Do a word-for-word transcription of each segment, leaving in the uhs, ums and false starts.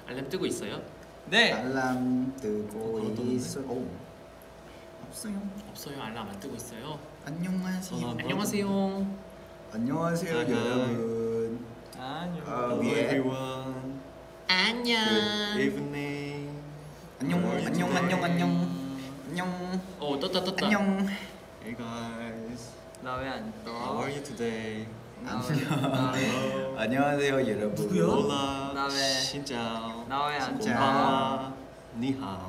알람 뜨고 있어요? 네. 알람 뜨고 있어. 오. 없어요. 없어요. 알람 안 뜨고 있어요. 안녕하세요. 어, 안녕하세요. 안녕하세요 여러분. 안녕. 어, Hello 예. everyone. 안녕. Good evening. 안녕 안녕 안녕 안녕 안녕. 어 떴다 떴다. 안녕. Hey guys. 나 왜 안 떠? How are you today? 안녕. 안녕하세요 여러분. 누구야? Hola. 나 왜? 신짜오. 나 왜 안 떠? 진짜. 건방와. 니하오.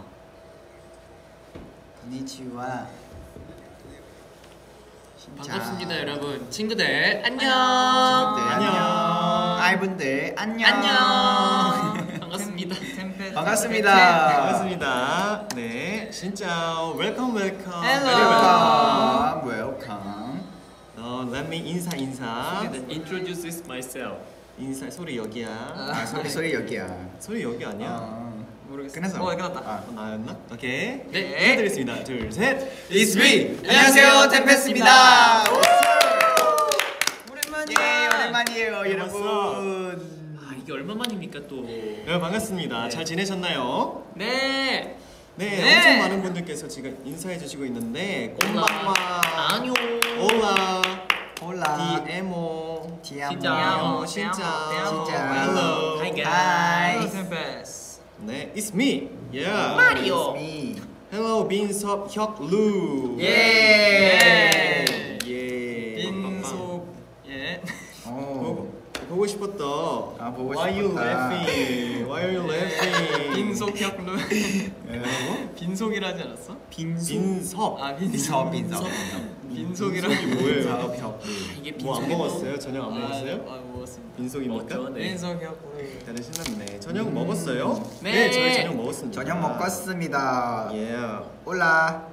konnichiwa. 반갑습니다 여러분. 친구들 안녕. 안녕. 아이분들 안녕. 안녕. 반갑습니다. 템페. 반갑습니다. 반갑습니다. 네. 신짜오. Welcome welcome. Hello. Welcome. Welcome. 어, let me 인사 인사. Introduce myself. 인사 소리 여기야. 아 소리 소리 여기야. 소리 여기 아니야? 어. 모르겠어. 끝났어. 어, 끝났다. 아. 어, 나였나? 오케이. 네. 해드리겠습니다. 둘, 셋. It's me. 안녕하세요, 템페스입니다. 오랜만이에요. 예, 오랜만이에요, 왔어. 여러분. 아 이게 얼마만입니까 또? 여러분 반갑습니다. 잘 지내셨나요? 네. 네, 네. 엄청 많은 분들께서 지금 인사해 주시고 있는데 곤방와 안녕. 올라 홀라. 디에모 디아모. 진짜. 진짜 진짜. hello Hi guys. Hi. 템페스. 네, it's me. Yeah. 마리오. It's me. Hello, 빈섭 혁루. 예. 예. 빈속. 예. 오. 보고 싶었다. 아, 보고 Why you 싶었다. laughing? Why are you laughing? 빈속 혁루. 예. 빈속이라지 않았어? 빈섭. 아 빈섭, 빈속. 빈섭. 빈속이라니 빈속이 뭐예요? 빈섭, 혁. 이게 뭐 안 빈속이고. 먹었어요? 저녁 안 먹었어요? 아, 아 먹었습니다. 빈속입니까? 먹죠, 네. 빈속 혁루. 다들 신났네. 저녁 먹었어요? 네. 저희 저녁 먹었습니다. 저녁 먹었습니다. 예. 올라.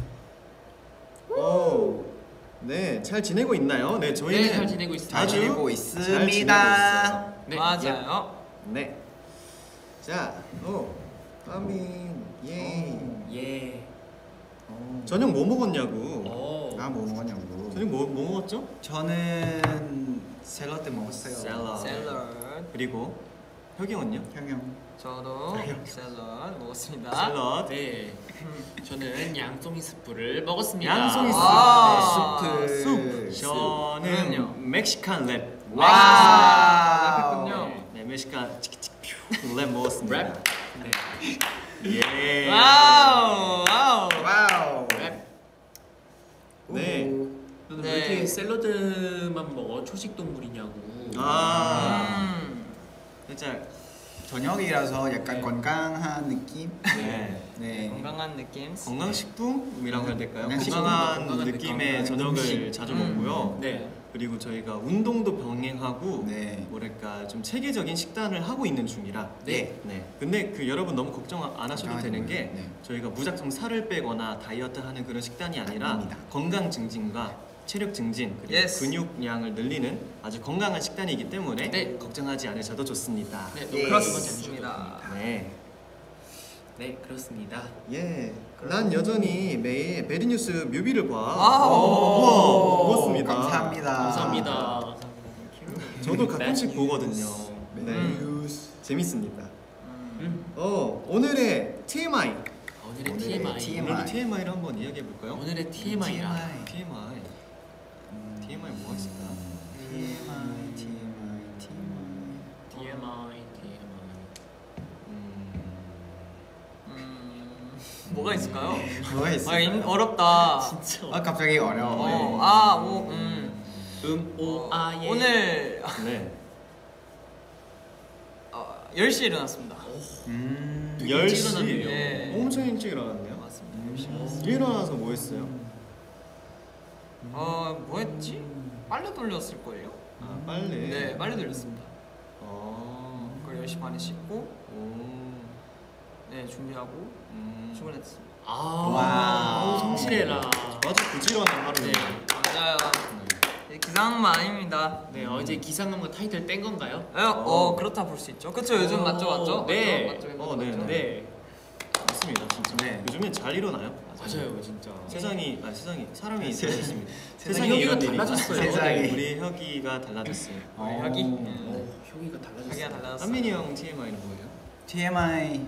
오. 네, 잘 지내고 있나요? 네, 저희는 네, 잘 지내고 있습니다. 잘 아주 지내고 잘 있습니다. 지내고 있어요. 네. 맞아요. 네. 자, 오. 아민. 예. 예. 오. 저녁 뭐 먹었냐고. 오. 아, 뭐 먹었냐고. 저녁 뭐, 뭐 먹었죠? 저는 샐러드 먹었어요. 샐러드. 샐러드. 그리고 혁이 형은요? 형 형. 저도 샐러드 먹었습니다. 샐러드. 네. 저는 양송이 스프를 먹었습니다. 양송이 스프. 아, 네, 숲. 숲. 저는 멕시칸 랩. 와. 랩했군요. 네, 멕시칸 치키치키 퓨 랩 먹었습니다. 랩. 네. 예. 와우. 와우. 와우. 랩. 네. 너는 네. 왜 이렇게 샐러드만 먹어? 초식 동물이냐고. 아. 음. 살짝. 저녁이라서 약간 네. 건강한 느낌? 네. 네. 건강한 느낌. 건강식품이라고 해야 될까요? 건강식품. 건강한 건강한 느낌의 느낌. 저녁을 음식. 자주 음. 먹고요. 네. 그리고 저희가 운동도 병행하고 네. 뭐랄까 좀 체계적인 식단을 하고 있는 중이라. 네. 네. 근데 그 여러분 너무 걱정 안 하셔도 걱정하지 되는 마요. 게 네. 저희가 무작정 살을 빼거나 다이어트하는 그런 식단이 아니라 아닙니다. 건강 증진과 체력 증진 그리고 Yes. 근육량을 늘리는 아주 건강한 식단이기 때문에 네. 걱정하지 않으셔도 좋습니다. 네. 예. 그렇습니다. 네. 네, 그렇습니다. 예. 난 여전히 매일 베리뉴스 뮤비를 봐. 와우. 우와, 고맙습니다. 감사합니다. 감사합니다. 저도 가끔씩 네. 보거든요. 네. 뉴스. 재밌습니다. 음. 음. 어, 오늘의 티엠아이. 오늘의 오늘의 티엠아이. TMI. 오늘 티엠아이를 한번 이야기해 볼까요? 오늘의 티엠아이라. 티엠아이. 티엠아이 뭐가 있을까? 티엠아이, 티엠아이, 티엠아이. 티엠아이, 티엠아이. 음. 음. 뭐가 있을까요? 뭐가 아, 있어요? 인- 어렵다. 진짜. 아, 갑자기 어려워. 어, 아, 뭐, 음. 음, 오, 아, 예. 오늘 네. 어, 열 시에 일어났습니다. 음. 되게 열 일찍 시. 일어났네요. 네. 엄청 일찍 일어났네요. 맞습니다. 열 시에 음. 일어났습니다. 일어나서 뭐 했어요? 어, 뭐 했지? 빨래 돌렸을걸요? 아, 빨래. 네, 빨래 돌렸습니다. 어. 그걸 열 시 반에 씻고, 오. 네, 준비하고 음. 출근했습니다. 아, 와우. 오, 성실해라. 아주 부지런한 하루네요. 네. 맞아요. 네, 기상만 아닙니다. 네, 어제 기상한번 타이틀 뗀 건가요? 어, 어 그렇다 볼 수 있죠. 그쵸, 요즘 어, 맞죠, 맞죠? 네. 맞죠, 맞죠, 어, 네, 맞죠? 네. 맞습니다, 진짜. 네. 요즘엔 잘 일어나요. 맞아요, 진짜. 세상이, 아 세상이 사람이 세- 달라졌습니다. 세상이 혁이가 이런 일이 달라졌어요. 있어요. 세상이. 네, 우리 혁이가 달라졌어요. 어. 혁이? 어, 혁이가 달라졌어요. 자기가 달라졌어. 한민이 형 티엠아이는 뭐예요? 티엠아이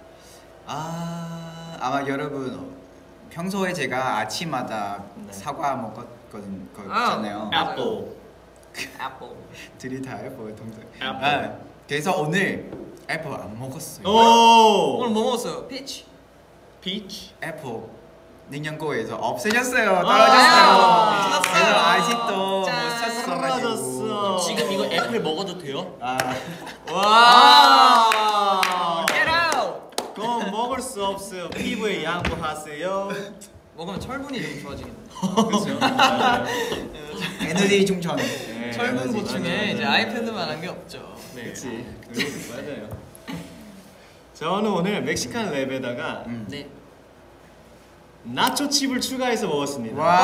아 아마 여러분 평소에 제가 아침마다 네. 사과 먹었거든 아. 거잖아요. 애플. 애플. 둘이 다 애플 동생. 애플. 아, 그래서 오늘 애플 안 먹었어요. 오. 오늘 뭐 먹었어요? 피치. 피치. 애플 냉장고에서 없어졌어요. 아, 떨어졌어요. 졌어요. 그래서 아직도 짠. 못 샀어가지고. 그럼 지금 이거 애플 먹어도 돼요? 아, 와. Get out. 그건 먹을 수 없어요. 피부에 양보하세요. 먹으면 철분이 좀 좋아지겠네. 그렇죠. 에너지 충전. 네, 철분 맞아요. 보충에 맞아요. 이제 아이패드만 한 게 없죠. 네. 그렇지. 맞아요. 저는 오늘 멕시칸 랩에다가 음. 네. 나초 칩을 추가해서 먹었습니다. 와.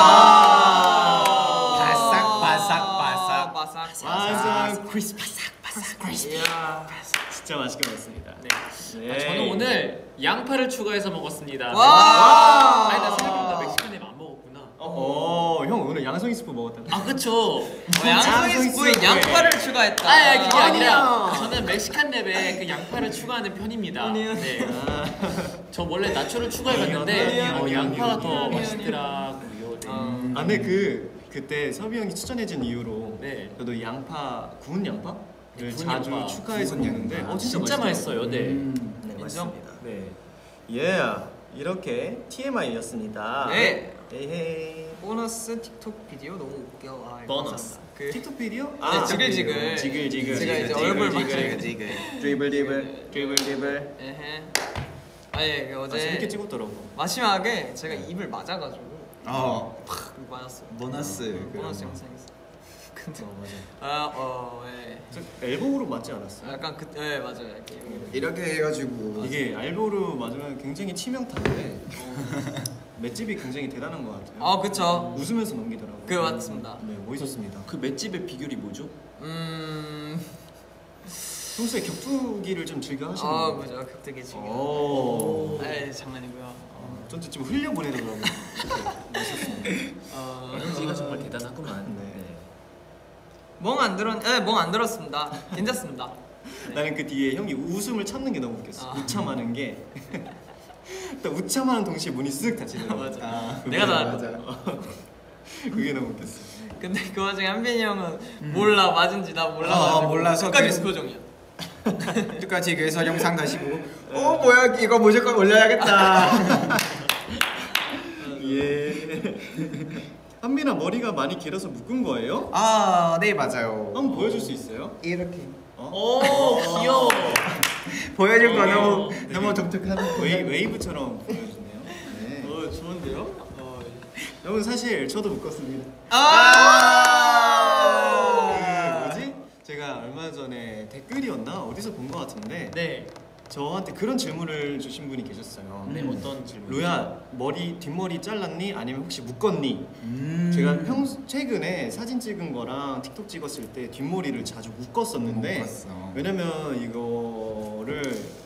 바삭 바삭 바삭. 바삭. 맞아. 크리스 바삭 바삭 크리스. 이야. 진짜 맛있게 먹었습니다. 네. 네. 아, 저는 오늘 양파를 추가해서 먹었습니다. 와. 아니 나 생각보다 멕시칸 랩 안 먹었구나. 어, 어, 형 오늘 양송이 스프 먹었다고? 아 그쵸. 어, 양송이 스프에 양파를 추가했다. 아, 아 그게 아니야. 아니라 저는 멕시칸 랩에 그 양파를 추가하는 편입니다. 아니요. 네. 아, 저 원래 나초를 추가해봤는데 아니요. 어, 양파가 아니요. 더 아니요. 맛있더라고요. 네. 어. 아, 근데 그 그때 섭이 형이 추천해준 이유로 네. 저도 양파 구운 양파를 네, 구운 자주 양파. 추가해서 구운 먹는데 양파. 어 진짜, 진짜 맛있더라고요. 맛있어요. 네. 음. 네, 인정? 맞습니다. 네. 예. 이렇게 티엠아이였습니다. 네. 에헤이. 보너스 틱톡 비디오 너무 웃겨. 아, 이거 보너스. 감사합니다. 그 틱톡 비디오? 네, 지글지글. 지글지글. 제가 이제 지글, 얼굴 지글, 맞춰야 지글. 드리블 드리블 드리블 드리블. 에헤. 아예 그 아, 어제 재밌게 찍었더라고. 마지막에 제가 입을 맞아가지고 어. 팍 맞았어요. 보너스. 보너스 그런 거. 영상에서. 근데 어, 맞아. 아어 예. 저 엘보로 맞지 않았어? 약간 그예 맞아요. 이렇게. 이렇게 해가지고 이게 알보로 맞으면 굉장히 치명타인데 맷집이 굉장히 대단한 것 같아요. 아 그쵸. 웃으면서 넘기더라고요. 그 맞습니다. 네, 멋있었습니다. 그 맷집의 비결이 뭐죠? 음. 평소에 격투기를 좀 즐겨 하시는 아 거예요? 그죠. 격투기 지금. 오. 에이 장난이고요. 어. 전체 좀 흘려보내더라고요. 멋있었습니다. 어. 에너지가 정말 대단하구만. 네. 멍안 들었, 예, 멍안 들었습니다. 괜찮습니다. 네. 나는 그 뒤에 형이 웃음을 참는 게 너무 웃겼어. 아. 우참하는 게. 딱 우참하는 동시에 문이 쓱 닫히더라고. 맞아. 아, 내가 다 맞아. 그게 너무 웃겼어. 근데 그 와중에 한빈이 형은 몰라 맞은지 나 몰라. 어, 몰라서 끝까지 그래. 그 표정이야. 끝까지 그래서 영상 다시 보고 어 뭐야 이거 무조건 올려야겠다. 예. 한민아 머리가 많이 길어서 묶은 거예요? 아, 네 맞아요. 한번 보여줄 수 있어요? 이렇게 어? 오 귀여워. 보여줄 거 어, 너무 되게 너무 독특한. 웨이, 웨이브처럼 보여주네요. 네. 어 좋은데요? 어. 여러분 사실 저도 묶었습니다. 아. 그 뭐지? 제가 얼마 전에 댓글이었나 어디서 본 것 같은데 네. 저한테 그런 질문을 주신 분이 계셨어요. 네 음. 어떤 질문? 로야 머리 뒷머리 잘랐니? 아니면 혹시 묶었니? 음. 제가 평 최근에 사진 찍은 거랑 틱톡 찍었을 때 뒷머리를 자주 묶었었는데 묶었어. 왜냐면 이거를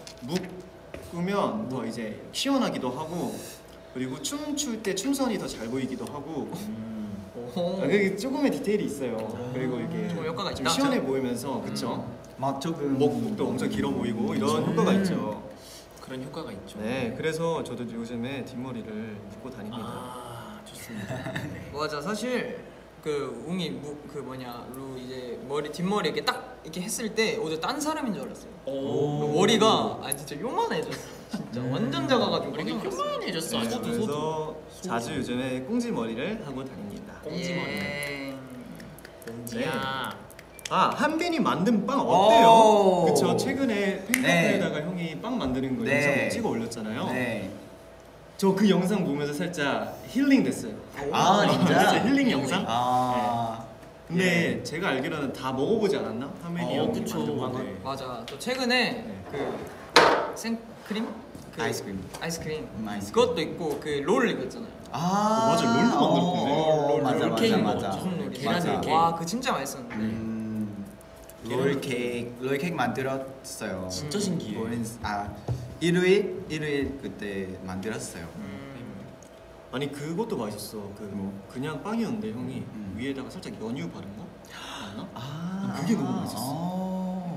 묶으면 더 이제 시원하기도 하고 그리고 춤출 때 춤선이 더 잘 보이기도 하고 오. 아, 그게 조금의 디테일이 있어요. 그리고 좀 이게 효과가 좀 있다. 시원해 보이면서 그쵸? 막 조금 목, 목도 엄청 길어 보이고 이런 효과가 있죠. 그런 효과가 있죠. 네, 그래서 저도 요즘에 뒷머리를 묶고 다닙니다. 아 좋습니다. 네. 맞아 사실 그 웅이 무, 그 뭐냐 루 이제 머리 뒷머리 이렇게 딱 이렇게 했을 때 어제 딴 사람인 줄 알았어요. 오. 머리가 아 진짜 요만해졌어. 진짜 음. 완전 작아가지고 머리가 깜짝 놀랐어요. 요만해졌어. 네, 아주 소도. 그래서 자주 요즘에 꽁지 머리를 하고 다닙니다. 꽁지머리. 예. 꽁지야. 아, 한빈이 만든 빵 오. 어때요? 그쵸? 최근에 팬카페에다가 네. 형이 빵 만드는 거 네. 영상 찍어 올렸잖아요. 네. 저 그 영상 보면서 살짝 힐링 됐어요. 아, 진짜? 힐링 영상? 아. 근데 제가 알기로는 다 먹어보지 않았나? 하민이 어, 형이 그쵸. 만든 맞아요. 빵을. 맞아. 또 최근에 네. 그 생크림 그 아이스크림. 아이스크림 음, 아이스크림. 그것도 있고 그 롤 이거 있잖아요. 아. 맞아, 롤도 만들었던데. 어, 롤, 맞아, 롤 맞아, 케이크 맞아. 먹었죠. 무슨 계란 맞아. 롤 케이크. 와, 그 진짜 맛있었는데. 음. 계란 롤 케이크, 롤 케이크 만들었어요. 진짜 신기해. 보는- 아, 일요일 일요일 그때 만들었어요. 음. 아니 그것도 맛있어. 그 뭐? 그냥 빵이었는데 형이 음. 위에다가 살짝 연유 바른 거? 맞나? 아, 그게 너무 맛있었어. 아.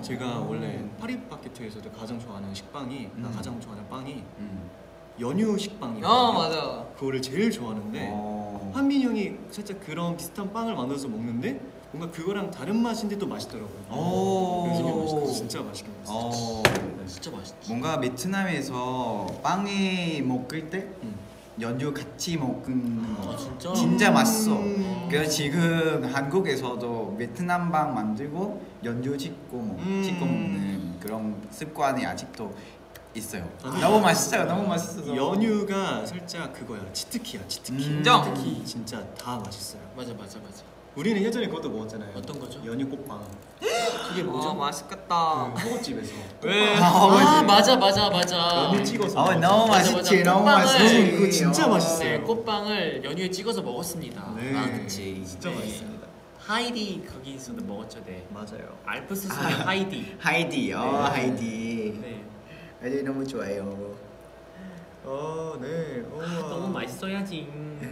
제가 원래 파리바게트에서도 가장 좋아하는 식빵이 나 음. 가장 좋아하는 빵이 음. 연유 식빵이거든요. 어 맞아. 그거를 제일 좋아하는데 어. 한빈이 형이 살짝 그런 비슷한 빵을 만들어서 먹는데 뭔가 그거랑 다른 맛인데 또 맛있더라고요. 오. 그래서 이게 맛있- 진짜 맛있게 먹었어요. 어. 진짜 맛있지. 뭔가 베트남에서 빵에 먹을 때 음. 연유 같이 먹는 거 아, 진짜? 진짜 맛있어. 음. 그래서 지금 한국에서도 베트남 빵 만들고 연유 찍고 먹, 음. 찍고 먹는 그런 습관이 아직도 있어요. 아, 너무 맛있어요. 너무 맛있어서. 연유가 살짝 그거야. 치트키야. 치트키. 음. 인정. 치트키 진짜 다 맛있어요. 맞아 맞아 맞아. 우리는 예전에 그것도 먹었잖아요. 어떤 거죠? 연유 꽃빵. 그게 뭐죠? 아 맛있겠다. 그 허겁집에서. 왜? 아, 아 맞아 맞아 맞아. 연유 찍어서. 어, 먹었잖아요. 너무 맞아, 맛있지. 맞아. 너무 꽃빵을- 맛있지. 그거 진짜 어. 맛있어요. 네, 꽃빵을 연유에 찍어서 먹었습니다. 네. 아 그치. 진짜 네. 맛있습니다. 하이디 거기서도 먹었죠, 네. 맞아요. 알프스 소녀 아. 하이디. 하이디. 어, 네. 하이디. 네. 하이디 너무 좋아요. 어, 네. 우와. 아, 너무 맛있어야지.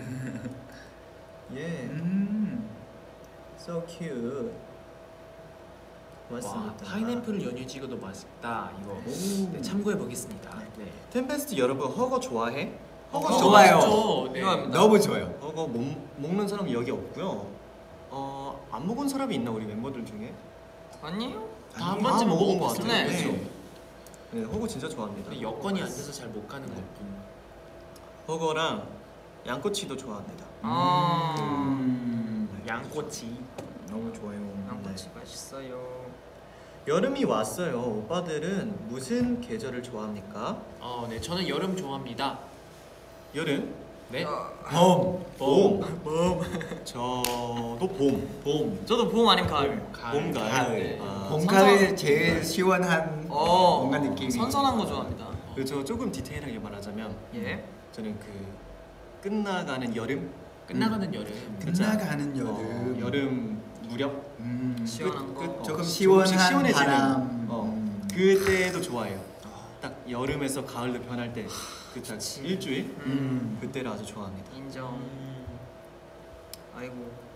예. 음. So cute. 와, 맞습니다. 파인애플을 연유에 찍어도 맛있다. 이거 오. 네, 참고해 보겠습니다. 네. 템페스트 여러분 허거 좋아해? 허거 좋아요. 맛있죠? 네. 이거 너무 좋아요. 허거 못, 먹는 사람이 여기 없고요. 어, 안 먹은 사람이 있나 우리 멤버들 중에? 아니요? 다 한 다 번쯤 먹어본 먹어본 것 것 같아요. 같아요. 네. 그렇죠? 네, 허거 진짜 좋아합니다. 근데 여건이 안 돼서 잘 못 가는 것뿐. 허거랑 양꼬치도 좋아합니다. 아 음. 양꼬치. 너무 좋아요. 양꼬치 네. 맛있어요. 여름이 왔어요. 오빠들은 무슨 계절을 좋아합니까? 어, 네, 저는 여름 좋아합니다. 여름? 네. 봄. 봄. 봄. 저도 봄. 봄. 저도 봄 아니면 가을. 가을. 봄, 가을. 가을. 아, 봄, 선선- 가을 제일 시원한 어 뭔가 느낌이. 선선한 거 좋아합니다. 그저 조금 디테일하게 말하자면 예. 저는 그 끝나가는 여름? 끝나가는 여름. 끝나가는 여름. 어, 여름 무렵? 음. 시원한 거. 끝, 조금 어, 시원한 조금씩 시원해지는 바람. 어, 음. 그때도 좋아해요. 딱 여름에서 가을로 변할 때 그 딱 그치. 일주일 음. 그때를 아주 좋아합니다. 인정. 음, 아이고.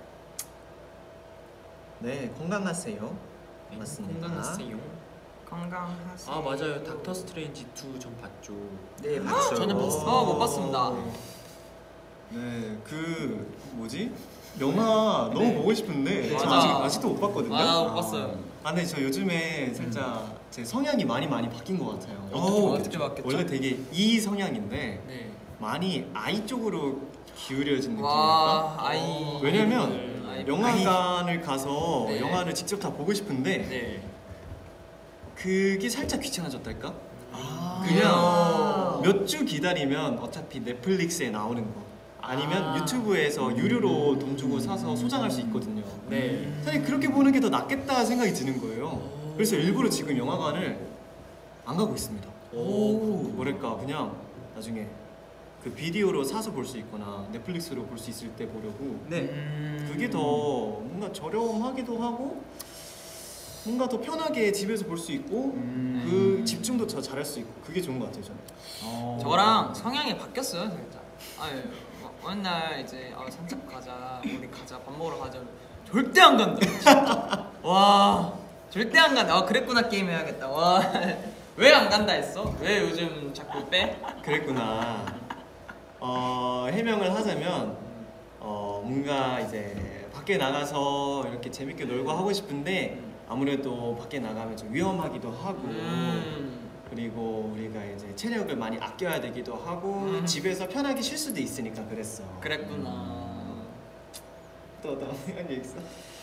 네, 건강하세요. 네, 맞습니다. 건강하세요. 건강하세요. 아 맞아요. 닥터 스트레인지 투 전 봤죠. 네, 봤어요. 저는 봤어요. 어, 못 봤습니다. 네, 그 뭐지? 영화 너무 네. 보고 싶은데 저 맞아. 아직 아직도 못 봤거든요. 아, 아, 못 봤어요. 근데 저 요즘에 살짝 제 성향이 많이 많이 바뀐 것 같아요. 어, 어떻게 바뀌었죠? 원래 되게 이 성향인데 네. 많이 아이 쪽으로 기울여진 와, 느낌일까? 아이. 왜냐면 네. 아이, 영화관을 가서 네. 영화를 직접 다 보고 싶은데 네. 그게 살짝 귀찮아졌달까? 아. 그냥 몇 주 기다리면 어차피 넷플릭스에 나오는 거 아니면 아. 유튜브에서 유료로 돈 주고 사서 소장할 수 있거든요. 네. 사실 그렇게 보는 게 더 낫겠다 생각이 드는 거예요. 오. 그래서 일부러 지금 영화관을 안 가고 있습니다. 오. 뭐랄까 그냥 나중에 그 비디오로 사서 볼 수 있거나 넷플릭스로 볼 수 있을 때 보려고. 네. 음. 그게 더 뭔가 저렴하기도 하고 뭔가 더 편하게 집에서 볼 수 있고 음. 그 집중도 더 잘할 수 있고 그게 좋은 것 같아요 저는. 어. 저랑 성향이 바뀌었어요, 진짜. 아유, 어느 날 이제 아, 산책 가자, 우리 가자, 밥 먹으러 가자. 절대 안 간다. 진짜. 와, 절대 안 간다. 아, 그랬구나 게임 해야겠다. 와, 왜 안 간다 했어? 왜 요즘 자꾸 빼? 그랬구나. 어, 해명을 하자면 어, 뭔가 이제 밖에 나가서 이렇게 재밌게 놀고 하고 싶은데 아무래도 밖에 나가면 좀 위험하기도 하고 음. 그리고 우리가 이제 체력을 많이 아껴야 되기도 하고 음. 집에서 편하게 쉴 수도 있으니까 그랬어. 그랬구나. 또 다음 게 있어?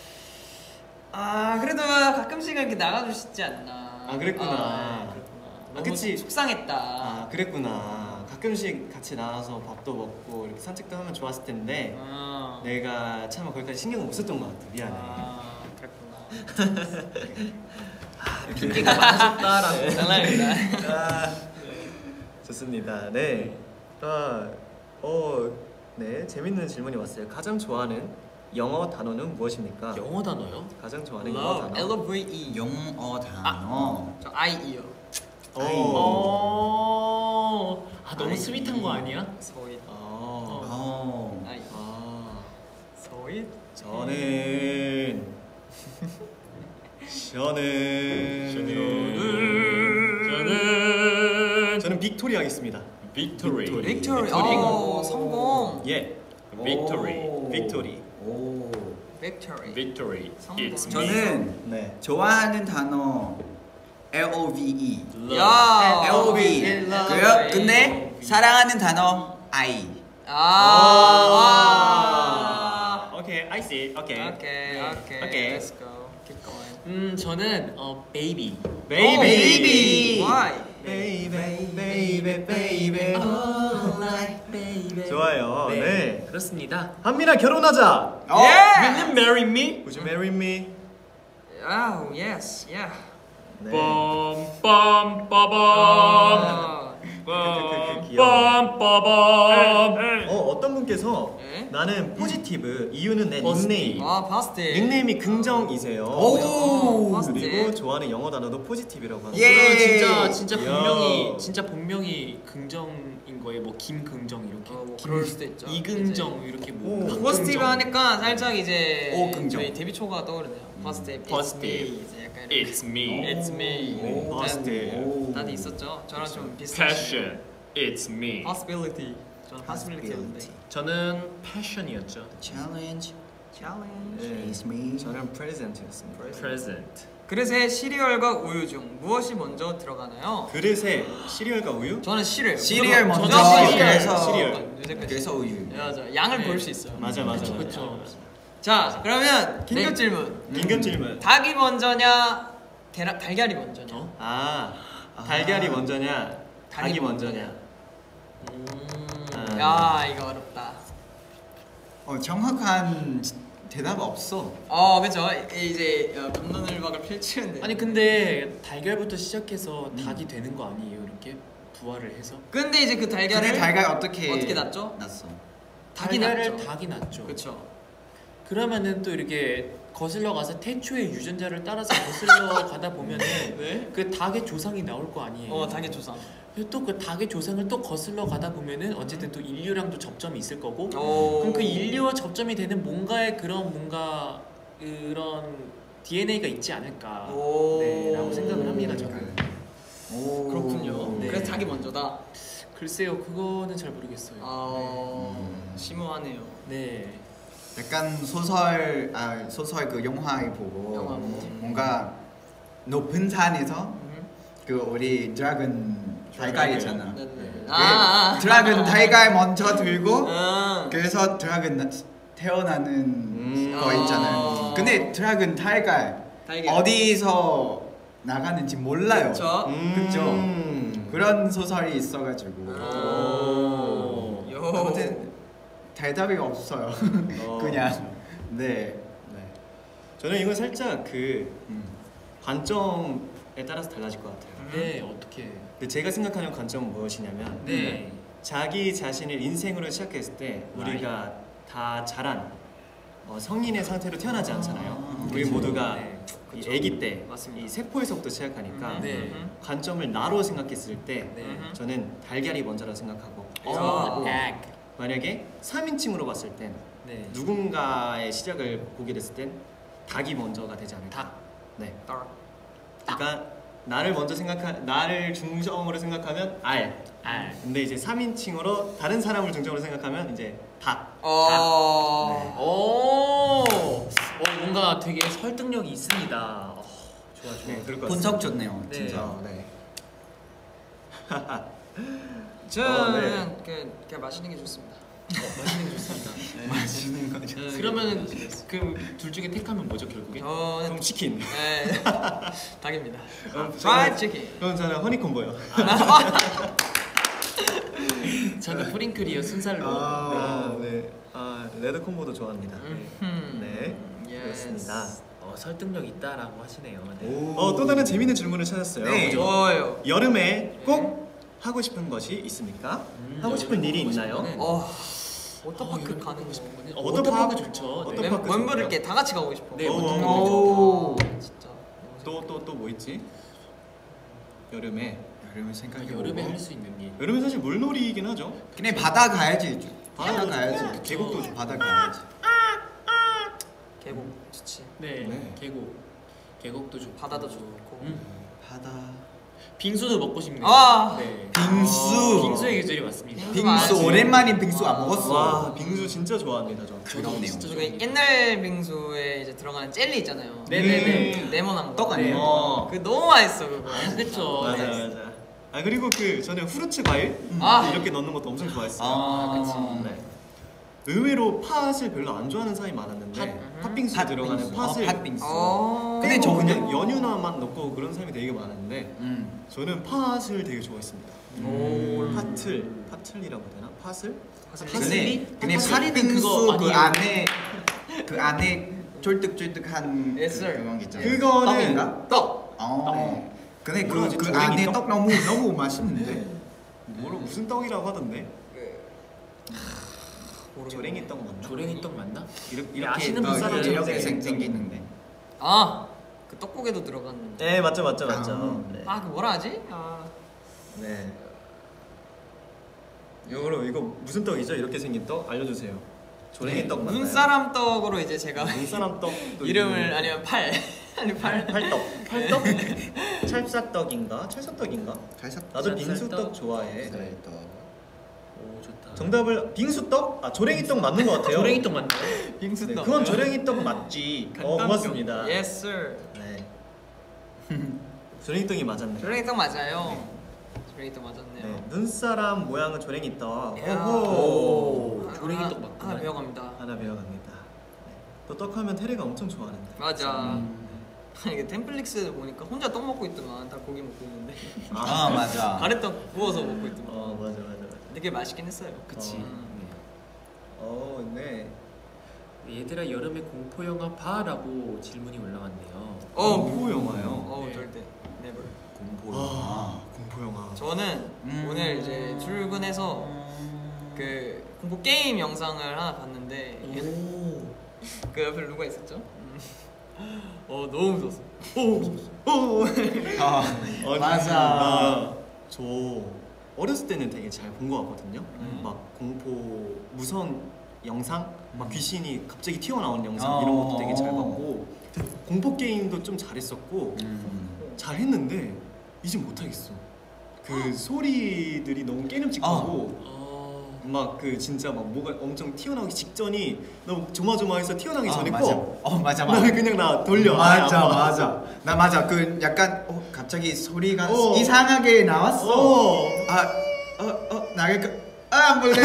아, 그래도 가끔씩은 이렇게 나가고 싶지 않나. 아, 그랬구나. 아, 그랬구나. 아, 너무 그치. 속상했다. 아 그랬구나. 가끔씩 같이 나와서 밥도 먹고 이렇게 산책도 하면 좋았을 텐데 아, 내가 참 거기까지 신경을 못 썼던 것 같아. 미안해. 아, 그랬구나. 핑계가 많으셨다라고 장난입니다. 아, 좋습니다. 네. 아, 어, 네 재밌는 질문이 왔어요. 가장 좋아하는 영어 단어는 무엇입니까? 영어 단어요? 가장 좋아하는 영어 Love, 단어. L O V E. 영어 단어. 저 I E요. 어. 어. 아 너무 아이. 스윗한 거 아니야? 서윗. 어. 어. I. 아. 서윗. 저는 저는 빅토리 하겠습니다. 빅토리. 빅토리. 빅토리. 오, 성공. 예. 빅토리. 빅토리. 오. 빅토리. 빅토리. 성공. It's me. 저는 네. 좋아하는 단어 L O V E. 야. L O V E. Love. 그래요? 근데 사랑하는 단어 I. 아. 와. 오케이, I see. 오케이. 오케이. 네. 오케이. 오케이. Let's go. Keep going. 음 저는 어 베이비. 베이비. 오, baby. Why? 베이비, 베이비, 베이비. 좋아요. 네. 네. 그렇습니다. 한민아 결혼하자. 어? Yeah. Will you marry me? Would you marry me? Oh, yes. Yeah. 네. 빰빰 빠밤. 아. 빰빰 빠밤. 어 어떤 분께서 네? 나는 포지티브 이유는 내 포지티브. 닉네임. 아, 파스텔. 닉네임이 긍정이세요. 오. 파스텔. 그리고 좋아하는 영어 단어도 포지티브라고 합니다. 예. 그럼 진짜 진짜 야. 본명이 진짜 본명이 긍정인 거예요. 뭐 김긍정 이렇게. 어, 뭐 그럴 수도 있죠. 이긍정 이렇게 뭐. 오. 박긍정. 포스티브 하니까 살짝 이제 오긍정. 저희 데뷔 초가 떠오르네요. 포스티브. Positive. 이제 약간 이렇게. It's me. It's me. 오, positive. 오. 나도 있었죠. 저랑 좀 비슷한. Passion. It's me. Possibility. 저는 possibility였는데. 저는 패션이었죠. Challenge. Challenge. 네. Is me. 저는 프레젠트였습니다. Present. 그릇에 시리얼과 우유 중 무엇이 먼저 들어가나요? 그릇에 시리얼과 우유? 저는 시리얼. 시리얼 무조건 먼저. 저는 그래서 시리얼. 무조건 그래서 우유. 네, 맞아. 양을 네. 볼 수 있어요. 맞아 맞아. 그쵸 맞아. 그쵸. 자, 그러면 긴급 네. 질문. 긴급 질문. 닭이 먼저냐, 대라, 달걀이 먼저냐? 어? 아 달걀이 아. 먼저냐, 닭이 닭이 먼저냐? 음, 아. 야 이거 어렵다. 어, 정확한 대답 없어. 어, 그렇죠. 이제 어, 감론을박을 펼치면 돼. 아니 근데 달걀부터 시작해서 닭이 되는 거 아니에요? 이렇게 부화를 해서? 근데 이제 그 달걀을 근데 달걀 어떻게 어떻게 낳죠? 났어? 닭이 달걀을 낳죠. 닭이 낳죠. 그렇죠. 그러면은 또 이렇게 거슬러 가서 태초의 유전자를 따라서 거슬러 가다 보면은 네? 그 닭의 조상이 나올 거 아니에요. 어, 닭의 조상. 또 그 닭의 조상을 또 거슬러 가다 보면은 어쨌든 또 인류랑도 접점이 있을 거고. 오. 그럼 그 인류와 접점이 되는 뭔가의 그런 뭔가 그런 디엔에이가 있지 않을까. 오. 네, 라고 생각을 합니다 저는. 오. 그렇군요. 네. 그래서 닭이 먼저다. 글쎄요, 그거는 잘 모르겠어요. 어, 음. 심오하네요. 네. 약간 소설 아 소설 그 영화 보고 영화 보고. 뭔가 높은 산에서 음. 그 우리 드래곤 달걀 있잖아. 네, 네. 그 아, 아. 드래곤 달걀 먼저 들고 음. 그래서 드래곤 나- 태어나는 음. 거 있잖아요. 어. 근데 드래곤 달걀 달걀. 어디서 나가는지 몰라요. 그렇죠. 음. 그런 소설이 있어가지고 오. 요. 아무튼 대답이 없어요. 어. 그냥 네. 네. 저는 이건 살짝 그 음. 관점에 따라서 달라질 것 같아요. 네, 어떻게? 근데 제가 생각하는 관점은 무엇이냐면 네. 자기 자신을 인생으로 시작했을 때 우리가 다 자란 어, 성인의 상태로 태어나지 않잖아요. 아, 우리 그쵸. 모두가 네. 이 아기 때 맞습니다. 이 세포에서부터 시작하니까 음, 네. 음. 관점을 나로 생각했을 때 네. 음. 저는 달걀이 먼저라고 생각하고 어, 야. 닭. 만약에 삼인칭으로 봤을 땐 네. 누군가의 시작을 보게 됐을 땐 닭이 먼저가 되지 않을까. 닭. 네. 닭. 그러니까 나를 먼저 생각하 나를 중점으로 생각하면 알. 알. 근데 이제 삼인칭으로 다른 사람을 중점으로 생각하면 이제 닭. 어. 오. 어, 뭔가 되게 설득력이 있습니다. 어, 좋아 좋아. 네, 그럴 것 같습니다. 분석 좋네요. 네. 진짜. 네. 저는 어, 그 그냥 마시는 게 좋습니다. 어, 맛있는 게 좋습니다. 네. 맛있는 거죠. 네. 그러면은 그 둘 중에 택하면 뭐죠 결국에? 저는 그럼 치킨. 네. 닭입니다. 어, 프라이드 치킨. 그럼 저는 허니콤보요. 저는 프링클이요 순살로. 아, 네. 아, 레드 콤보도 좋아합니다. 음. 네. 예스. 그렇습니다. 어, 설득력 있다라고 하시네요. 네. 오. 어, 또 다른 재밌는 질문을 찾았어요. 네. 좋아요. 여름에 꼭 하고 싶은 것이 있습니까? 음, 하고 싶은 여름에 일이 하고 싶은 있나요? 거는? 어. 어, 워터파크 여름에 가는 하고 거. 싶은 거는? 어, 워터파크 워터파크 좋죠. 워터파크 네. 좋죠. 멤버들 이렇게 다 같이 가고 싶어. 네, 오. 워터파크 오. 좋다. 진짜. 또 또 또 뭐 있지? 여름에 여름에 생각해. 아, 여름에 할 수 있는 일. 여름에 사실 물놀이이긴 하죠. 그냥 바다 가야지. 바다 바다 가야지. 그쵸. 계곡도 좋- 바다 가야지. 계곡 좋지. 네. 네. 계곡. 계곡도 좋고. 바다도 좋고. 음. 바다. 빙수도 먹고 싶네요. 아. 네. 빙수. 빙수의 계절이 왔습니다. 빙수 빙수 맛있지. 오랜만에 빙수 안 먹었어. 와 빙수 진짜 좋아합니다 저. 부럽네요. 진짜 저기 좋아합니다. 옛날 빙수에 이제 들어가는 젤리 있잖아요. 네네네. 음, 레몬한 거. 떡 아니에요? 어. 그 너무 맛있어 그거. 아, 그쵸. 맞아 네. 맞아. 아 그리고 그 저는 후르츠 과일 아. 이렇게 넣는 것도 엄청 좋아했어요. 아, 그치. 네. 의외로 팥을 별로 안 좋아하는 사람이 많았는데 팥? 팥빙수에 팥 들어가는 빙수. 팥을 어, 팥빙수. 어. 근데 근데 저 저는- 그냥 연유나만 넣고 그런 사람이 되게 많았는데 음. 저는 팥을 되게 좋아했습니다. 오. 팥을 팥을이라고 해야 되나? 팥을? 근데 근데 팥- 팥빙수 그거 그 아니에요? 안에 그 안에 쫄득쫄득한 Yes, sir. 그런 게 있잖아요. 그거는 떡인가? 떡. 어. 근데 뭐라 그, 하지? 그 조랭이 안에 떡? 떡 너무 너무 맛있는데. 뭐로 무슨 떡이라고 하던데? 모르겠네. 조랭이 떡 맞나? 조랭이 떡 맞나? 이렇게 네, 이렇게 아시는 분 어, 사람 이렇게 네. 생- 생기는데. 아. 그 떡국에도 들어갔는데. 네 맞죠 맞죠 맞죠. 네. 아 그 뭐라 하지? 아. 네. 이거로 이거 무슨 떡이죠? 이렇게 생긴 떡 알려주세요. 조랭이 떡 맞나요? 눈사람 떡으로 이제 제가 눈사람 떡도 이름을 있고. 아니면 팔 아니 팔 팔떡 팔떡? 찰쌀떡인가? 찰쌀떡인가? 잘 샀. 나도 찰쌀떡? 빙수떡 좋아해. 네, 떡. 오 좋다. 정답을 빙수떡? 아 조랭이 떡 맞는 것 같아요. 조랭이 떡 맞나요? 네, 빙수떡. 그건 조랭이 떡 맞지. 어 고맙습니다. Yes sir. 네. 조랭이 떡이 맞았네. 조랭이 떡 맞아요. 조랭이 떡 맞았네요. 네, 눈사람 모양은 조랭이 떡. 야. 오, 하나- 조랭이 떡 하나- 맞구나. 하나 배워갑니다. 하나 배워갑니다. 네. 또 떡하면 테레가 엄청 좋아하는데. 맞아. 음. 이게 템플릭스 보니까 혼자 떡 먹고 있더만 다 고기 먹고 있는데 아 맞아. 가래떡 구워서 먹고 있더만. 어 맞아 맞아 맞아. 되게 맛있긴 했어요. 그치. 음. 어 네. 얘들아 여름에 공포 영화 봐라고 질문이 올라왔네요. 어. 공포 영화요. 어 네. 절대. 네버. 공포. 아 공포 영화. 저는 음. 오늘 이제 출근해서 그 공포 게임 영상을 하나 봤는데 오. 그 옆에 누가 있었죠? 음. 어 너무 무서웠어. 오. 아, 아니, 맞아. 나저 어렸을 때는 되게 잘 본 거 같거든요. 음. 막 공포 무서운 영상, 막 귀신이 갑자기 튀어나오는 영상 어. 이런 것도 되게 잘 봤고 공포 게임도 좀 잘했었고 음. 잘했는데 이제 못하겠어. 그 소리들이 너무 깨름직하고 어. 막 그 진짜 막 뭐가 엄청 튀어나오기 직전이 너무 조마조마해서 튀어나오기 아, 전에 맞아. 거. 어 맞아 맞아. 나 그냥 나 돌려. 아예 맞아 안 봐. 맞아. 나 맞아. 그 약간 어, 갑자기 소리가 어. 이상하게 나왔어. 어. 아어어 나갈까? 아안 볼래.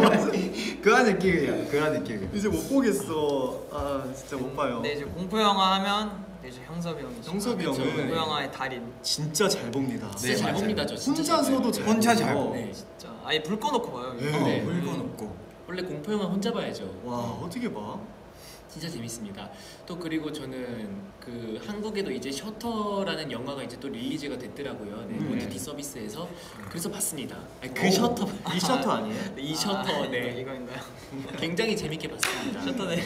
그런 느낌이야. 그런 느낌이야. 이제 못 보겠어. 아 진짜 못 봐요. 네 이제 공포 영화 하면 이제 형섭이 형이죠. 형섭이 그쵸? 형은 공포 영화의 달인. 진짜 잘 봅니다. 진짜 잘 맞아요. 봅니다 저. 진짜 혼자서도 잘 잘 봐요. 혼자 잘 보고. 보고. 네. 진짜 아예 불 꺼놓고 봐요. 네. 이거. 어, 네. 물건 없고. 원래 공포 영화 혼자 봐야죠. 와 어떻게 봐? 진짜 재밌습니다. 또 그리고 저는 그 한국에도 이제 셔터라는 영화가 이제 또 릴리즈가 됐더라고요. 네, 음. 오티티 서비스에서 그래서 봤습니다. 아니, 그 오. 셔터 이 셔터 아니에요? 이 셔터 아, 네 이거, 이거인가요? 굉장히 재밌게 봤습니다. 셔터 네.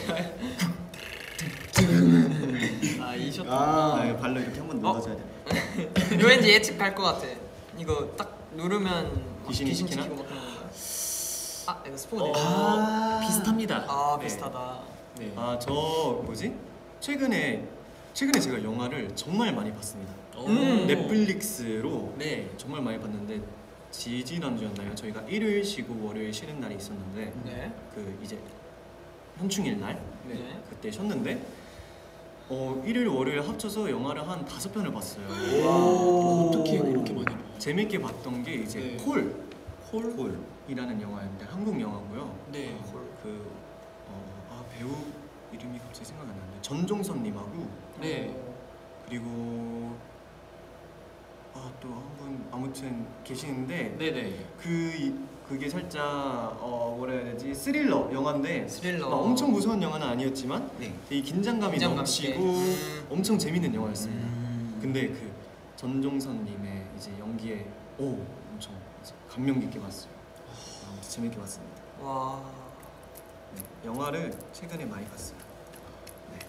아이 셔터. 아. 아, 발로 이렇게 한번 어? 눌러줘야 돼. 이거 왠지 예측 갈 것 같아. 이거 딱 누르면 막 귀신이 귀신 시키나? 시키고 막 그런 건가? 아 이거 스포네. 어, 아. 비슷합니다. 아 네. 비슷하다. 네. 아 저 뭐지? 최근에 최근에 제가 영화를 정말 많이 봤습니다. 오. 음. 넷플릭스로 네. 정말 많이 봤는데 지지난주였나요? 저희가 일요일 쉬고 월요일 쉬는 날이 있었는데 네. 그 이제 현충일 날 네. 그때 쉬었는데 어 일요일 월요일 합쳐서 영화를 한 다섯 편을 봤어요. 오. 어떻게 그렇게 많이 봐? 재밌게 봤던 게 이제 네. 콜 홀? 콜이라는 영화인데 한국 영화고요. 네. 그 어, 아, 배우 이름이 갑자기 생각이 안 나는데 전종선님하고 네. 그리고 아 또 한 분 아무튼 계시는데 네네. 그 이- 그게 살짝 어 뭐라 해야 되지 스릴러 영화인데 스릴러. 막 엄청 무서운 영화는 아니었지만 네. 되게 긴장감이 긴장감 넘치고 있게. 음. 엄청 재밌는 영화였습니다. 음. 근데 그 전종선님의 이제 연기에 오 엄청 감명 깊게 봤어요. 아무튼 재밌게 봤습니다. 와. 네, 영화를 최근에 많이 봤어요. 네.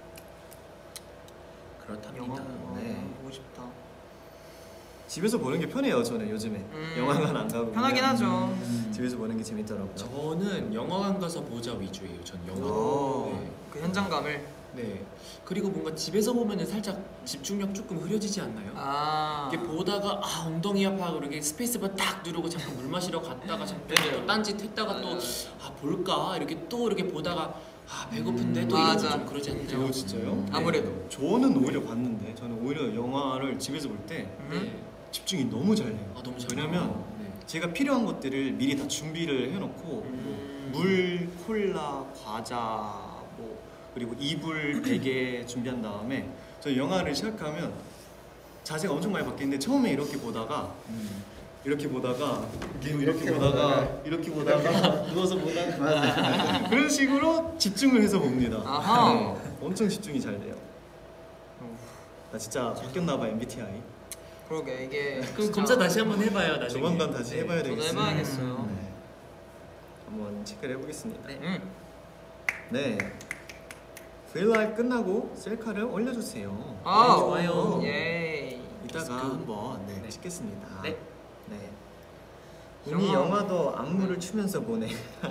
그렇답니다. 영화 네. 보고 싶다. 집에서 보는 게 편해요. 저는 요즘에 음. 영화관 안 가고 편하긴 그냥 하죠. 음. 집에서 보는 게 재밌더라고요. 저는 영화관 가서 보자 위주예요. 전 영화. 오. 네. 그 현장감을. 네. 그리고 뭔가 집에서 보면은 살짝 집중력 조금 흐려지지 않나요? 아. 이게 보다가 아 엉덩이 아파하고 이렇게 스페이스바 딱 누르고 잠깐 물 마시러 갔다가 잠깐 맞아요. 또 딴짓 했다가 또 아 볼까 이렇게 또 이렇게 보다가 아 배고픈데 음, 또 이러고 맞아. 좀 그러지 않나요? 오 진짜요? 아무래도. 저는 오히려 봤는데 저는 오히려 영화를 집에서 볼 때 네. 집중이 너무 잘 돼요. 아 너무 잘. 왜냐면 네. 제가 필요한 것들을 미리 다 준비를 해놓고 음. 물, 콜라, 과자 뭐 그리고 이불, 베개 준비한 다음에 저 영화를 시작하면 자세가 엄청 많이 바뀌는데 처음에 이렇게 보다가 이렇게 보다가 이렇게, 이렇게 보다가 이렇게 보다가 누워서 보다가 그런 식으로 집중을 해서 봅니다. 아하. 네, 엄청 집중이 잘 돼요. 나 진짜 바뀌었나봐 엠비티아이. 그러게 이게. 그럼 진짜 검사 다시 한번 해봐요 나중에. 조만간 다시 네. 해봐야 저도 되겠어요. 해봐야겠어요. 네. 한번 체크를 해보겠습니다. 네. 음. 네. Feel Like 끝나고 셀카를 올려주세요. 아 네, 좋아요. 예. 이따가 Let's go. 한번 네, 네. 찍겠습니다. 네. 네. 이미 영화- 영화도 안무를 추면서 보네.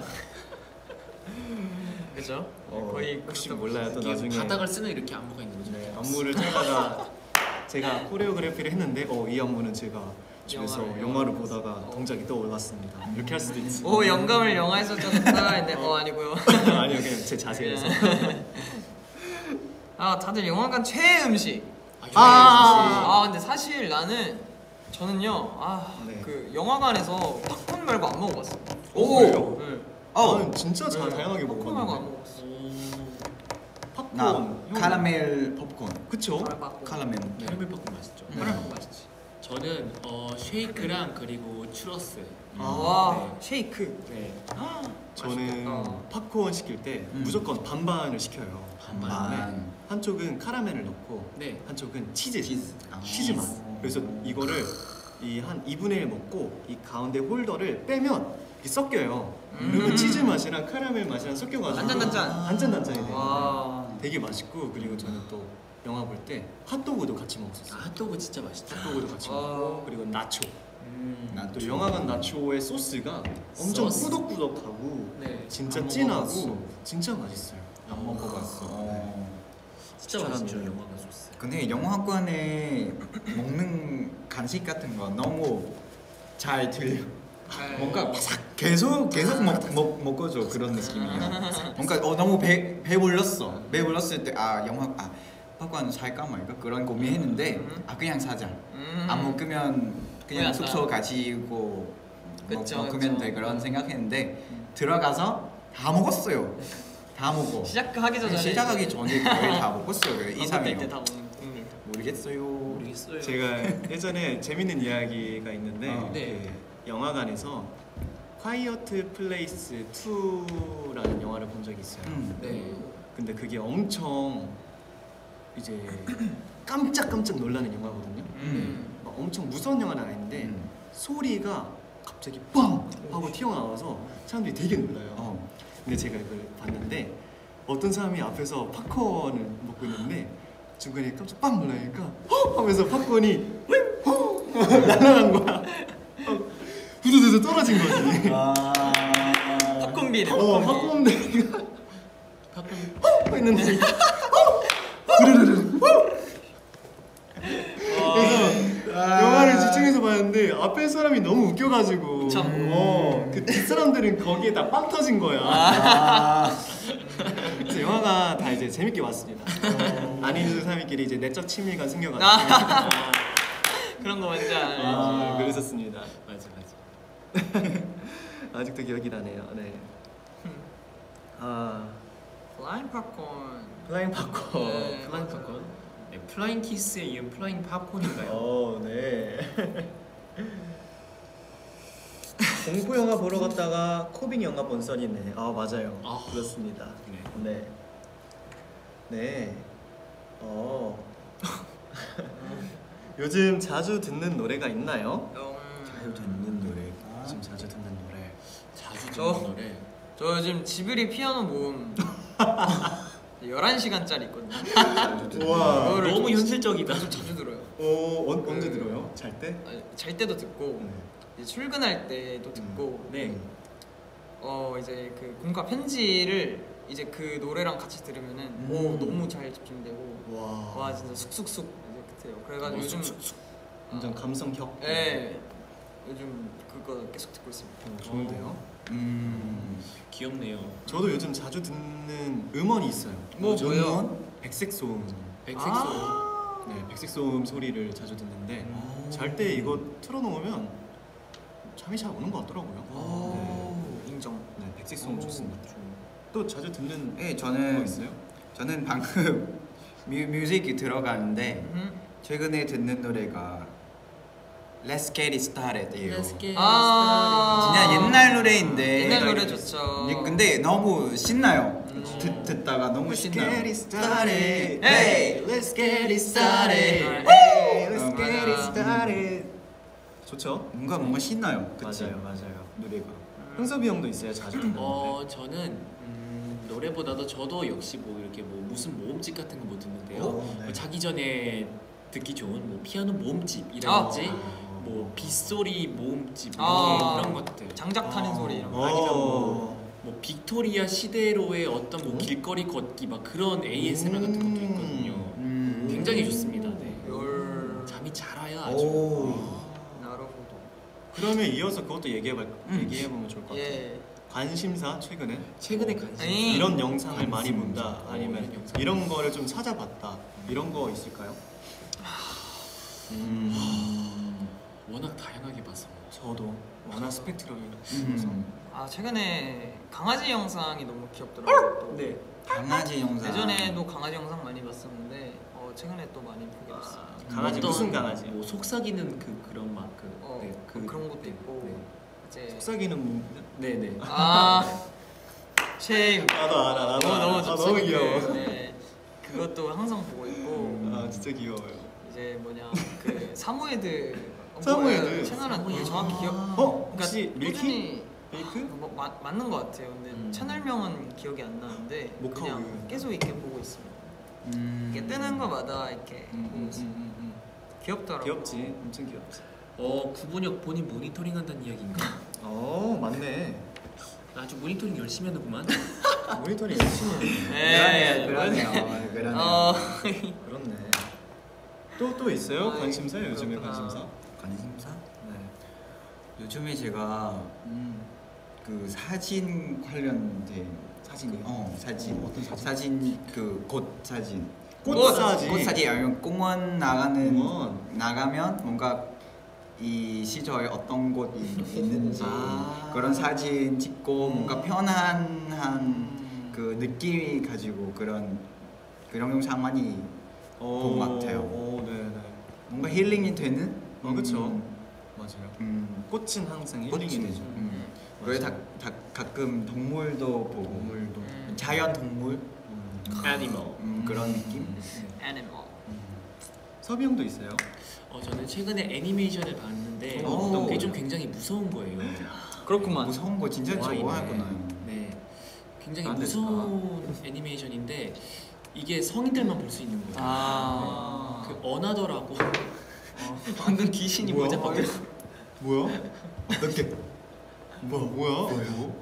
그죠? 어, 거의 혹시 그렇다고 몰라요 또 이게 나중에. 바닥을 쓰는 이렇게 안무가 있는 거죠. 네, 안무를 짜다가 제가 코레오그래피를 했는데 어, 이 안무는 제가 집에서 영화를, 영화를 영화를 보다가 어. 동작이 떠올랐습니다. 이렇게 할 수도 있어요. 오 영감을 영화에서 찾았다 했는데 어 아니고요. 아니요 그냥 제 자세에서. 아 다들 영화관 최애 음식. 아, 아, 아 근데 사실 나는 저는요 아 그 네. 영화관에서 팝콘 말고 안 먹어봤어. 오, 그래요? 네. 아, 나는 진짜 잘 네. 다양하게 팝콘 말고 안 먹어봤는데. 먹어봤어. 팝콘, 나 형. 카라멜 popcorn. 그쵸? 카라멜 팝콘. 카라멜. 캐러멜 팝콘 맛있죠. 네. 카라멜 팝콘 맛있지. 저는 어 쉐이크랑 그리고 추러스. 아, 와 쉐이크. 네. 저는 맛있겠다. 팝콘 시킬 때 음. 무조건 반반을 시켜요. 반반. 반. 네. 한쪽은 카라멜을 넣고 네. 한쪽은 치즈, 치즈. 아. 치즈 맛. 그래서 이거를 이 한 이분의 일 먹고 이 가운데 홀더를 빼면 이게 섞여요. 음. 그러면 치즈 맛이랑 카라멜 맛이랑 섞여가지고 단짠단짠. 단짠단짠이 돼요. 와. 되게 맛있고 그리고 저는 또 영화 볼 때 핫도그도 같이 아, 먹었었어요. 핫도그 진짜 맛있죠. 핫도그도 같이 아. 먹고 그리고 나초. 음. 나- 또 영화관 나초의 소스가 엄청 소스. 꾸덕꾸덕하고 네. 진짜 안 진하고 먹어봤어. 진짜 맛있어요. 안 먹어봤어. 어. 진짜 추천합니다. 맛있죠 영화관 소스. 근데 영화관에 먹는 간식 같은 거 너무 잘 들려. 뭔가 바삭 계속 계속 먹, 먹 먹어줘 그런 느낌이야. 뭔가 어 너무 배 배불렀어. 배불렀을 때 아 영화 아 팝콘 살까 말까 그런 고민했는데 음. 아 그냥 사자. 음. 안 먹으면 그냥 후회한다. 숙소 가지고 먹, 그쵸, 먹으면 그쵸. 돼 그런 생각했는데 들어가서 다 먹었어요. 다 먹어. 시작하기 전에 시작하기 전에 거의 다 먹었어요. 이, 삼 일. 때다 먹는 국물. 모르겠어요. 모르겠어요. 제가 예전에 재밌는 이야기가 있는데 어. 네. 그 영화관에서 콰이어트 플레이스 투라는 영화를 본 적이 있어요. 음. 네. 근데 그게 엄청 이제 깜짝깜짝 놀라는 영화거든요. 음. 막 엄청 무서운 영화는 아닌데 음. 소리가 갑자기 빵 하고 튀어나와서 사람들이 되게 놀라요. 어. 근데 제가 이걸 봤는데 어떤 사람이 앞에서 팝콘을 먹고 있는데 중간에 깜짝 빵 놀라니까 헉! 하면서 팝콘이 헉! 날아간 거야. 후두두두 떨어진 거지. 아. 팝콘 비네. 어, 팝콘 비. 팝콘 내가 팝콘. 헉! 했는데 후두두두 그래서 영화를 집중해서 봤는데 앞에 사람이 너무 웃겨가지고 그쵸. 어, 그 뒷사람들은 거기에 다 빵 터진 거야. 아. 그래서 영화가 다 이제 재밌게 봤습니다. 아닌 사람끼리 이제 내적 친밀감 생겨가지고 아. 그런 거 뭔지 알아요. 아, 그랬었습니다. 맞아 맞아. 아직도 기억이 나네요. 네. 아 플라잉 팝콘. 플라잉 팝콘. 네. 플라잉 팝콘. 네, 플라잉 키스에 이은 플라잉 팝콘인가요? 어, 네. 공포 영화 보러 갔다가 코빅 영화 본 썰이네. 아 맞아요. 아. 그렇습니다. 네. 네. 네. 어. 요즘 자주 듣는 노래가 있나요? 자유 듣는 노래가 요즘 자주 듣는 노래. 자주 저- 듣는 노래. 저 요즘 지브리 피아노 모음 열한 시간짜리 있거든요. 자유 듣는 우와. 그거를 너무 좀- 현실적이다. 좀 자주 들어요. 어, 언, 언제 들어요? 잘 때? 아니, 잘 때도 듣고 네. 이제 출근할 때도 듣고 네. 어 이제 그 공과 편지를 이제 그 노래랑 같이 들으면은 음. 오 너무 잘 집중되고 와, 와 진짜 쑥쑥쑥 이제 그때요. 그래가지고 어, 요즘 쑥쑥쑥. 완전 감성형. 예 요즘 그거 계속 듣고 있습니다. 어, 좋은데요? 음. 귀엽네요. 저도 요즘 자주 듣는 음원이 있어요. 뭐 요즘 뭐요? 원? 백색 소음. 백색소. 아~ 네, 백색 소음 소리를 자주 듣는데 오. 잘 때 이거 틀어놓으면 잠이 잘 오는 것 같더라고요. 오, 인정. 네, 네, 백색 소음 오. 좋습니다. 또 자주 듣는 네, 거 저는 있어요? 저는 방금 뮤, 뮤직이 들어가는데 음. 최근에 듣는 노래가 Let's Get It Started예요. Let's get 아. 진짜 옛날 노래인데 옛날 노래 좋죠. 예, 근데 너무 신나요. 음. 듣, 듣다가 너무 Let's 신나요. get it started. Hey, let's get it started. Hey, Hey, let's 어, get it 맞아. started. 좋죠? 뭔가 뭔가 신나요. 그치? 맞아요, 맞아요. 노래가. 흥섭이 형도 있어요, 자주 듣는 노래. 어 저는 음, 노래보다도 저도 역시 뭐 이렇게 뭐 무슨 모음집 같은 거 못 듣는데요. 오, 뭐 네. 자기 전에 듣기 좋은 뭐 피아노 모음집이라든지 아. 뭐 빗소리 모음집 이렇게 아. 그런 것들. 장작 타는 어. 소리 이런 거. 어. 아니면 뭐, 뭐 빅토리아 시대로의 어떤 뭐 어? 길거리 걷기 막 그런 에이에스엠알 같은 것도 있거든요. 음. 굉장히 좋습니다. 네. 열. 잠이 잘 와요 아주. 오. 나루호도. 그러면 이어서 그것도 얘기해봐, 음. 얘기해보면 좋을 것 같아요. 예. 관심사 최근에 최근에 관심. 에이. 이런 영상을 관심사. 많이 본다 어, 아니면 이런 영상. 이런 거를 좀 찾아봤다 이런 거 있을까요? 음. 워낙 다양하게 봐서. 저도 워낙 스펙트럼이 음. 아 최근에 강아지 영상이 너무 귀엽더라고요. 또. 네. 강아지 영상. 예전에도 강아지 영상 많이 봤었는데 어, 최근에 또 많이 보게 됐어요. 강아지 어떤 무슨 강아지? 뭐 속삭이는 그 그런 막그 어, 네, 그, 그런 것도 있고 네. 이제 속삭이는 네, 네. 아 쉐임 나도 알아 나도 너무 알아. 너무 아, 좋죠. 너무 귀여워. 네. 그것도 항상 보고 있고 아 진짜 귀여워요. 이제 뭐냐 그 사모예드 어, 사모예드. 뭐예요? 채널은 사모예드. 정확히 기억. 어? 혹시 그러니까 밀키? 꾸준히 밀크? 뭐, 마, 맞는 것 같아요. 근데 음. 채널명은 기억이 안 나는데 모카 그냥 우유. 계속 이렇게 보고 있습니다. 음. 이게 뜨는 거마다 이렇게 음, 보고 음, 있어요. 음, 음. 귀엽더라고. 귀엽지 엄청 귀엽지. 어 구분혁 본인 모니터링 한다는 이야기인가? 어 맞네. 아주 모니터링 열심히 하는구만. 모니터링 열심히 네, 해. 그러네요. 그러네요. 그러네요. 어, 그렇네. 또 또 있어요? 아이, 관심사 요즘에 그렇구나. 관심사? 관심사? 네. 요즘에 제가 음. 그 사진 관련된 사진이요? 어 사진 어, 어떤 사진? 사진 그 꽃 사진 꽃 사진. 꽃 사진 아니면 공원 나가는 공원. 나가면 뭔가 이 시절에 어떤 곳이 있는지 아. 그런 사진 찍고 음. 뭔가 편안한 음. 그 느낌이 가지고 그런 그런 영상 많이 본 것 같아요. 오, 네네. 뭔가 힐링이 되는 어, 그쵸. 음, 맞아요. 음, 꽃은 항상 힐링이 꽃이 되죠. 음. 맞아요. 그래서 다, 다, 가끔 동물도 보고 동물도. 음. 자연 동물 음. 애니멀. 음, 그런 느낌. 음. 애니멀. 음. 섭이 형도 있어요? 어 저는 최근에 애니메이션을 봤는데 오. 어떤 그게 좀 굉장히 무서운 거예요. 그렇구만. 무서운 거 진짜 와, 좋아하구나. 네. 굉장히 안 무서운 애니메이션인데 이게 성인들만 볼 수 있는 거예요. 아. 그 어나더라고. 어, 방금 귀신이 뭐야? 모자 벗겼어. 뭐야? 어떻게? 뭐 뭐야? 뭐?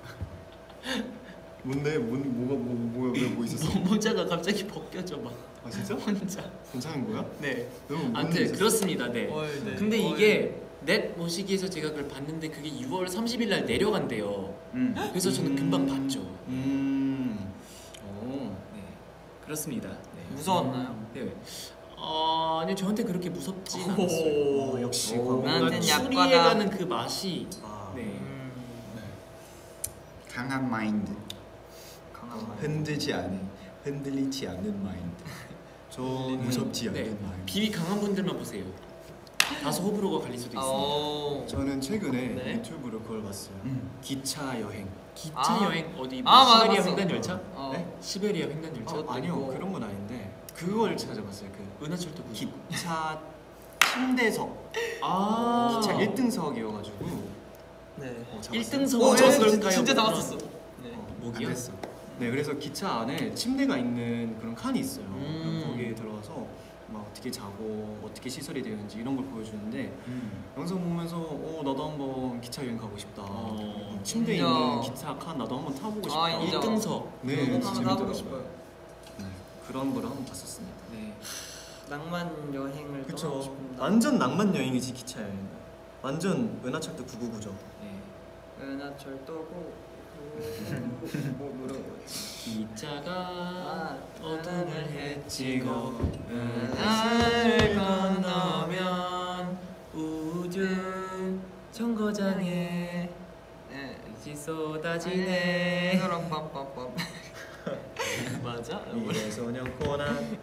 뭔데? 뭔 뭐가 뭐 뭐야? 왜 뭐 있었어? 모자가 갑자기 벗겨져 막 아 진짜? 혼자. 괜찮은 거야? 네. 너무 뭔 일 아무튼 있었어? 그렇습니다. 네. 어이, 네. 근데 어이. 이게 넷 모시기에서 제가 그걸 봤는데 그게 유월 삼십일 날 내려간대요. 음. 그래서 저는 금방 봤죠. 음. 오. 네. 그렇습니다. 네. 무서웠나요? 네. 어, 아니 저한테 그렇게 무섭진 않았어요. 오, 역시 오. 과거. 뭔가 나한텐 약과다. 추리해가는 그 맛이 아. 네. 음, 네. 강한 마인드. 강한 말. 흔들지 않은 흔들리지 않는 마인드. 저는 무섭지 않은 네. 마인드. 비위 강한 분들만 보세요. 다소 호불호가 갈릴 수도 있습니다. 어. 저는 최근에 네. 유튜브로 그걸 봤어요. 음. 기차 여행. 기차 아. 여행 어디 뭐 아, 맞아, 시베리아 맞아. 횡단 열차? 어. 네? 시베리아 횡단 열차? 저것도 아니요 있고. 그런 건 아닌데 그걸 찾아봤어요. 그 은하철도 구 기차 침대석. 아 기차 일 등석이어가지고 네. 어, 잡았어요. 일 등석 오, 어쩔 저 걸까요? 진짜 그런- 나왔었어. 네. 어, 안 목이요? 됐어. 네, 그래서 기차 안에 침대가 있는 그런 칸이 있어요. 음. 거기에 들어가서 막 어떻게 자고 어떻게 시설이 되어 있는지 이런 걸 보여주는데 음. 영상 보면서 어 나도 한번 기차 여행 가고 싶다. 어. 침대에 인정. 있는 기차 칸 나도 한번 타보고 싶다. 아, 인정. 일 등석. 네, 그거 진짜 한번 하고 재밌더라고요. 싶어요. 네, 그런 거를 한번 봤었습니다. 네. 낭만 여행을 떠나고 그쵸. 싶습니다. 완전 낭만 여행이지 기차 여행. 완전 은하철도 구구구죠. 네. 은하철도고 뭐 노래 기차가 아, 어둠을 헤치고 은하를 건너면 우주 정거장에 네. 빛이 쏟아지네. 빰빰빰빰. 맞아? 이래소년 코난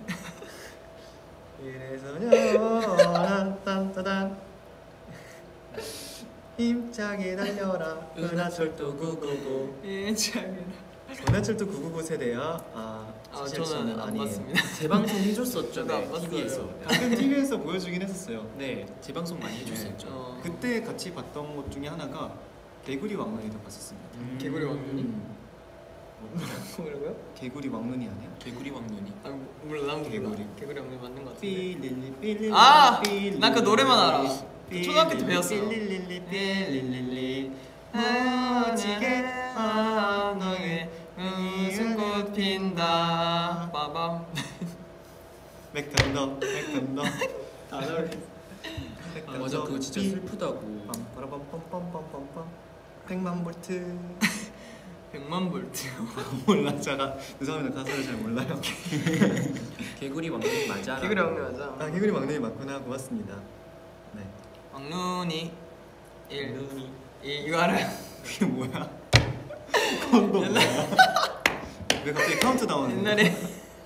이래소년 딴따단 힘차게 달려라 은하철도 구구구. 인창이라. 은하철도 구구구 세대야? 아, 아 사실 저는 안 아니에요. 봤습니다. 재방송 해줬었죠. 저도 안 네, 봤어요. 티비에서. 가끔 티비에서 보여주긴 했었어요. 네, 재방송 많이 해줬었죠. 어. 그때 같이 봤던 것 중에 하나가 개구리 왕눈이도 봤었습니다. 음. 개구리 왕눈이? 음. 뭐라고요? 개구리 왕눈이 아니야? 개구리 왕눈이. 아 몰라 난 개구리. 몰라. 개구리 왕눈 맞는 것 같은데. 삐릴리 삐릴리 아! 삐릴리 난그 노래만 알아. 초등학교 때 삐릴리 배웠어요. 삐릴리 삐릴리 아, 무지개 한강에 무슨 꽃 핀다. 빠밤. 맥던더 맥던더 다 나오네. 아, 맞아, 그거 진짜 슬프다고. 빰빠라빰빰빰빰빰빰 백만 볼트. 백만 볼트. 몰라 제가 죄송합니다 가사를 잘 몰라요. 개구리 왕눈이 맞아. 개구리 왕눈 맞아. 아 개구리 막내이 맞구나. 고맙습니다. 네. 왕눈이 일 눈이 이 이거 알아요? 그게 뭐야? 그거 뭐야? 왜 갑자기 카운트다운? 옛날에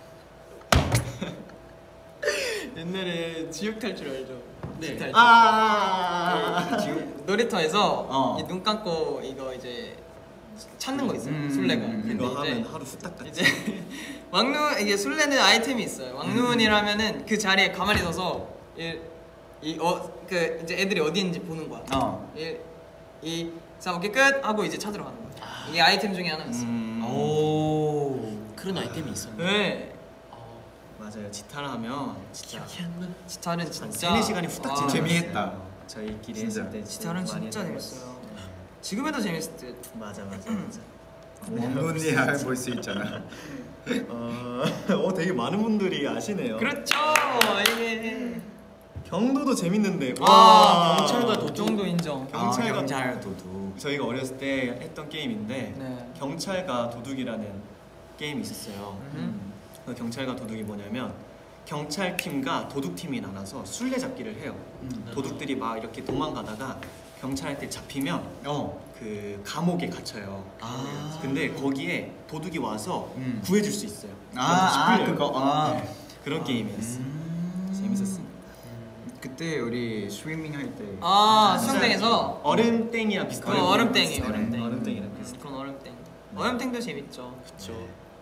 옛날에 지옥 탈출 알죠? 네. 지옥 탈출. 아. 그 지옥 놀이터에서 어. 이 눈 감고 이거 이제 찾는 거 있어요. 음, 술래가. 음, 근데 이거 하면 이제 하루 후딱 갔지. 이제 왕눈 이게 술래는 아이템이 있어요. 왕눈이라면은 그 자리에 가만히 서서 이어그 이제 애들이 어디 있는지 보는 거야. 어. 이이 자 오케이 끝 하고 이제 찾으러 가는 거야. 이게 아이템 중에 하나였어. 요 음. 오. 그런 아이템이 있었네. 네. 어, 맞아요. 지타를 하면 진짜 기억이 안 나. 지탈은 한 진짜 세네 시간이 후딱 아, 지나갔어요. 재미있다. 저희끼리 진짜. 했을 때 지탈은 많이 진짜 했던 재밌어요. 것 같아요. 지금에도 재밌을 듯. 맞아 맞아 맞아. 먹는이야 볼수 있잖아. 어, 어 되게 많은 분들이 아시네요. 그렇죠. 이게 경도도 재밌는데. 와 경찰과 그 도둑. 정도 인정. 경찰과 아, 경찰 도둑. 저희가 어렸을 때 했던 게임인데 네. 경찰과 도둑이라는 게임이 있었어요. 음. 그 경찰과 도둑이 뭐냐면 경찰 팀과 도둑 팀이 나눠서 술래잡기를 해요. 음. 도둑들이 막 이렇게 도망가다가 경찰한테 잡히면 어. 그 감옥에 갇혀요. 아. 근데 거기에 도둑이 와서 음. 구해줄 수 있어요. 아, 아 풀려요. 그거. 아. 네, 그런 게임이었어요. 음. 재밌었습니다. 그때 우리 스위밍 할 때. 아 진짜 수영장에서 얼음땡이랑 비슷해요. 그거 얼음땡이 비슷하네. 얼음땡. 얼음땡이랑 음, 비슷해. 그런 얼음땡. 얼음땡도 재밌죠. 그쵸.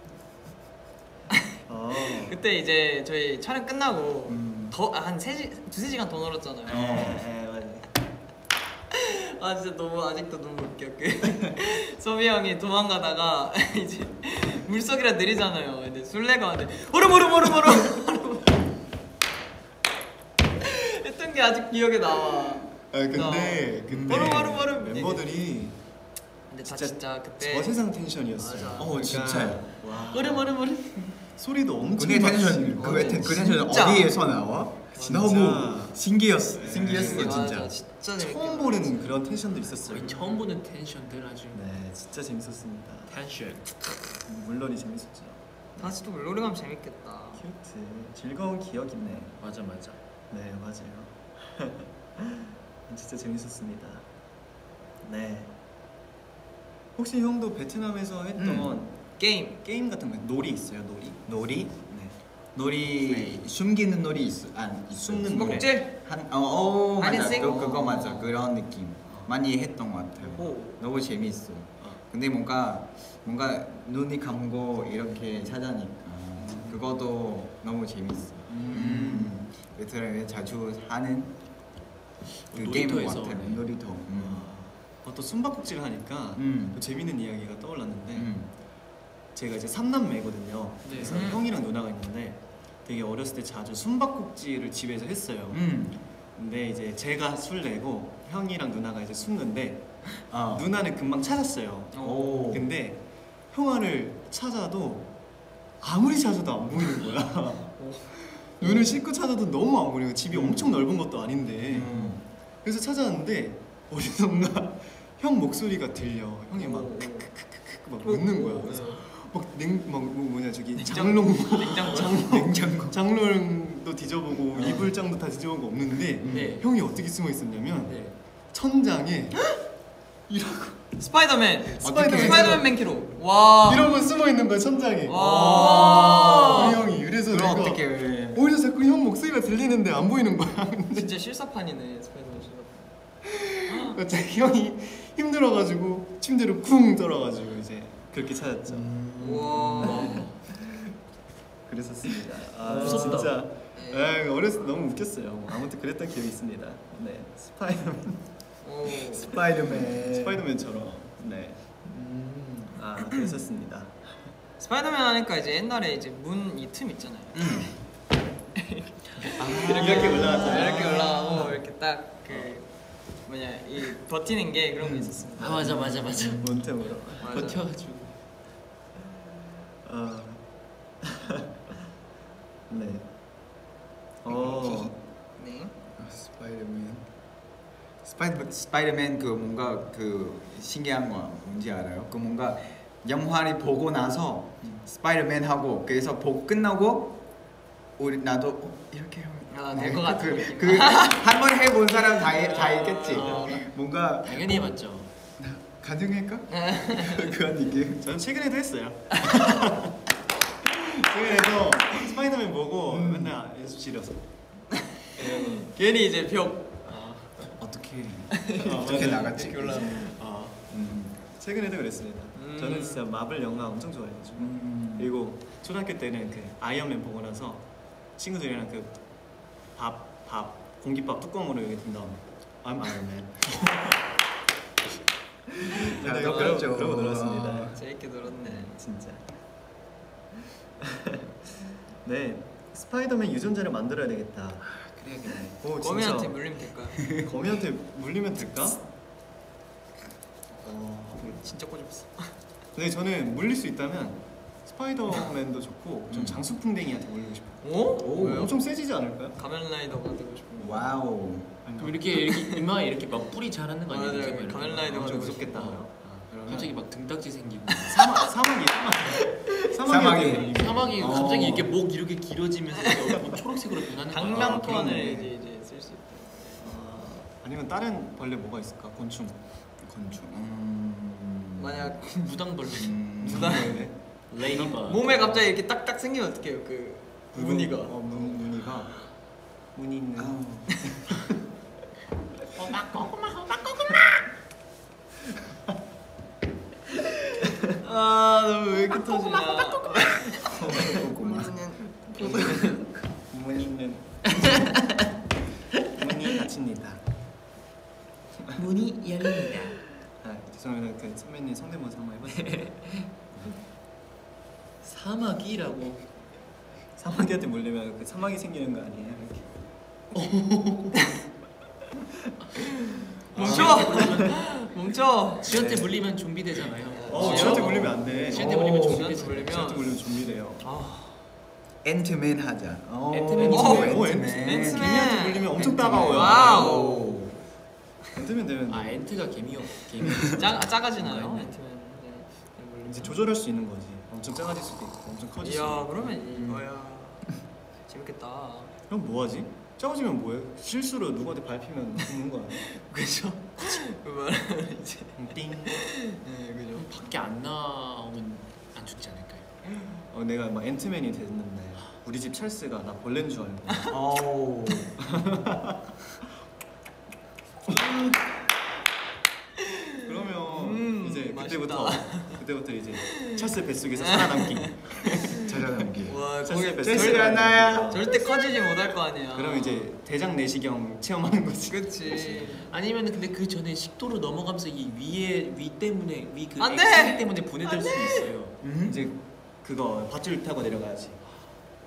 어. 그때 이제 저희 촬영 끝나고 음. 더한 세 시 두세 시간 더 놀았잖아요. 네, 네, 맞아요. 아 진짜 너무 아직도 너무 웃겨. 그 소비 형이 도망가다가 이제 물속이라 느리잖아요. 근데 술래가 왔는데 얼음 얼음 얼음 얼음 얼음 했던 게 아직 기억에 나와. 아 근데 근데 얼음 얼음 얼음 멤버들이 근데 다 진짜 진짜 그때 저세상 텐션이었어요. 맞아. 어, 진짜요. 와. 얼음 얼음 얼음 소리도 엄청 그네 막 텐션 지르고. 그, 텐- 그 텐션 진짜. 어디에서 나와? 진짜. 너무 신기했어. 네. 신기했어 맞아, 진짜. 진짜 재밌게 처음 보는 그런 텐션도 있었어요. 거의 처음 보는 텐션들 아주. 네, 진짜 재밌었습니다. 텐션. 물론이 재밌었죠. 다시 또 물놀이 가면 재밌겠다. 큐트. 즐거운 기억이네. 맞아 맞아. 네, 맞아요. 진짜 재밌었습니다. 네. 혹시 형도 베트남에서 했던 음. 게임 게임 같은 거 놀이 있어요? 놀이? 놀이? 네. 놀이 숨기는 놀이 있어. 아 있어. 숨는 노래. 숨바꼭질? 한 어, 어 맞아. 하이드앤시크? 그, 그거 맞아. 그런 느낌 많이 했던 것 같아요. 오. 너무 재밌어. 어. 근데 뭔가 뭔가 눈이 감고 이렇게 찾아니까 그것도 너무 재밌어. 음. 베트남에 자주 하는 그 놀이터에서, 게임 같아요. 네. 놀이터. 음. 어, 또 숨바꼭질 하니까 음. 또 재밌는 이야기가 떠올랐는데 음. 제가 이제 삼남매거든요. 네. 그래서 음. 형이랑 누나가 있는데 되게 어렸을 때 자주 숨바꼭질을 집에서 했어요. 음. 근데 이제 제가 술 내고 형이랑 누나가 이제 숨는데 어. 누나는 금방 찾았어요. 오. 근데 형아를 찾아도 아무리 찾아도 안 보이는 거야. 눈을 씻고 찾아도 너무 안 보이고 집이 엄청 넓은 것도 아닌데. 음. 그래서 찾아왔는데 어디선가 형 목소리가 들려. 형이 막 오. 크크크크크 막 웃는 거야. 그래서 막냉막 뭐냐 저기 냉장고. 장롱 냉장고. 장 냉장고. 장롱도 뒤져보고 이불장도 다 뒤져보고 없는데 네. 형이 어떻게 숨어 있었냐면 네. 천장에 이러고 스파이더맨. 스파이더맨. 스파이더맨 맨키로. 와. 이러고 숨어 있는 거야 천장에. 와. 우리 형이 그래서 그럼 내가 어떻게? 오히려 자꾸 형 목소리가 들리는데 안 보이는 거야. 근데 진짜 실사판이네 스파이더맨 실사판. 갑자기 형이 힘들어가지고 침대로 쿵 떨어가지고 이제 그렇게 찾았죠. 음. 와. 그랬었습니다. 아, 무섭다. 진짜 아, 어렸을 때 너무 웃겼어요. 아무튼 그랬던 기억이 있습니다. 네, 스파이더맨, 오. 스파이더맨. 스파이더맨처럼 네, 음. 아 그랬었습니다. 스파이더맨 하니까 이제 옛날에 이제 문 이 틈 있잖아요. 이렇게 올라갔잖아요. 이렇게 올라가고 이렇게 딱 그 뭐냐 이 버티는 게 그런 게 있었습니다. 아 맞아 맞아 맞아. 원템으로. 맞아. 버텨가지고. 아, 네. 어, 네. 아, 스파이더맨. 스파이더 스파이더맨 그 뭔가 그 신기한 거 뭔지 알아요? 그 뭔가 영화를 보고 나서 스파이더맨 하고 그래서 보고 끝나고 우리 나도 어, 이렇게 아, 될것 같은 느낌. 그한 번 해본 사람 다, 해- 다 있겠지. 어. 뭔가 당연히 맞죠. 가능할까? 그런 느낌. 저는 최근에도 했어요. 최근에도 스파이더맨 보고 음. 맨날 연습 지려서. 괜히 이제 벽. 어떻게 어, 어떻게 맞아요. 나갔지? 이렇게 올라가. 아, 음. 최근에도 그랬습니다. 음. 저는 진짜 마블 영화 엄청 좋아해가지고. 음. 그리고 초등학교 때는 그 아이언맨 보고 나서 친구들이랑 그 밥, 밥, 공깃밥 뚜껑으로 여기 든 다음에 I'm Iron Man. 잘 네, 똑같죠. 그러고, 그러고 놀았습니다. 재밌게 놀았네. 진짜. 네, 스파이더맨 유전자를 만들어야 되겠다. 그래야겠네. 오, 거미한테 진짜. 물리면 될까요? 거미한테 물리면 될까? 어, 진짜 꼬집었어. 근데 저는 물릴 수 있다면 스파이더맨도 좋고 좀 음. 장수풍뎅이한테 물리고 싶어요. 오? 오. 왜요? 엄청 세지지 않을까요? 가면라이더가 되고 싶은 거. 와우. 그럼 이렇게 이렇게 이마에 이렇게 막 뿌리 자라는 거 아니에요? 맞아요. 이렇게 막 이렇게. 가면라이더가 좀 되고 무섭겠다. 싶은 거. 아, 그러면 갑자기 막 등딱지 생기고 사막 사막이 사막 사막이. 사막이 사막이 어. 갑자기 이렇게 목 이렇게 길어지면서 뭐 초록색으로 변하는 거야. 강낭폰을 그러네. 이제 이제 쓸 수 있다. 아, 아니면 다른 벌레 뭐가 있을까? 곤충. 건축. 음. 만약 무당벌레, 음. 벌레. 레이디버그. 몸에 갑자기 이렇게 딱딱 생기면 어떡해요? 그 무늬가. 어, 무, 무늬가 무늬 있는. 아우. 아 너무 왜 이렇게 터지냐. 고구마. 무늬 있는. 문이 닫힙니다. 문이 열립니다. 아 죄송합니다. 그 선배님 성대모사 한번 해보세요. 사마귀라고. 사마귀한테 물리면 그 사마귀 생기는 거 아니에요? 이렇게. 멈춰. 멈춰. 쥐한테 물리면 좀비 되잖아요. 어, 쥐요? 쥐한테 물리면 안 돼. 쥐한테 오. 물리면 좀비 쥐한테 되잖아요. 물리면 쥐한테 물리면 좀비래요. 아. 앤트맨 하자. 오, 앤트맨. 오, 오, 앤트- 앤트맨. 개미한테 물리면 엄청 앤트맨. 따가워요. 와우. 앤트맨 되면 아 엔트가 개미요. 개미. 작 작아지나요? 뭔가 앤트맨. 네. 물리면. 이제 조절할 수 있는 거지. 엄청 작아질 수도 있고, 엄청 커질 수도 이야 있고. 그러면 이거야. 재밌겠다. 그럼 뭐하지? 작아지면 뭐해? 실수로 누구한테 밟히면 죽는 거 아니야? 그죠? 그 말은 이제. 띵. 네 그죠. 밖에 안 나오면 안 죽지 않을까요? 어, 내가 막 앤트맨이 됐는데 우리 집 찰스가 나 벌레인 줄 알고. 오. 그러면 음, 이제 맛있다. 그때부터 그때부터 이제 찰스 뱃속에서 살아남기. 찾아남기. 와 찰스 거기 뱃속에 찰스가 나야. 절대 커지지 못할 거 아니야. 그럼 이제 대장 내시경 체험하는 거지. 그치. 아니면 근데 그 전에 식도로 넘어가면서 이 위에 위 때문에 위 그 안 돼! 액상 때문에 분해될 수도 있어요. 음? 이제 그거 밧줄 타고 내려가야지.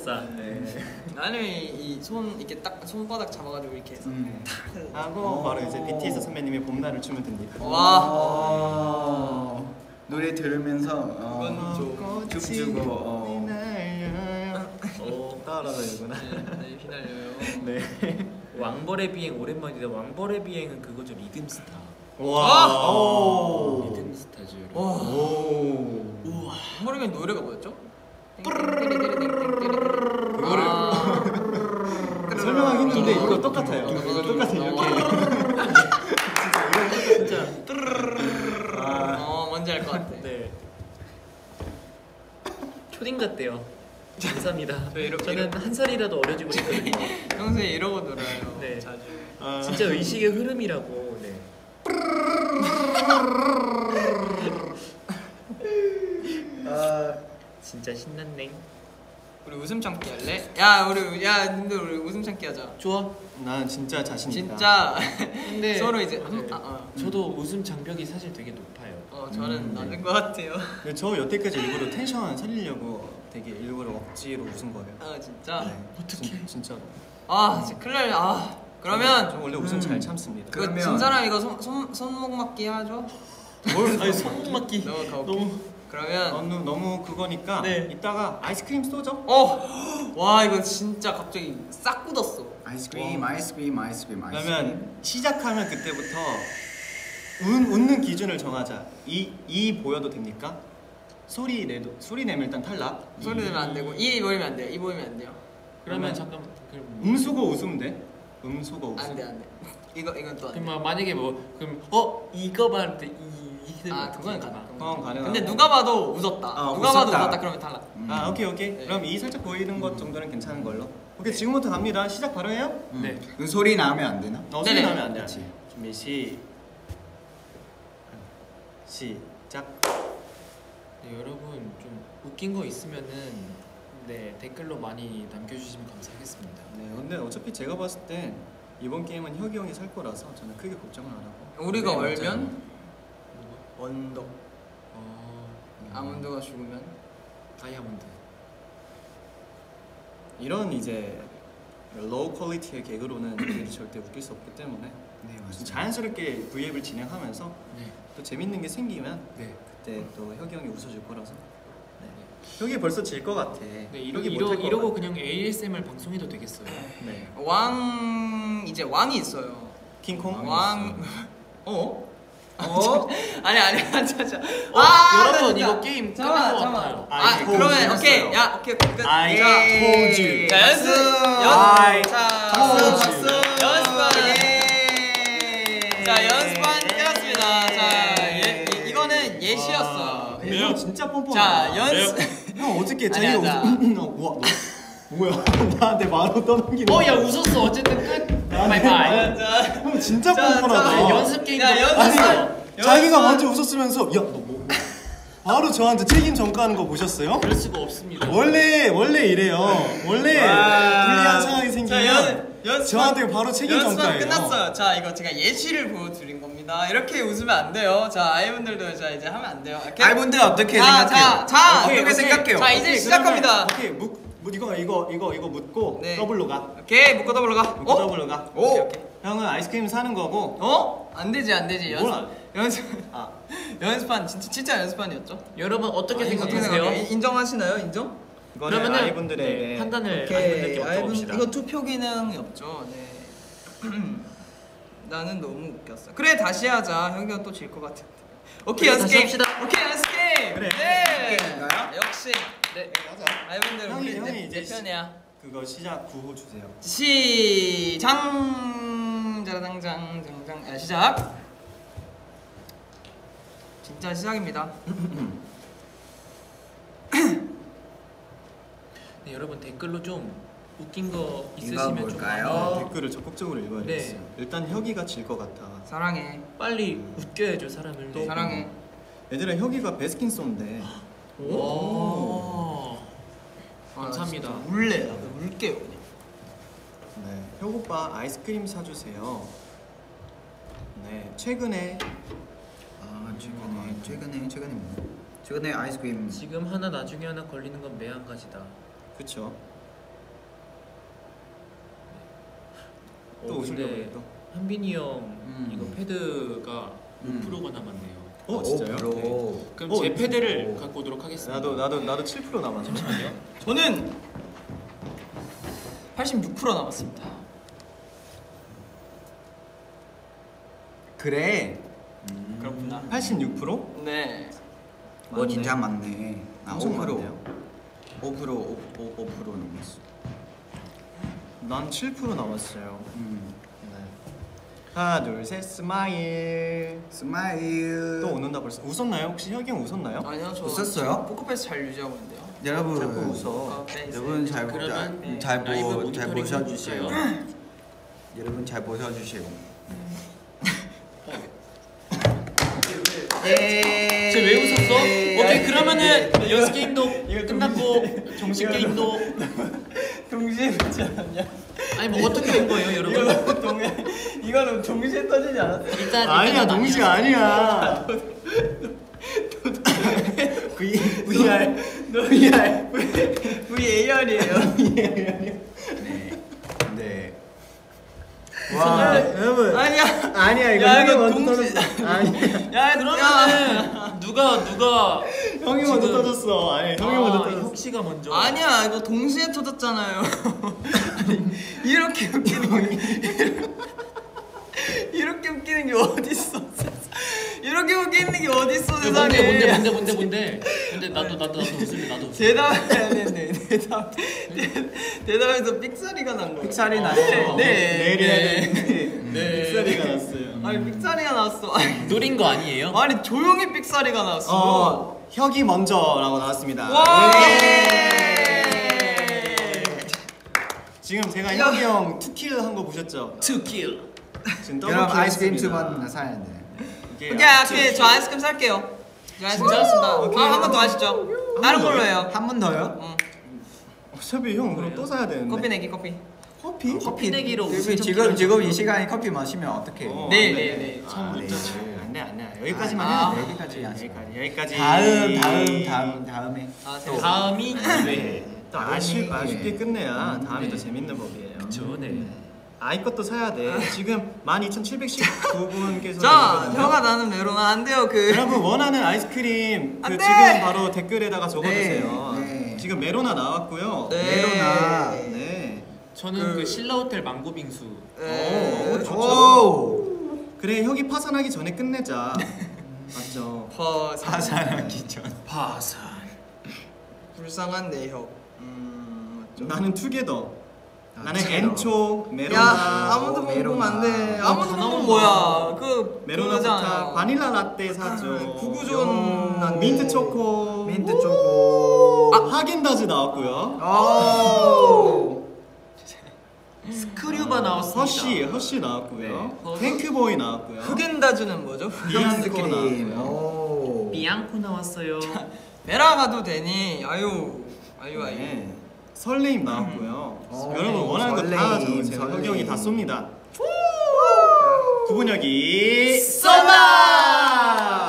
목사. 네. 나는 이 손 이렇게 딱 손바닥 잡아가지고 이렇게 해서 음. 하고 바로 이제 비티에스 선배님의 봄날을 추면 됩니다. 와. 어, 노래 들으면서 어, 그건 좀 춤추고 어. 오 따라다니구나. 네, 휘날려요. 네. 왕벌의 비행 오랜만이다. 왕벌의 비행은 그거죠. 리듬스타. 와. 아! 오. 리듬스타죠. 여러분. 와. 오. 우와. 모르겠는 노래가 뭐였죠? 이거를 아. 설명하기 힘든데 이거 똑같아요. 이거 똑같아요. 이렇게. 진짜. 어 뭔지 알 것 같아. 네. 초딩 같대요. 감사합니다. 저 이렇게- 저는 한 살이라도 어려지고 싶거든요. 평소에 이러고 놀아요. 네. 자주. 아. 진짜 의식의 흐름이라고. 네. 아. 진짜 신났네. 우리 웃음 참기 할래? 야 우리 야 근데 우리 웃음 참기 하자. 좋아. 난 진짜 자신 있다. 진짜 근데 서로 이제 음, 네. 아, 어. 저도 웃음 장벽이 사실 되게 높아요. 어 저는 음, 낮은 네. 것 같아요. 근데 저 여태까지 일부러 텐션 살리려고 되게 일부러 억지로 웃은 거예요. 아 진짜. 네. 어떡해. 진, 진짜로. 아 진짜 큰일 날. 아 저 그러면 원래 웃음 음. 잘 참습니다. 그거 그러면- 진 사람 이거 손, 손 손목 맞기 하죠? 아니 손목 맞기. 너무 가혹해. 너무. 그러면 너무 너무 그거니까 네. 이따가 아이스크림 쏘죠. 어! 와 이거 진짜 갑자기 싹 굳었어. 아이스크림, 아이스크림, 아이스크림, 아이스크림. 그러면 시작하면 그때부터 운, 웃는 기준을 정하자. 이, 이 보여도 됩니까? 소리 내도 소리 내면 일단 탈락. 소리 내면 안 되고 이 보이면 안 돼요. 이 보이면 안 돼요. 그러면 그러면 잠깐. 그럼 음수고 웃으면 돼. 음수고 웃음. 안 돼, 안 돼. 이거 이건 또 안 돼. 그럼 만약에 뭐 그럼 어 이거 말할 때이 이. 아 그건 가능. 그건 가능하고. 근데 누가 봐도 웃었다. 어, 누가 봐도 웃었다. 웃었다 그러면 탈락. 음. 아 오케이 오케이. 네. 그럼 이 살짝 보이는 것 정도는 괜찮은 걸로. 오케이 지금부터 갑니다. 시작 바로 해요. 음. 네. 그 소리 나면 안 되나? 어, 소리 네네. 나면 안 돼. 그치. 준비 시. 시작. 네, 여러분 좀 웃긴 거 있으면은 네 댓글로 많이 남겨주시면 감사하겠습니다. 네, 근데 어차피 제가 봤을 때 이번 게임은 혁이 형이 살 거라서 저는 크게 걱정을 안 하고. 우리가 네, 얼면 누구? 원더. 어 아몬드가 죽으면 다이아몬드. 이런 이제 로우 퀄리티의 개그로는 우리를 절대 웃길 수 없기 때문에 네, 좀 맞습니다. 자연스럽게 브이앱을 진행하면서 네. 또 재밌는 게 생기면 네. 그때 또 혁이 형이 웃어줄 거라서. 네. 혁이 벌써 질 것 같아. 네 이러, 혁이 이러, 못할 것 이러고 같아. 그냥 에이에스엠알 방송해도 되겠어요. 네. 왕 이제 왕이 있어요. 킹콩. 왕 어? 어? 아니 아니 잠깐. 어, 아, 여러분 나 진짜. 이거 게임 끝난 잠깐만, 것 잠깐만. 같아요. 아, I told 그러면 you. 오케이. 야, 오케이. 끝. I 자, told you. 자, 연습. I 연습. 자, told 박수. you. 연습반. 예. 자, 연습반 끝났습니다. 자, 예, 이- 이거는 예시였어. 네, 형 진짜 뻔뻔하다. 자, 연습. 형 어저께 아니야, 자기가 자. 웃 어, 우와 너 뭐야 나한테 말로 떠넘기는 어야 웃었어. 어쨌든 끝. 바이바이. 자, 형 진짜 자, 뻔뻔하다. 자, 네, 연습 게임. 자, 연습. 아니 연습. 자기가 먼저 웃었으면서 야너 뭐, 뭐 바로 저한테 책임 전가하는 거 보셨어요? 그럴 수가 없습니다. 원래 원래 이래요. 원래 와. 불리한 상황이 자, 생기면 연, 연습. 저한테 바로 책임 연습 전가해요. 끝났어요. 자, 이거 제가 예시를 보여드린 겁니다. 이렇게 웃으면 안 돼요. 자, 아이분들도 자 이제 하면 안 돼요. 이렇게. 아이분들 어떻게 자, 생각해요? 자, 자, 어떻게 오케이, 생각해요? 자, 이제 오케이, 시작합니다. 그러면, 오케이 묻, 묻 이거 이거 이거 이거 묻고 네. 더블로 가. 오케이, 묶어 더블로 가. 묻고 어? 더블로 가. 오. 오케이, 오케이. 형은 아이스크림 사는 거고. 어? 안 되지, 안 되지. 연습. 뭐야? 연습. 아 연습반 진짜 진짜 연습반이었죠? 여러분 어떻게 아, 이거 생각하세요? 생각해요? 인정하시나요? 인정? 이거는 그러면은 아이분들에게 네, 판단을 오케이. 아이분들께 아이분, 맡겨봅시다. 이거 투표 기능이 없죠. 네. 나는 너무 웃겼어. 그래 다시 하자. 형이가 또 질 것 같은데. 오케이 그래, 연습 다시 게임. 합시다. 오케이 연습 게임. 그래. 네. 게임인가요? 역시. 네. 아이분들 형이- 우리 형이 내, 이제 내 편이야. 그거 시작 구호 주세요. 시장 자라당장 장장 아, 시작. 진짜 시작입니다. 네, 여러분 댓글로 좀 웃긴 거 이거 있으시면 좀 뭘까요? 많이 네, 댓글을 적극적으로 읽어야겠어요. 네. 일단 혁이가 질 것 같아. 사랑해. 빨리 웃겨야죠 사람을. 네. 사랑해. 얘들아 혁이가 베스킨소인데. 오. 아, 감사합니다. 진짜 울래. 나 울게요 그냥. 네, 혁 오빠 아이스크림 사주세요. 네, 최근에 아 최근에 최근에 최근에 뭐? 최근에 아이스크림 지금 하나 나중에 하나 걸리는 건 매한가지다. 그쵸. 또 어, 오시려고 근데 또. 한빈이 형 음. 이거 패드가 음. 오 퍼센트가 남았네요. 어 진짜요? 프로. 네. 그럼 어, 제 패드를 오. 갖고 오도록 하겠습니다. 나도 나도 나도 칠 퍼센트 남았네. 잠시만요. 저는 팔십육 퍼센트 남았습니다. 그래. 그렇구나. 팔십육 퍼센트? 네. 뭐 진짜 많네. 나 엄청 오 퍼센트. 많네요. 오 퍼센트 오, 오, 오 퍼센트 넘었어. 난 칠 퍼센트 남았어요. 음. 네. 하나 둘 셋 스마일. 스마일. 또 웃는다 벌써. 웃었나요? 혹시 혁이 형 웃었나요? 아니요, 저 웃었어요? 포커페이스 잘 유지하고 있는데요. 여러분. 자꾸 웃어. 포커페이스. 여러분 잘 그러면 잘 라이브 보, 잘 모니터링 보셔주세요. 해주세요. 여러분 잘 보셔주세요. 쟤 왜 웃었어? 오케이 그러면은 연습 게임도 끝났고 정식 게임도 동시에 웃지 않았냐? 아니 뭐 어떻게 된 거예요 여러분? 이거는 동해 이거는 동시에 터지지 않았어? 일단 아니야 일단 동시 아니야. V VR VR 브이에이알이에요. 네. 네. 와 여러분 아니야. 아니야 이거 야, 형이 이거 먼저 동시- 터졌어. 아니야 야, 그러면은 누가 누가 형이 먼저 지금- 터졌어. 아니 형이 아, 먼저 터졌어. 혁 씨가 먼저 아니야, 이거 동시에 터졌잖아요. 아니, 이렇게 웃기는 게 이렇게 웃기는 게 어딨어? 이렇게 웃기는 게 어딨어 야, 세상에? 뭔데 뭔데 뭔데 뭔데 뭔데 근데 나도 나도 나도 웃을래 나도 웃을래. 대답해야 되는데 대답 대- 대답에서 삑사리가 난 거야. 삑사리 네, 났어. 네, 내일 해야 네. 되는데 네. 빅사리가 났어요. 아니 삑사리가 났어. 아니, 노린 거 아니에요? 아니 조용히 삑사리가 났어. 어 혁이 먼저라고 나왔습니다. 와! 예. 지금 제가 야. 혁이 형 투킬 한 거 보셨죠? To kill. 지금 그럼 더블킬 아이스크림 했습니다. 두 번 사야 돼. 이게 오케이, 오케이, 저 아이스크림 살게요. 저 아이스크림 살았습니다. 오케이. 아, 한 번 더 하시죠. 다른 걸로 해요. 한 번 더요? 응. 어차피 형 그럼 또 사야 되는데. 커피 내기 커피. 커피? 커피 내기로 지금 우승 지금 터키를 지금 이 시간에 커피 마시면 어떡해? 어, 네, 안 돼. 네, 네. 아, 처음 네. 문자지. 안돼 안돼 여기까지만 아, 해야 돼. 여기까지 하자. 여기까지 여기까지. 다음 다음 다음 다음에 아, 또. 다음이 기회. 네. 또 아쉽 다음이- 아쉽게 끝내야 음, 다음이 네. 더 재밌는 법이에요. 그쵸 네. 아이 것도 사야 돼. 지금 만 이천칠백십구 분께서 자, 혀가 나는 메로나 안 돼요. 그 여러분 원하는 아이스크림 그 안 돼! 지금 바로 댓글에다가 적어주세요. 네, 네. 지금 메로나 나왔고요. 네. 메로나. 네. 저는 그, 그- 신라 호텔 망고 빙수. 네. 오, 좋죠. 오. 그래 혁이 파산하기 전에 끝내자. 맞죠. 퍼 파산하기 전. 파산. 불쌍한데 혀. 음, 맞죠. 나는 투게더. 아, 나는 투게더. 엔초 메로나. 야, 아무도 오, 먹으면 안 돼. 메로나. 아무도 다 먹으면 나온다. 뭐야? 그 메로나 그거잖아. 부탁 바닐라 라떼 사죠. 구구존 요, 민트 초코. 민트 초코. 아 하겐다즈 나왔고요. 오. 스크류바 나왔습니다. 허쉬 허쉬 나왔고요. 네. 탱크보이 나왔고요. 흑엔다즈는 뭐죠? 비앙코 아이스크림. 나왔고요. 오. 비앙코 나왔어요. 베라 가도 되니? 아유, 아유, 아유. 네. 설레임 나왔고요. 오, 여러분 원하는 거 다 설레임, 적으세요. 설레임. 혁이 형이 다 쏩니다. 구분혁이 쏜다.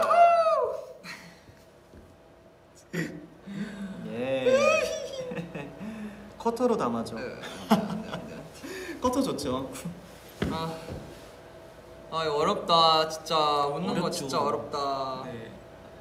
예. 커터로 담아줘. 커터 좋죠. 아, 아 이거 어렵다. 진짜 웃는 거 어렵죠. 진짜 어렵다. 네.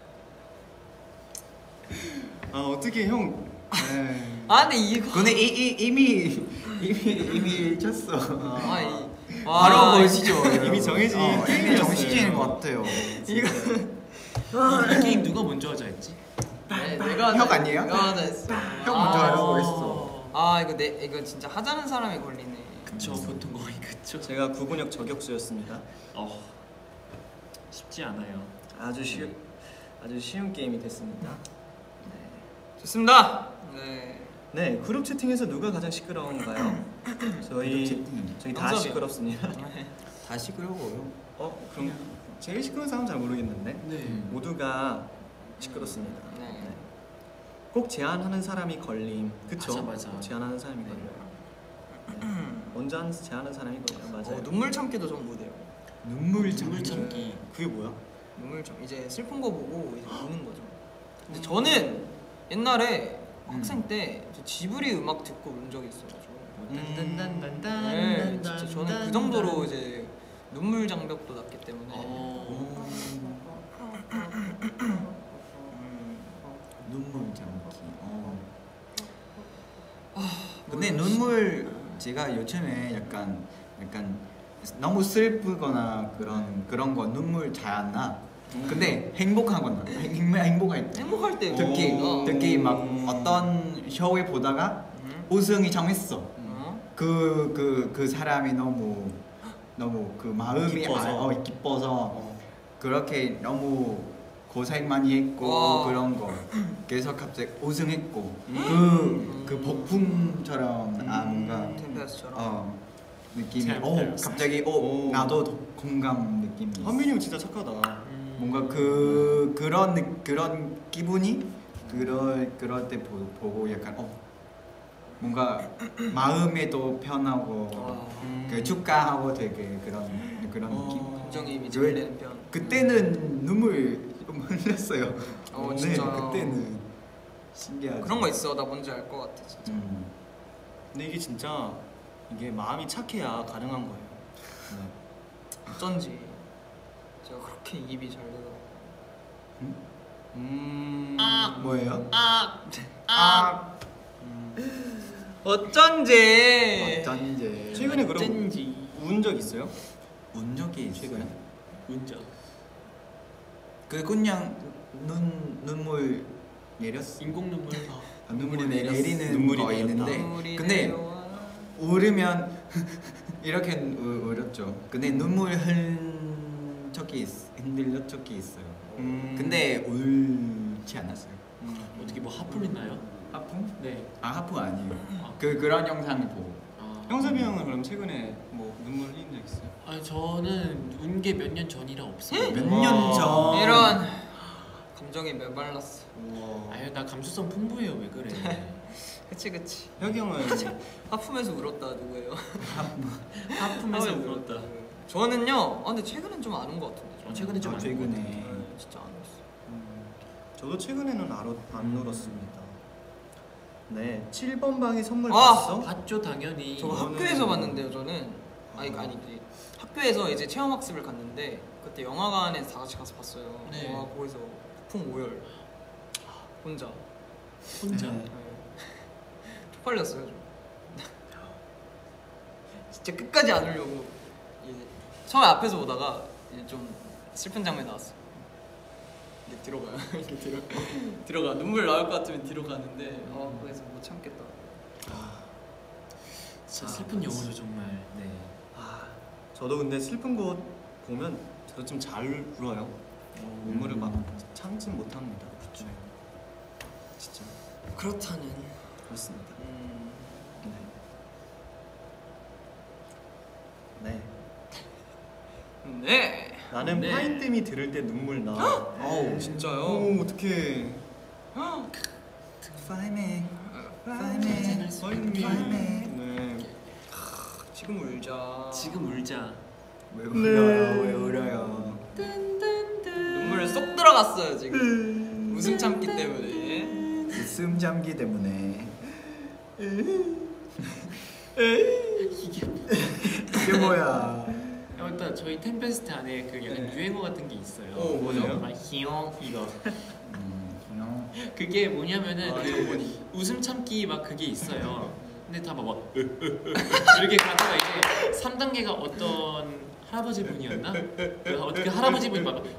아 어떻게 형? 네. 아 근데 이거 근데 이, 이, 이미 이미 이미 쳤어. 아, 이, 바로 와, 보시죠. 이미 정해진 어, 이미 게임이었어요. 정해진 것 같아요. 이거 이 게임 누가 먼저 하자 했지? 네, 내가 형 아니에요? 내가 하자 했어. 형 먼저 하려고 했어. 아 이거 내 이거 진짜 하자는 사람이 걸리네. 그쵸 보통 거의 그쵸. 제가 구분혁 저격수였습니다. 어 쉽지 않아요. 아주 쉬 아주 쉬운 게임이 됐습니다. 좋습니다. 네. 네 그룹 채팅에서 누가 가장 시끄러운가요? 저희 채팅. 저희 다 영섭이요. 시끄럽습니다. 다시 그러고요. 어 그럼 제일 시끄러운 사람 잘 모르겠는데 네. 모두가 시끄럽습니다. 네. 꼭 제안하는 사람이 걸림. 그쵸? 맞아, 맞아. 꼭 제안하는 사람이 네. 걸려요. 네. 먼저 한 제안하는 사람이 걸려요. 맞아요. 어, 눈물 참기도 전 못해요. 눈물 눈물 참기. 그게 뭐야? 눈물 참 이제 슬픈 거 보고 이제 우는 거죠. 근데 저는 옛날에 음. 학생 때 저 지브리 음악 듣고 운 적이 있어가지고 딴딴딴딴딴. 네, 진짜 저는 그 정도로 이제 눈물 장벽도 났기 때문에. 어. 음, 눈물 잠기. 어. 근데 눈물 제가 요즘에 약간 약간 너무 슬프거나 그런 그런 거 눈물 잘 안 나. 근데 행복하거나 행- 행복할 때 행복할 때 특히 어. 특히 막 어떤 쇼에 보다가 음. 우승이 정했어. 어? 그 그 그 사람이 너무 너무 그 마음이 기뻐서. 아, 어, 기뻐서 어. 그렇게 너무 고생 많이 했고 와. 그런 거 그래서 갑자기 우승했고 음. 그 그 폭풍처럼 아 뭔가 템페스처럼. 어 느낌이 잘 오 들었어요. 갑자기 오 오. 나도 더 공감 느낌이 있어. 한민이 형 진짜 착하다. 음. 뭔가 그 그런 느- 그런 기분이 그럴 그럴 때 보, 보고 약간 어 뭔가 마음에도 편하고 와. 음. 그 축하하고 되게 그런 그런 어. 느낌. 감정이 그- 미치는 편. 그때는 눈물 좀 흘렸어요. 어, 네, 진짜요? 그때는 신기하죠. 그런 거 있어. 나 뭔지 알 것 같아 진짜. 음. 근데 이게 진짜 이게 마음이 착해야 가능한 거예요. 네. 어쩐지 제가 그렇게 입이 잘 되더라고. 음. 아. 뭐예요? 아. 아, 어쩐지. 어쩐지. 최근에 그럼 어쩐지. 운 적 있어요? 운 적이 있어요. 최근에? 운적. 그 그냥 눈 눈물 내렸어. 인공 눈물. 아, 눈물이 눈물이 내렸어. 내리는 눈물이 거 내렸다. 있는데 눈물이 근데 내려와. 울으면 이렇게 우- 울었죠. 근데 눈물 흘린 적이 있, 흔들렸 적이 있어요. 음. 근데 울지 않았어요. 음. 어떻게 뭐 하품 있나요? 하품? 네. 아 하품 아니에요. 아. 그 그런 영상 보고. 아. 형섭이 형은 그럼 최근에 뭐 눈물 흘린 적 있어요? 아니 저는 운 게 몇 년 전이라 없어요. 몇 와. 년 전. 이런 감정이 메말랐어. 우와. 아유 나 감수성 풍부해요 왜 그래? 그치 그치. 혁이 형은 하품해서 울었다 누구예요? 하품해서 울었다. 저는요. 아 근데 최근엔 좀 안 운 것 같은데. 어, 최근에 좀 아, 안 최근에. 네, 진짜 안 울었어. 음, 저도 최근에는 안, 울- 안 울었습니다. 네, 칠 번 방이 선물 아! 받았어? 봤죠 당연히. 저 저는- 학교에서 봤는데요. 저는 아니 아니지. 학교에서 이제 체험 학습을 갔는데 그때 영화관에 다 같이 가서 봤어요. 네. 와 거기서 폭풍 오열 혼자. 혼자. 네. 쪽팔렸어요 좀. 진짜 끝까지 안 울려고 이제 처음에 앞에서 보다가 이제 좀 슬픈 장면 나왔어. 이게 뒤로 가요. 이렇게 뒤로 뒤로 가. 눈물 나올 것 같으면 뒤로 가는데 아 그래서 못 참겠다. 진짜 슬픈 영화죠 정말. 네. 아, 저도 근데 슬픈 거 보면 저도 좀 잘 울어요. 눈물을 막 참지 못합니다. 그렇죠. 진짜 그렇다는 그렇습니다. 음, 네. 네. 네. 나는 네. 파인댐이 들을 때 눈물 나. 어우 진짜요? 오, 어떡해. 파이메. 파이메. 파인미. 파이메. 네. 지금 울자. 지금 울자. 왜 네. 울어요? 왜 울어요? 눈물 쏙 들어갔어요 지금. 웃음 참기 때문에. 숨 잠기 때문에. 이게 이게 뭐야? 일단 저희 템페스트 안에 그 약간 네. 유행어 같은 게 있어요. 어, 뭐죠? 막 히용 이거. 음, 그냥 그게 뭐냐면은 아, 그 정보니. 웃음 참기 막 그게 있어요. 근데 다 막 이렇게 가다가 이제 삼 단계가 어떤 할아버지 분이었나? 그 어떻게 할아버지 분이 막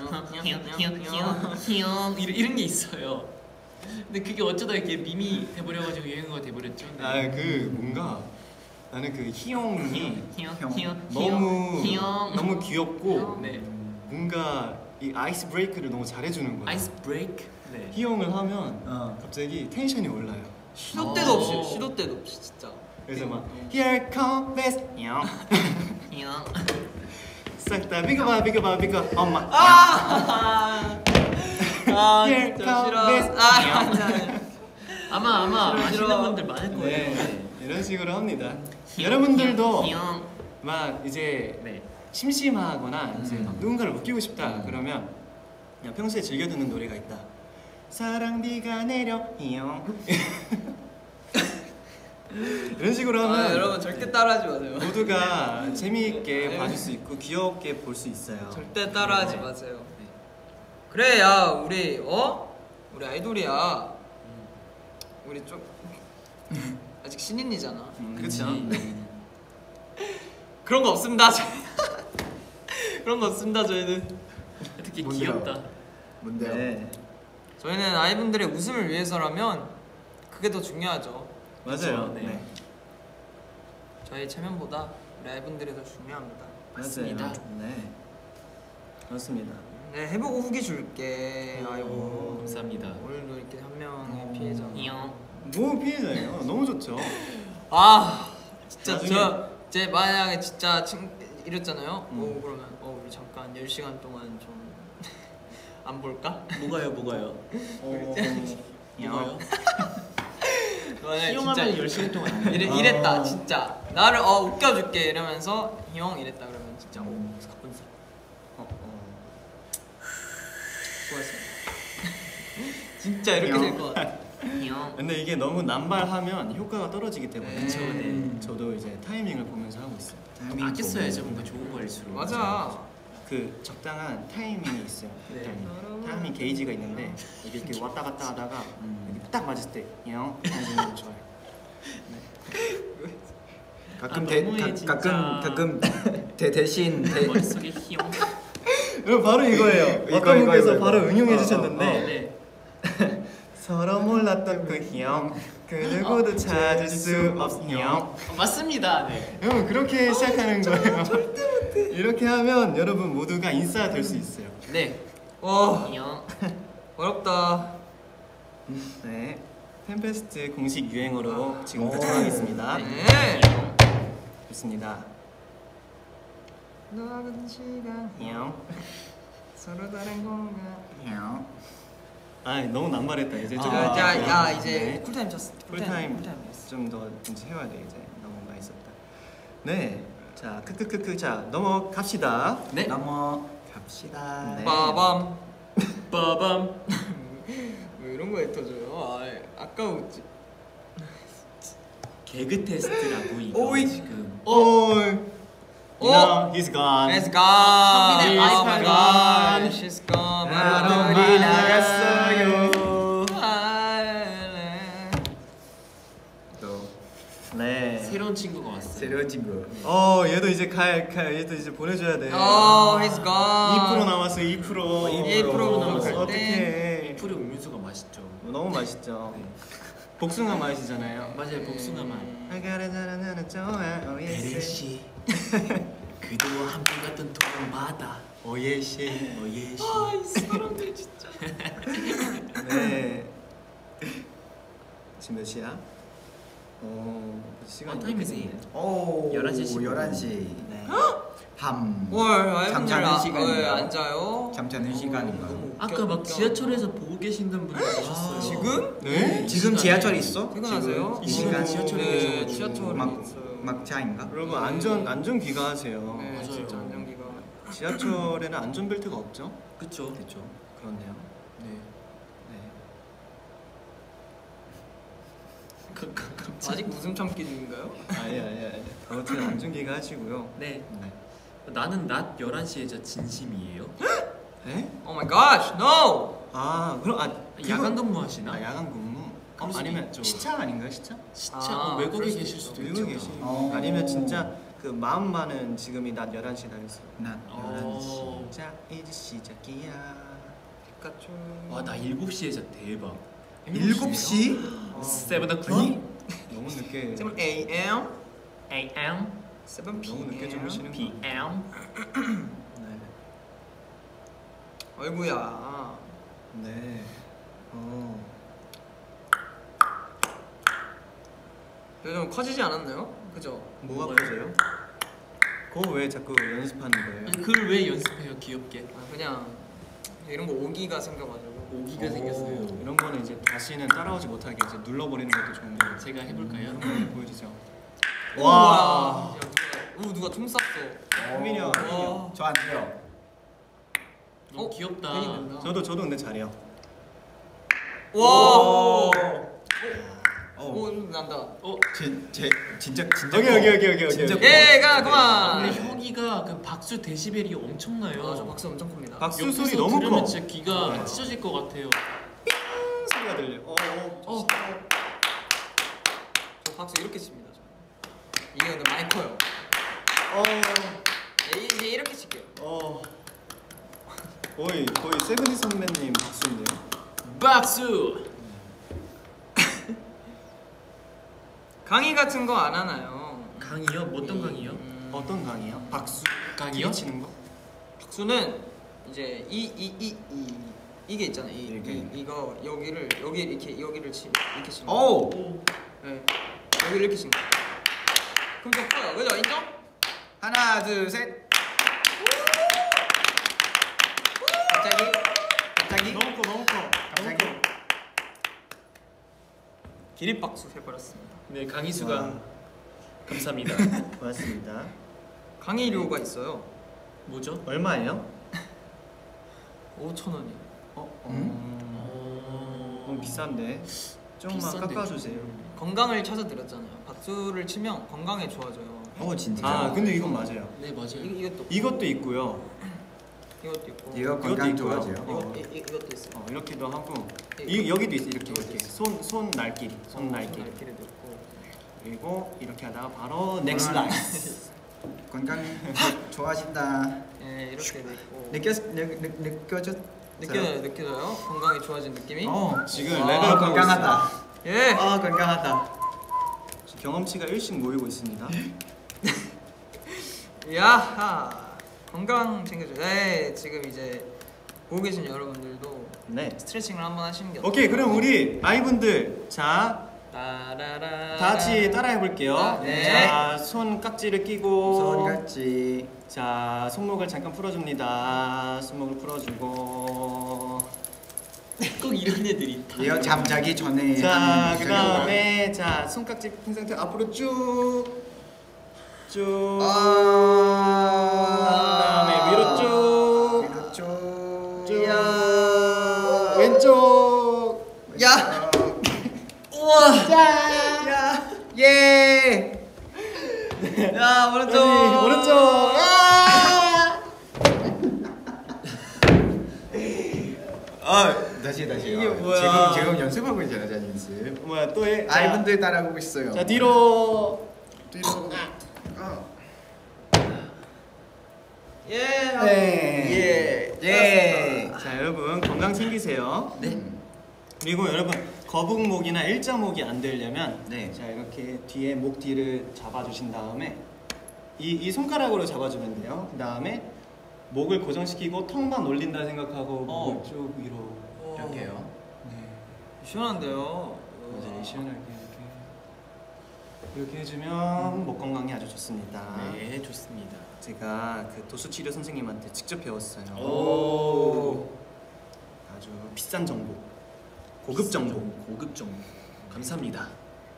히용 이런 이런 게 있어요. 근데 그게 어쩌다 이렇게 밈이 돼버려가지고 유행어가 돼버렸죠. 네. 아, 그 뭔가 나는 그 희영이 히용 너무 히용 너무 귀엽고 네. 뭔가 이 아이스 브레이크를 너무 잘해주는 거야. 아이스 브레이크. 네. 희영을 하면 어. 갑자기 텐션이 올라요. 시도 때도 어. 없이 시도 때도 없이 진짜. 그래서 막 Here come this 희영 히용. 싹다 비켜봐 비켜봐 비켜 엄마 아, 아 Here 진짜 come 싫어. this 아, 아니, 아니. 아마 아마 싫어, 아시는 싫어. 분들 많을 거예요. 네 이런 식으로 합니다. 히용, 여러분들도 히용. 막 이제 네. 심심하거나 이제 음. 막 누군가를 웃기고 싶다 음. 그러면 그냥 평소에 즐겨 듣는 노래가 있다. 사랑비가 내려 희영 이런 식으로 식으로 하면 아, 여러분 절대 따라하지 마세요. 모두가 재미있게 네. 봐줄 수 있고 귀엽게 볼 수 있어요. 절대 따라하지 네. 마세요. 그래 야 우리 어? 우리 아이돌이야. 우리 좀 아직 신인이잖아. 음, 그치. 그런 거 없습니다. 저희. 그런 거 없습니다 저희는. 특히 뭔데요? 귀엽다. 뭔데요? 네. 저희는 아이분들의 웃음을 위해서라면 그게 더 중요하죠. 맞아요. 그쵸, 네. 네. 저희 체면보다 우리 아이분들이 더 중요합니다. 맞습니다. 맞아요. 네. 그렇습니다. 네 해보고 후기 줄게. 오, 아이고 감사합니다. 오늘도 이렇게 한 명의 피해자. 너무 피해자예요. 너무 좋죠. 아 진짜 나중에- 저 제 만약에 진짜 친, 이랬잖아요. 음. 오 그러면 어 우리 잠깐 열 시간 동안 좀 안 볼까? 뭐가요, 뭐가요? 어, 뭐가요? 만약에 희용하면 열 시간 동안 안 이래, 돼요. 이랬다 아. 진짜 나를 어 웃겨줄게 이러면서 형 이랬다 그러면 진짜 오 가뿐스러워. 어, 어. 수고했어요. 진짜 이렇게 될 것 같아. 형. 근데 이게 너무 남발하면 효과가 떨어지기 때문에 그쵸, 네. 저도 이제 타이밍을 보면서 하고 있어요. 좀 아껴 써야죠. 뭔가 좋은 거일수록. 맞아. 그 적당한 타이밍이 있어요. 네. 타이밍. 타이밍 게이지가 있는데 이게 이렇게 왔다 갔다 하다가 음. 이렇게 딱 맞을 때 영 하는 게 좋아요. 가끔 아, 대, 너무해, 가, 진짜. 가끔 가끔 대, 대신 대, 머릿속에 희용. 여러분 바로 이거예요. 이거, 어떤 이거, 분께서 이거, 바로 이거. 응용해 어, 주셨는데 네. 서로 몰랐던 그 형, 그 누구도 찾을 수 없는 형. 어, 맞습니다. 네. 여러분 그렇게 시작하는 거예요. 이렇게 하면 여러분 모두가 인싸 될 수 있어요. 네. 와 희용. 어렵다. 네, 팬페스트 공식 유행어로 지금부터 오. 정하겠습니다. 네. 좋습니다. 나은 시간 형. 서로 다른 공간. 형. 아 너무 남발했다 이제 좀. 자, 아, 자, 네. 야 이제 네. 쿨타임 쳤어. 쿨타임 쿨타임이었어. 좀 더 이제 해야 돼 이제 너무 많이 썼다. 네, 자 크크크크 자 넘어갑시다. 네. 넘어 갑시다. 네. 빠밤. 빠밤. 왜 이런 거에 터져요? 아, 아까웠지. 개그 테스트라고 이거 오이. 지금. 오, 어? no, he's gone. It's gone. 한빈의 Oh my 아이팟 God. She's gone. 바로 머리 나갔어요. 나갈래. 또 네. 새로운 친구가 왔어요. 새로운 친구. 어 얘도 이제 갈, 갈 얘도 이제 보내줘야 돼. Oh, he's gone. 이 퍼센트 남았어 이 퍼센트. 이 퍼센트 남았을 때. 어떡해. 풀이 음료수가 맛있죠. 너무 맛있죠. 네. 복숭아 맛이잖아요. 맞아요, 복숭아 맛. 아가라자라나나 좋아. 오 예스. 씨, 그도 한번 같은 돈 받아. 오 예스. 어예 씨. 아, 이 사람들 진짜. 네. 지금 몇 시야? 오 시간 어, 타임이지. 오. 열한 시 십오 분. 열한 시. 네. 밤. 월, 아이분들 잠자는 아, 시간인가요? 어, 안 자요? 잠자는 시간인가? 너무 웃겨, 아까 막 웃겨. 지하철에서 보고 계신던 분들 계셨어요. 지금? 네? 지금 시간에. 지하철 있어? 퇴근하세요? 이 시간 지하철에 네, 계셔가지고. 지하철에 막 있어요. 막차인가? 여러분 안전 안전 귀가하세요. 네, 맞아요. 진짜 안정기가. 지하철에는 안전벨트가 없죠? 그쵸. 그렇죠. 그렇네요. 네. 네. 그, 그, 그, 아직 웃음 참기 중인가요? 아니 아니 아니. 아무튼 안전기가 하시고요. 네. 네. 나는 낮 열한 시에 저 진심이에요. 네? Oh my gosh, no! 아 그럼 아 야간 근무 하시나? 아 야간 근무. 그럴 어, 수도 아니면 있죠. 시차 아닌가요 시차? 진짜 아, 어, 외국에 그럴 수도 계실 있죠. 수도 외국에 있죠. 계시. 어. 아니면 진짜 그 마음만은 지금이 낮 열한 시다였어. 낮 열한 시. 어. 자 이제 시작이야. 피카츄. 와, 나 일곱 시에 자 대박. 일곱 시? 어, 세븐 아니? o'clock? 너무 늦게 지금 에이엠, 에이엠, 세븐 너무 늦게 피엠. 주무시는 거. 피엠. 네. 어이구야. 네. 어. 요즘 커지지 않았나요? 그죠? 뭐가 뭐요? 커져요? 그거 왜 자꾸 연습하는 거예요? 아니, 그걸 왜 연습해요? 귀엽게. 아, 그냥 이런 거 오기가 생겨가지고. 오기가 오, 생겼어요. 이런 거는 이제 다시는 따라오지 못하게 이제 눌러버리는 것도 좋은데 제가 해볼까요? 한번 보여주죠. 오, 와. 야, 누가, 오 누가 총 쐈어. 현민이 형. 와. 저한테요. 너무 어? 귀엽다. 괜히 된다. 저도 저도 근데 잘해요. 와. 오 난다. 어? 진, 제, 진짜 진짜 오케이 커. 오케이 오케이 오케이 진짜 오케이. 커. 얘가 아, 그만. 근데 혁이가 그 박수 데시벨이 엄청나요. 아, 저 박수 엄청 큽니다. 박수 옆에서 소리 너무 들으면 커. 진짜 귀가 어. 찢어질 것 같아요. 소리가 들려. 어, 어. 어. 저 박수 이렇게 칩니다. 저. 이게 근데 많이 커요. 어. 예, 이제 이렇게 칠게요. 어. 거의 거의 세븐이 선배님 박수인데요. 박수. 강의 같은 거 안 하나요? 강의요? 뭐 어떤 강의요? 음, 어떤 강이요? 박수. 강의요? 치는 거? 박수는 이제 이 이 이 이 이게 있잖아요. 이, 이렇게. 이 이거 여기를 여기 이렇게 여기를 치 이렇게 치는 거. 오. 오. 네. 여기 이렇게 치는 거. 그럼 좀 커요. 그죠? 인정? 하나 둘 셋. 갑자기 갑자기 너무 커 너무 커. 갑자기. 기립박수 해버렸습니다. 네, 강희수가 와. 감사합니다. 고맙습니다. 강의료가 있어요. 뭐죠? 얼마예요? 오천 원이요. 어? 음? 어... 너무 비싼데. 조금만 비싼데 깎아주세요. 좀. 건강을 찾아드렸잖아요. 박수를 치면 건강에 좋아져요. 어 진짜. 아 근데 이건 맞아요. 네, 맞아요. 이, 이것도 이것도 있고요. 이것도 있고 이거 건강 이것도 있고요. 좋아져요. 어. 이거, 이, 이것도 있어요. 어, 이렇게도 하고 네. 이 여기도 있어 이렇게 이것도 이렇게 있어. 손 손 날끼리 손 날끼리 날개도 있고. 그리고 이렇게 하다가 바로 넥스트 라이스. 건강 좋아진다. 예, 이렇게도 있고. 느껴 느, 느, 느껴졌. 느껴져요, 느껴져요. 건강이 좋아진 느낌이. 어. 지금 와, 레벨 건강하다. 예. 아 건강하다. 경험치가 일씩 모이고 있습니다. 야하. 건강 챙겨줘. 네, 지금 이제 보고 계신 여러분들도 네. 스트레칭을 한번 하시는 게 오케이 그럼 우리 아이분들 자 따라라. 다 같이 따라해 볼게요. 네. 자, 손 깍지를 끼고 손같이. 자, 손목을 잠깐 풀어 줍니다. 손목을 풀어 주고 꼭 이런 애들이 다. 이거 잠자기 전에. 자, 하는 그다음에 자, 손깍지 핀 상태 앞으로 쭉 쭉. 아. 그다음에 위로 쭉. 위로 쭉. 쭉. 야. 왼쪽. 야. 우와. 야. 예. 야, 오른쪽. 다시 오른쪽. 아 다시 다시. 이게 어, 뭐야? 지금 지금 연습하고 있잖아 연습. 뭐야 또 해? 자, 아이분들 따라하고 있어요. 자, 뒤로. 뒤로. 어. 예. 네. 예. 예. 자, 여러분 건강 챙기세요. 네. 그리고 여러분 거북목이나 일자목이 안 되려면 네. 자 이렇게 뒤에 목 뒤를 잡아주신 다음에 이, 이 손가락으로 잡아주면 돼요. 그 다음에 목을 고정시키고 턱만 올린다 생각하고 어. 목을 쭉 위로. 이렇게요. 네. 시원한데요. 맞아요. 시원하게 이렇게 이렇게 해주면 목 건강에 아주 좋습니다. 네, 좋습니다. 제가 그 도수 치료 선생님한테 직접 배웠어요. 오. 아주 비싼 정보, 고급 정보. 고급 정보. 감사합니다.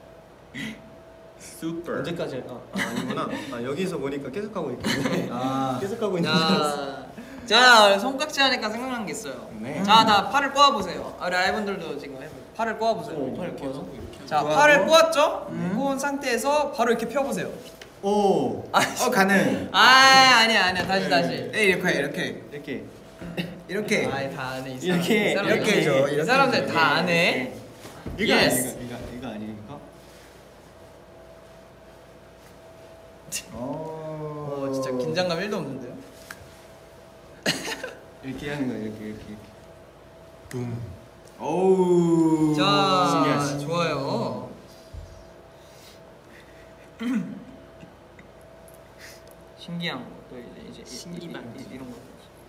슈퍼. 언제까지 할까? 아, 아니구나. 아, 여기서 보니까 계속 하고 있거든요. 아. 계속 하고 있는 줄 알았어. 자, 자, 손깍지 하니까 생각난 게 있어요. 네. 자, 다 팔을 꼬아 보세요. 우리 아이분들도 지금 해보세요. 팔을 꼬아 보세요. 오, 팔 꼬아서 이렇게. 자, 꼬아고. 팔을 꼬았죠? 음. 꼬은 상태에서 바로 이렇게 펴 보세요. 오. 아, 어 가능. 아, 아니야, 아니야. 다시 다시. 네, 이렇게 이렇게 이렇게. 이렇게. 아이, 다 안 해. 이 이렇게, 사람. 이 이렇게 해줘, 사람들. 이 이렇게 사람들 해줘. 다 안 해. 이거 Yes. 아니니까 이거 이거 아니니까. 오. 어, 진짜 긴장감 일도 없는데요. 이렇게 하는 거야 이렇게 이렇게. 붐. 오우. 자, 신기하지? 좋아요. 신기한 것도 이제 이제 이- 신기한 이, 이, 이, 이런 거.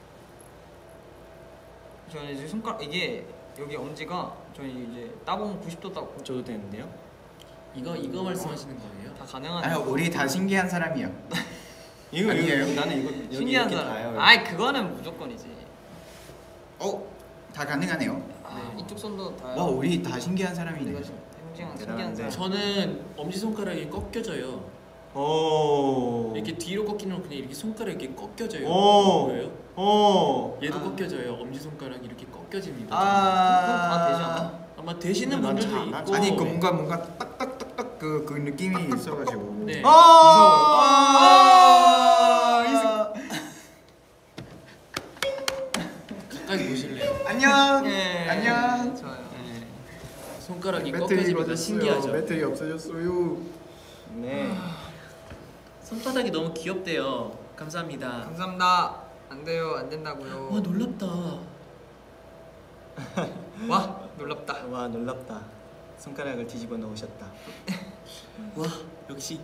저는 이제 손가락 이게 여기 엄지가 저희 이제 따봉 구십 도 따고 줘도 되는데요? 이거 이거 말씀하시는 거예요? 다 가능한. 아 우리 다 신기한 사람이야. 이거 아니에요? 이거 나는 이거 여기 신기한 이렇게 사람. 다요. 아이 그거는 무조건이지. 어, 다 가능하네요. 아, 이쪽 손도 다. 와 우리 다 신기한 사람이네. 이거 신기한 신기한 대단한데. 사람. 저는 엄지 손가락이 꺾여져요. 오. 이렇게 뒤로 꺾이는 그냥 이렇게 손가락이 이렇게 꺾여져요. 오. 보여요? 오. 얘도 아. 꺾여져요. 엄지 손가락이 이렇게 꺾여집니다. 아. 그럼 다 되지 않아? 한번 막 되시는 난 분들도 자- 난 있고. 자- 아니 그 네. 뭔가 뭔가 딱딱딱딱 그, 그 느낌이 있어가지고. 네. 아! 아! 가까이 보실래요? 안녕. 네. 안녕. 좋아요. 네. 손가락이 배터리 꺾여지면 꺼졌어요. 신기하죠. 배터리 없어졌어요. 네. 손바닥이 너무 귀엽대요. 감사합니다. 감사합니다. 안 돼요, 안 된다고요. 와 놀랍다. 와, 놀랍다. 와 놀랍다. 손가락을 뒤집어 놓으셨다. 와 역시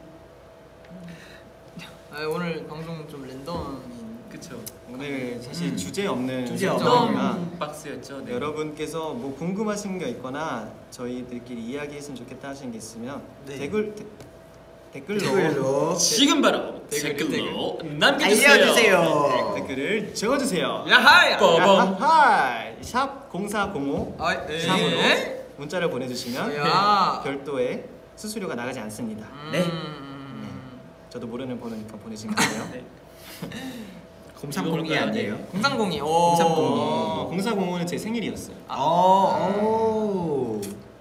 아, 오늘 방송 좀 랜덤인. 그쵸. 오늘 사실 음. 주제 없는 주제 설정이라 랜덤 박스였죠. 네. 여러분께서 뭐 궁금하신 게 있거나 저희들끼리 이야기했으면 좋겠다 하시는 게 있으면 네. 댓글 데, 댓글로, 댓글로 지금 바로 댓글, 댓글로 남겨주세요. 알려주세요. 댓글을 적어주세요. 야하야. 빠밤. 야하이 샵 공사공오 아, 샵으로 예. 문자를 보내주시면 야. 별도의 수수료가 나가지 않습니다. 네. 음. 저도 모르는 번호니까 보내시면 돼요. 네. 공삼공이 이거 아니에요? 공상공이. 오. 공상공이. 어, 공사공오는 제 생일이었어요. 아. 오.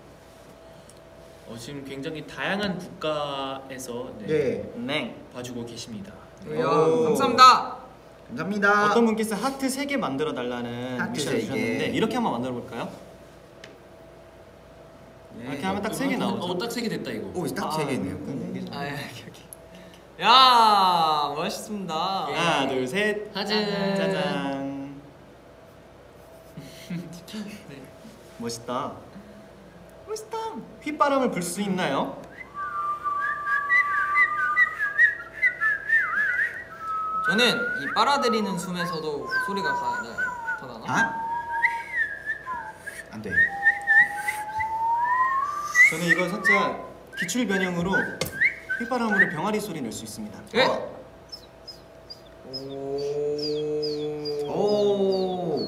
어, 지금 굉장히 다양한 국가에서 네, 네. 네. 봐주고 계십니다. 야, 오. 감사합니다. 감사합니다. 어떤 분께서 하트 세 개 만들어 달라는 하트 미션을 세 개. 주셨는데 이렇게 한번 만들어 볼까요? 네. 이렇게 하면 딱 세 개 나오죠. 어, 딱 세 개 됐다 이거. 오, 딱 세 개네요. 아, 여기 여기. 야, 멋있습니다. 하나, 둘, 셋. 짜잔. 짜잔. 네. 멋있다. 멋있다. 휘바람을 불 수 있나요? 저는 이 빨아들이는 숨에서도 소리가 가, 나요. 더 나나? 아? 안 돼. 저는 이거 살짝 기출 변형으로 휘바람으로 병아리 소리 낼 수 있습니다. 예. 어. 오.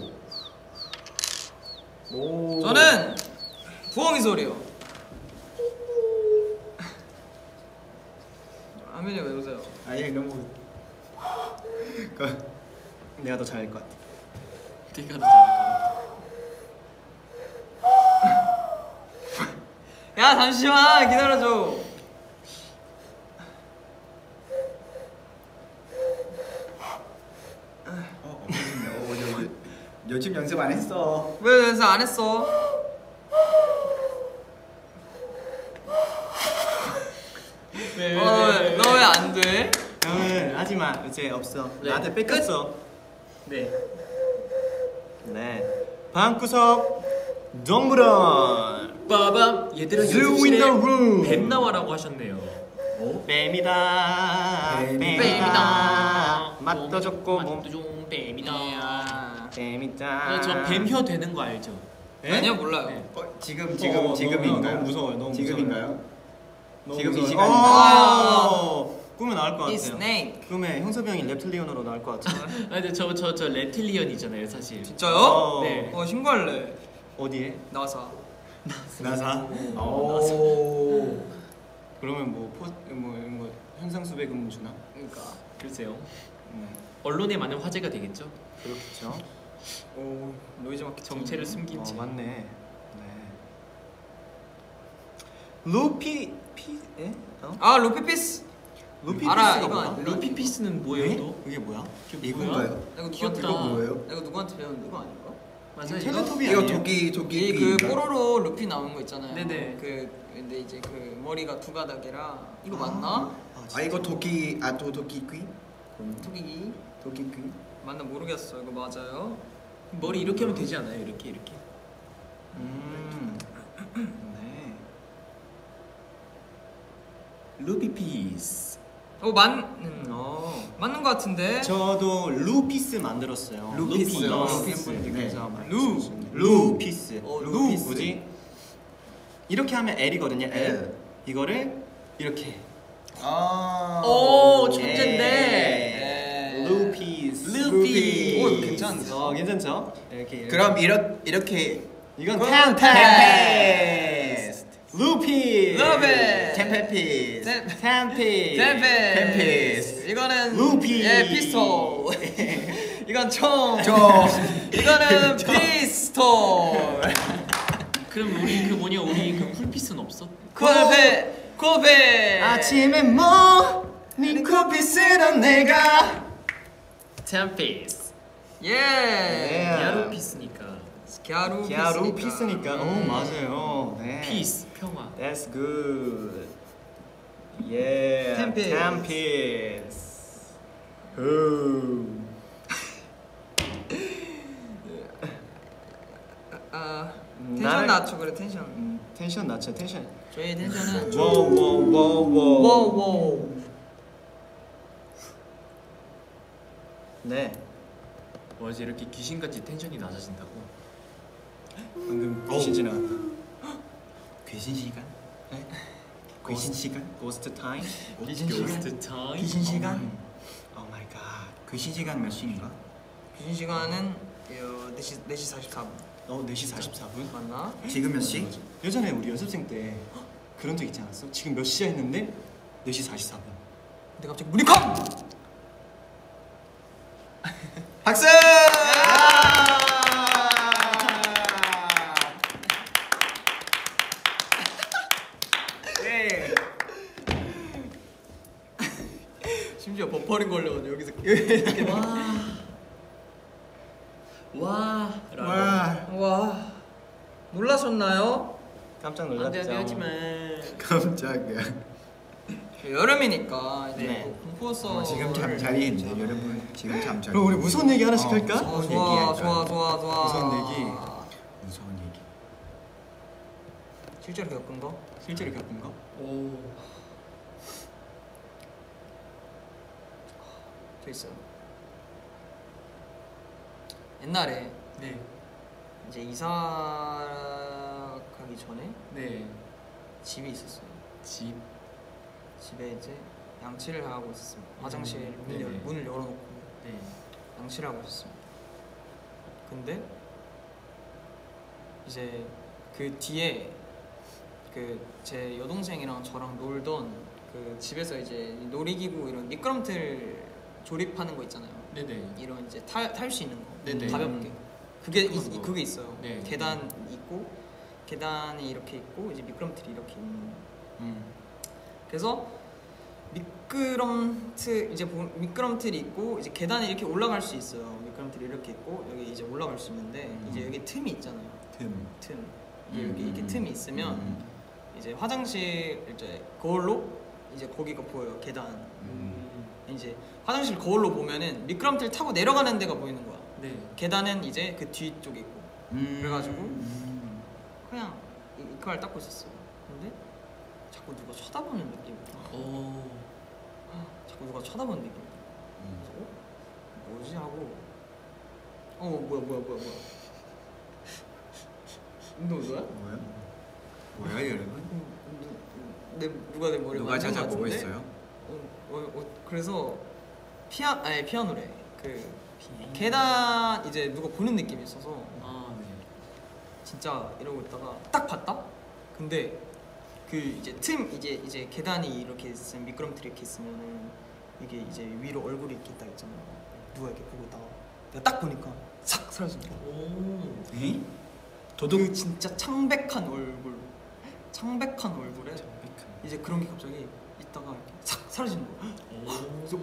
오. 저는 부엉이 소리요. 아민이 왜 웃어요? 아니 너무 그 내가 더 잘할 것 같아. 네가 더 잘해. 야, 잠시만 기다려줘. 어, 어, 요, 요즘 연습 안 했어. 왜 연습 안 했어? 네. 어, 너 왜 안 돼? 형은 하지마. 이제 없어. 네. 나한테 뺏겼어. 네. 네. 방구석 동물원. 빠밤. 얘들아 Zoo in 연습실에 the room. 뱀 나와라고 하셨네요. 오? 뱀이다. 뱀이다. 뱀이다. 맛도 좋고 몸. 맛도 좋은 뱀이다. 야. 뱀이다. 아, 저 뱀혀 되는 거 알죠? 예? 아니요, 몰라요. 네. 어, 지금 지금 어, 지금인가요? 너무, 너무 무서워요. 너무 지금인가요? 너무 지금 이 무서워요. 시간인가요? 어, 꿈에 나올 것 이 같아요. 스네이크. 꿈에 형섭이 형이 랩틀리언으로 나올 것 같아요. 아 근데 저 저 저 레틸리언이잖아요 사실. 진짜요? 어. 네. 어, 신고할래. 어디에? 나사. 나사. 오. 오. 그러면 뭐 포, 뭐 이런 거 현상 수배금 주나? 그러니까. 글쎄요. 네. 언론에 많은 화제가 되겠죠. 그렇겠죠. 오, 노이즈 마케팅. 정체를 숨긴 어, 채. 맞네. 네. 루피 피 에? 어? 아, 루피피스. 루피 알아, 피스가 이거 뭐야? 아니야? 루피피스는 뭐예요 네? 또? 이게 뭐야? 이게 이건가요? 나 이거 귀엽다. 누구한테 이거 배운 뭐예요? 나 이거 누구한테 배운 이거 아닌가? 맞아요. 텔레토비- 이거? 토비 이거 아니에요? 도끼 도끼 이 그 뽀로로 루피 나오는 거 있잖아요. 네네. 그 근데 이제 그 머리가 두 가닥이라 이거 아. 맞나? 아, 아 이거 도끼 아또 도끼 귀? 토끼기 도끼 귀? 맞나 모르겠어. 이거 맞아요? 머리 이렇게 하면 되지 않아요? 이렇게 이렇게. 음. 네. 루피피스. 어 맞, 음, 어 맞는 거 같은데. 저도 루피스 만들었어요. 루피스. 어, 루피스. 팬분들께서 네. 많이 루. 주셨습니다. 루피스. 어, 루. 루피스. 뭐지? 이렇게 하면 L이거든요. L. L. 이거를 이렇게. 아. 오, 네. 천재인데. 에. 루피스. 루피. 오, 괜찮은데? 어, 괜찮죠? 이렇게. 이렇게. 그럼 이렇게 이렇게 이건 그럼 템페스트. 루피. 루피. 템페피스. 템- 템피. 템페. 템페스. 이거는 루피. 예, 피스톨. 이건 총. 총. 이거는 피스톨. 그럼 우리 그 뭐냐 우리 그 쿨피스는 없어? 쿨베 쿨베 아침에 모닝 커피 쓰던 내가 템피스 예 예. 야루 피스니까 갸루 기아루 피스니까. 피스니까. 오 음. 맞아요. 네. 피스 평화. That's good. Yeah. Tempest. Tempest. 후. 아 음, 텐션 나를- 낮춰 그래 텐션 음, 텐션 낮춰 텐션. 저희 텐션은 워워워워. 워워 네. 어제 이렇게 귀신같이 텐션이 낮아진다고? 방금 귀신 지나갔다. 귀신 시간? 네? 귀신 시간? 고스트 타임. 귀신 시간? 고스트 타임? 귀신 시간? 오 마이 갓. 귀신 시간 몇 시인가? 귀신 시간은 어, 네 시 네 시 사십사 분 어 네 시 사십사 분. 맞나? 지금 몇 시? 예전에 우리 연습생 때 그런 적 있지 않았어? 지금 몇 시야 했는데 네 시 사십사 분. 근데 갑자기 문이 쾅! 박수! 예. 심지어 버퍼링 걸려가지고 여기서 이렇게 와. 와 와 놀라셨나요? 깜짝 안돼 놀랐죠. 안돼 하지마. 깜짝이야. 여름이니까 이제 네. 또 공포서 어, 지금 잠자리 있네 여러분. 지금 잠자리. 그럼 우리 무서운 얘기 하나씩 어, 할까? 어, 무서운 좋아 얘기할까? 좋아 좋아 좋아 무서운 얘기. 무서운 얘기. 실제로 겪은 거? 실제로 겪은 거? 오. 저 있어요 옛날에 네. 이제 이사 가기 전에 네. 집이 있었어요 집. 집에 이제 양치를 하고 있었습니다 화장실 음, 문 열, 네네. 문을 열어놓고 네. 양치를 하고 있었습니다 근데 이제 그 뒤에 그 제 여동생이랑 저랑 놀던 그 집에서 이제 놀이기구 이런 미끄럼틀 조립하는 거 있잖아요 네네. 이런 이제 탈 수 있는 거 네네. 가볍게 그게 그런 이, 거. 그게 있어요 네. 계단 있고 계단이 이렇게 있고 이제 미끄럼틀이 이렇게 있는 음. 그래서 미끄럼틀 이제 보- 미끄럼틀이 있고 이제 계단에 이렇게 올라갈 수 있어요. 미끄럼틀이 이렇게 있고 여기 이제 올라갈 수 있는데 음. 이제 여기 틈이 있잖아요. 틈. 틈. 이게 음, 여기 이렇게 음, 틈이 있으면 음, 이제 화장실 이제 거울로 이제 거기가 보여요. 계단. 음. 이제 화장실 거울로 보면은 미끄럼틀 타고 내려가는 데가 보이는 거야. 네. 계단은 이제 그 뒤쪽에 있고 음. 그래가지고 음. 그냥 이, 이 칼을 닦고 있었어요. 근데 자꾸 누가 쳐다보는 느낌. 오. 자꾸 누가 쳐다보는 느낌. 음. 그래서 어? 뭐지 하고 어 뭐야 뭐야 뭐야 뭐야 너 뭐야? 뭐야? 뭐야 여러분? 내 누가 내 머리 누가 만진 것 찾아보고 같은데? 있어요? 어, 어, 어, 그래서 피아 아니 피아노래 그 계단 이제 누가 보는 느낌이 있어서 아 네. 진짜 이러고 있다가 딱 봤다? 근데 그 이제 틈 이제 이제 계단이 이렇게 있으면 미끄럼틀이 이렇게 있으면은 이게 이제 위로 얼굴이 이렇게 딱 있잖아요. 누가 이렇게 보고 있다가 내가 딱 보니까 싹 사라진 거야. 오. 에이? 도둑 진짜 창백한 얼굴, 창백한 얼굴에 이제 그런 게 갑자기 있다가 이렇게 싹 사라지는 거야. 오. 그래서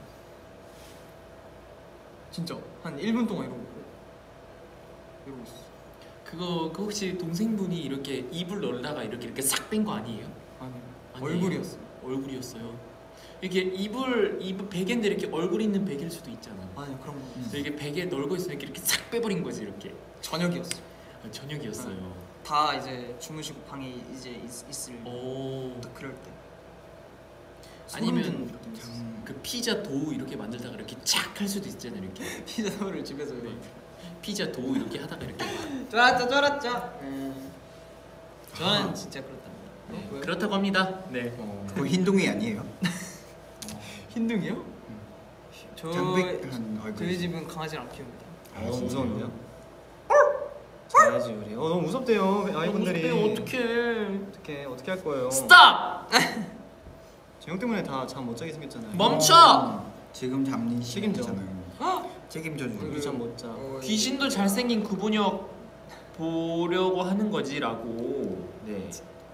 진짜 한 일 분 동안 이러고 이러고 있어. 그거 그 혹시 동생분이 이렇게 입을 넣다가 이렇게 이렇게 싹 뺀 거 아니에요? 아니 아니에요? 얼굴이었어. 얼굴이었어요. 이게 입을 입 베개인데 이렇게 얼굴 있는 베개일 수도 있잖아. 아니 그런 거 음. 그래서 이게 베개 널고 있으니까 이렇게 싹 빼버린 거지 이렇게. 저녁이었어. 아, 저녁이었어요. 다 이제 주무시고 방에 이제 있, 있을 오. 딱 그럴 때. 아니면 소름 돋는 느낌이 있었어. 그 피자 도우 이렇게 만들다가 이렇게 착 할 수도 있잖아요 이렇게. 피자를 집에서 네. 피자 도우 이렇게 하다가 이렇게. 쫄았죠 쫄았죠. 음. 저는 진짜 그렇답니다. 네, 어, 그렇다고 합니다. 네. 어. 그거 흰둥이 아니에요? 흰둥이요? 저 장백한 얼굴. 저희 집은 강아지를 안 키웁니다. 아, 너무 무서운데요? 잘하지 우리. 어 너무 무섭대요 아이분들이. 어떡해. 어떻게 어떻게 할 거예요? 스탑! 재영 때문에 다 잠 못 자게 생겼잖아요. 멈춰! 지금 잠는 책임져. 시간이잖아요. 책임져 그- 주고. 우리 잠 못 자. 어, 귀신도 잘생긴 구본혁 보려고 하는 거지라고. 네.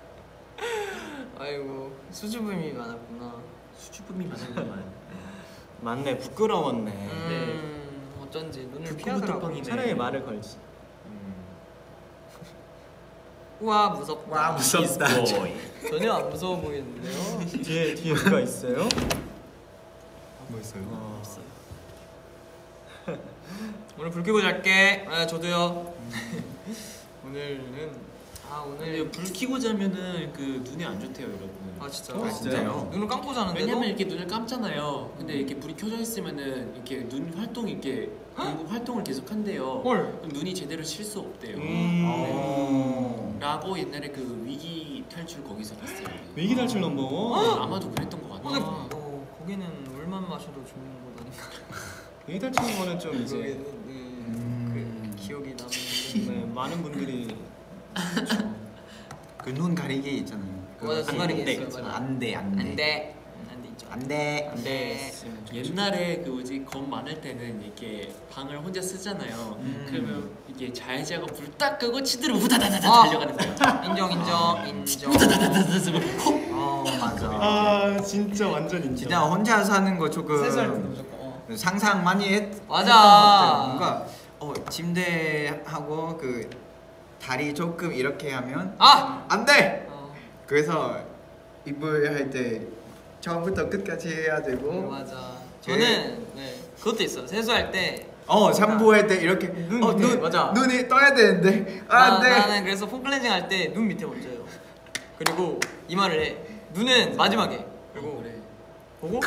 아이고 수줍음이 많았구나. 수줍음이 많은구만. 맞네, 부끄러웠네. 음, 어쩐지 눈을 피하더라고. 부끄부끄빵이네. 차라리 말을 걸지. 음. 우와 무섭다. 와, 무섭다. Boy. 전혀 안 무서워 보이는데요. 뒤에 뒤에 누가 있어요? 뭐 있어요? 어, 오늘 불 켜고 잘게. 아 저도요. 오늘은 아 근데 오늘 불 켜고 자면은 그 눈에 안 좋대요, 여러분. 아 진짜. 아, 진짜요? 눈을 감고 자는데도. 왜냐면 이렇게 눈을 감잖아요. 근데 이렇게 불이 켜져 있으면은 이렇게 눈 활동이 이렇게 눈 활동을 계속 한대요. 헐. 그럼 눈이 제대로 쉴 수 없대요. 음. 어. 라고 옛날에 그 위기 탈출 거기서 봤어요. 위기 탈출 넘버. 아마도 그랬던 것 근데 같아. 어, 거기는 물만 마셔도 죽는 곳 아닌가? 위기 탈출 넘버는 좀 이제 거기는, 네, 음. 그 기억이 남는. 네, 많은 분들이 그 눈 가리개 있잖아요. 맞아, 눈 가리개 안 돼, 있어요, 맞아. 안 돼, 안 돼. 안 돼. 안 돼 있죠. 안 돼. 안 돼. 옛날에 그 뭐지 겁 많을 때는 이렇게 방을 혼자 쓰잖아요. 음. 그러면 이게 잘 자고 불 딱 끄고 치드로 후다다다다 아. 달려가는 거야. 인정 인정 인정. 후다다다다다 훅. 어 맞아. 아 진짜 완전 인정. 진짜 혼자 사는 거 조금 세살 때도 무조건. 어. 상상 많이 했. 맞아. 했던 것 같아요. 뭔가 어 침대하고 그 다리 조금 이렇게 하면 아. 안 돼. 어. 그래서 이불 할 때 처음부터 끝까지 해야 되고. 맞아. 저는 네 그것도 있어. 세수할 때. 어 샴푸할 때 이렇게 눈 어, 밑에, 눈, 맞아. 눈이 떠야 되는데 아, 나, 안 돼. 나는 그래서 폼 클렌징 할 때 눈 밑에 먼저 해요. 그리고 이마를 해. 눈은 마지막에. 그리고 그래. 보고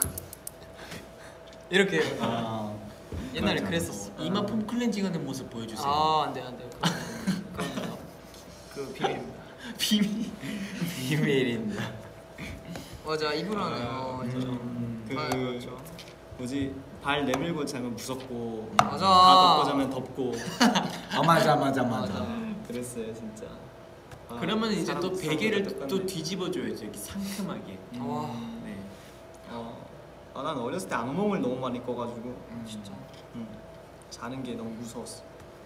이렇게 해요. 아, 옛날에 맞아. 그랬었어. 이마 폼 클렌징하는 모습 보여주세요. 아 안돼 안돼. 그건 그 비밀입니다. 비밀. 비밀입니다. 맞아 이불하면 어, 이제 좀 음, 그 아, 그렇죠. 뭐지 발 내밀고 자면 무섭고 맞아. 다 덮고 자면 덥고 어 맞아 맞아 맞아. 맞아. 그랬어요 진짜. 아, 그러면 이제 사람- 또 사람마다 베개를 똑같네. 또 뒤집어줘야죠. 이렇게 상큼하게. 와 네. 어, 아, 난 어렸을 때 악몽을 너무 많이 꿔가지고 음. 진짜. 음, 자는 게 너무 무서웠어.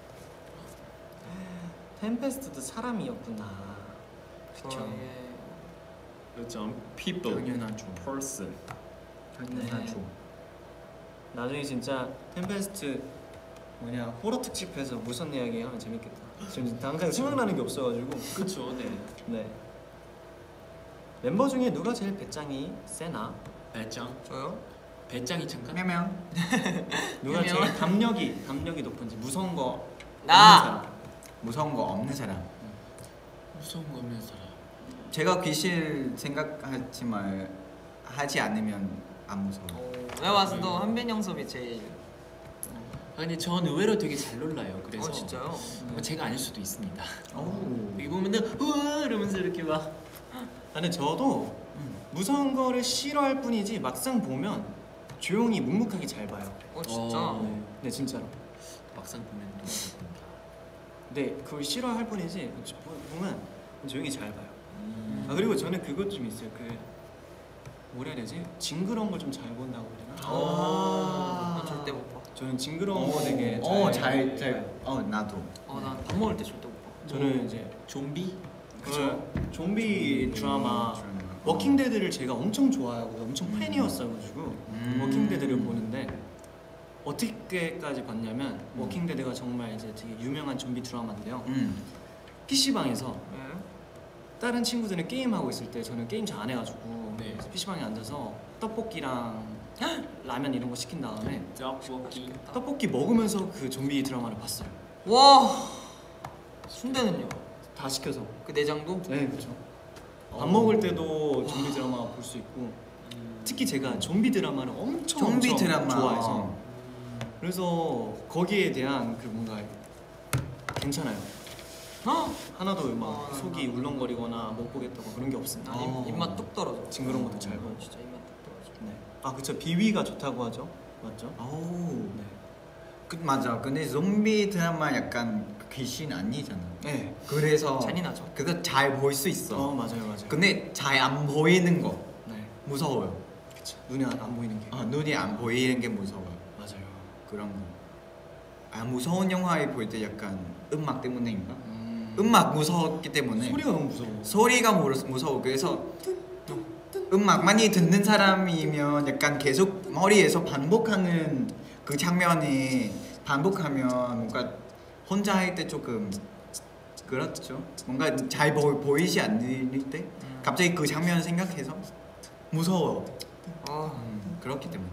템페스트도 사람이었구나. 그쵸. 그렇죠. People. 당연하죠. Person. 당연하죠. 나중에 진짜 템페스트 뭐냐 호러 특집해서 무선 이야기 하면 재밌겠다. 지금 당장 생각나는 게 없어가지고. 그렇죠. 네. 네. 멤버 중에 누가 제일 배짱이 세나? 배짱. 저요? 배짱이 잠깐. 명 누가 유명. 제일 담력이 담력이 높은지 무서운 거 나! 없는 사람. 무서운 거 없는 사람. 무서운 거 없는 사람. 제가 귀신 생각하지만 하지 않으면 안 무서워. 어, 내가 봤을 때 한빈 형섭이 제일. 아, 근데 전 의외로 되게 잘 놀라요. 그래서 어 진짜요? 뭐 제가 아닐 수도 있습니다. 오. 여기 보면은 우와 이러면서 이렇게 막. 아, 근데 저도 음. 무서운 거를 싫어할 뿐이지 막상 보면 조용히 묵묵하게 잘 봐요. 어 진짜. 어. 네, 네 진짜로. 막상 보면 또 그렇습니다. 근데 그걸 싫어할 뿐이지 저- 보면 조용히 잘 봐요. 음. 아 그리고 저는 그것 좀 있어요. 그 뭐라 해야 되지? 징그러운 걸 좀 잘 본다고 해야 되나? 아. 난 절대 못 봐. 저는 징그러운 거 되게 어잘잘 잘. 어 나도. 어 난 밥 먹을 때 절대 못 봐. 저는 이제 좀비? 그죠 좀비 드라마 드라마. 워킹데드를 제가 엄청 좋아하고 엄청 팬이었어가지고 음. 워킹데드를 보는데 어떻게까지 봤냐면 음. 워킹데드가 정말 이제 되게 유명한 좀비 드라마인데요. 음. 피시방에서 네. 다른 친구들은 게임하고 있을 때 저는 게임 잘 안 해가지고 네. 피시방에 앉아서 떡볶이랑 라면 이런 거 시킨 다음에 떡볶이. 떡볶이 먹으면서 그 좀비 드라마를 봤어요. 와. 순대는요? 다 시켜서. 그 내장도? 네 그렇죠. 어. 밥 먹을 때도 좀비 드라마 볼 수 있고 음. 특히 제가 좀비 드라마를 엄청 좀비 엄청 드라마. 좋아해서 그래서 거기에 대한 그 뭔가 괜찮아요. 어? 하나도 막 어, 속이 나- 울렁거리거나 못 보겠다고 그런 게 없습니다. 난 어. 입, 입맛 뚝 떨어져. 징그러운 것도 잘 보고. 진짜 입맛 뚝 떨어져. 네. 아 그쵸 비위가 좋다고 하죠. 맞죠? 오. 네. 그 맞아. 근데 좀비 드라마 약간 귀신 아니잖아. 네. 그래서 잔인하죠. 그거 잘 볼 수 있어. 어 맞아요 맞아요. 근데 잘 안 보이는 거 네. 무서워요. 그쵸. 눈에 안, 안 보이는 게. 아, 눈이 안 보이는 게 무서워. 맞아요. 그런 거. 아 무서운 영화에 볼 때 약간 음악 때문에인가? 음. 음악 무서웠기 때문에 소리가 너무 무서워. 소리가 무- 무서워. 그래서 음악 많이 듣는 사람이면 약간 계속 머리에서 반복하는 그 장면이 반복하면 뭔가 혼자 할 때 조금 그렇죠. 뭔가 잘 보, 보이지 않을 때 갑자기 그 장면 생각해서 무서워. 아, 음, 그렇기 때문에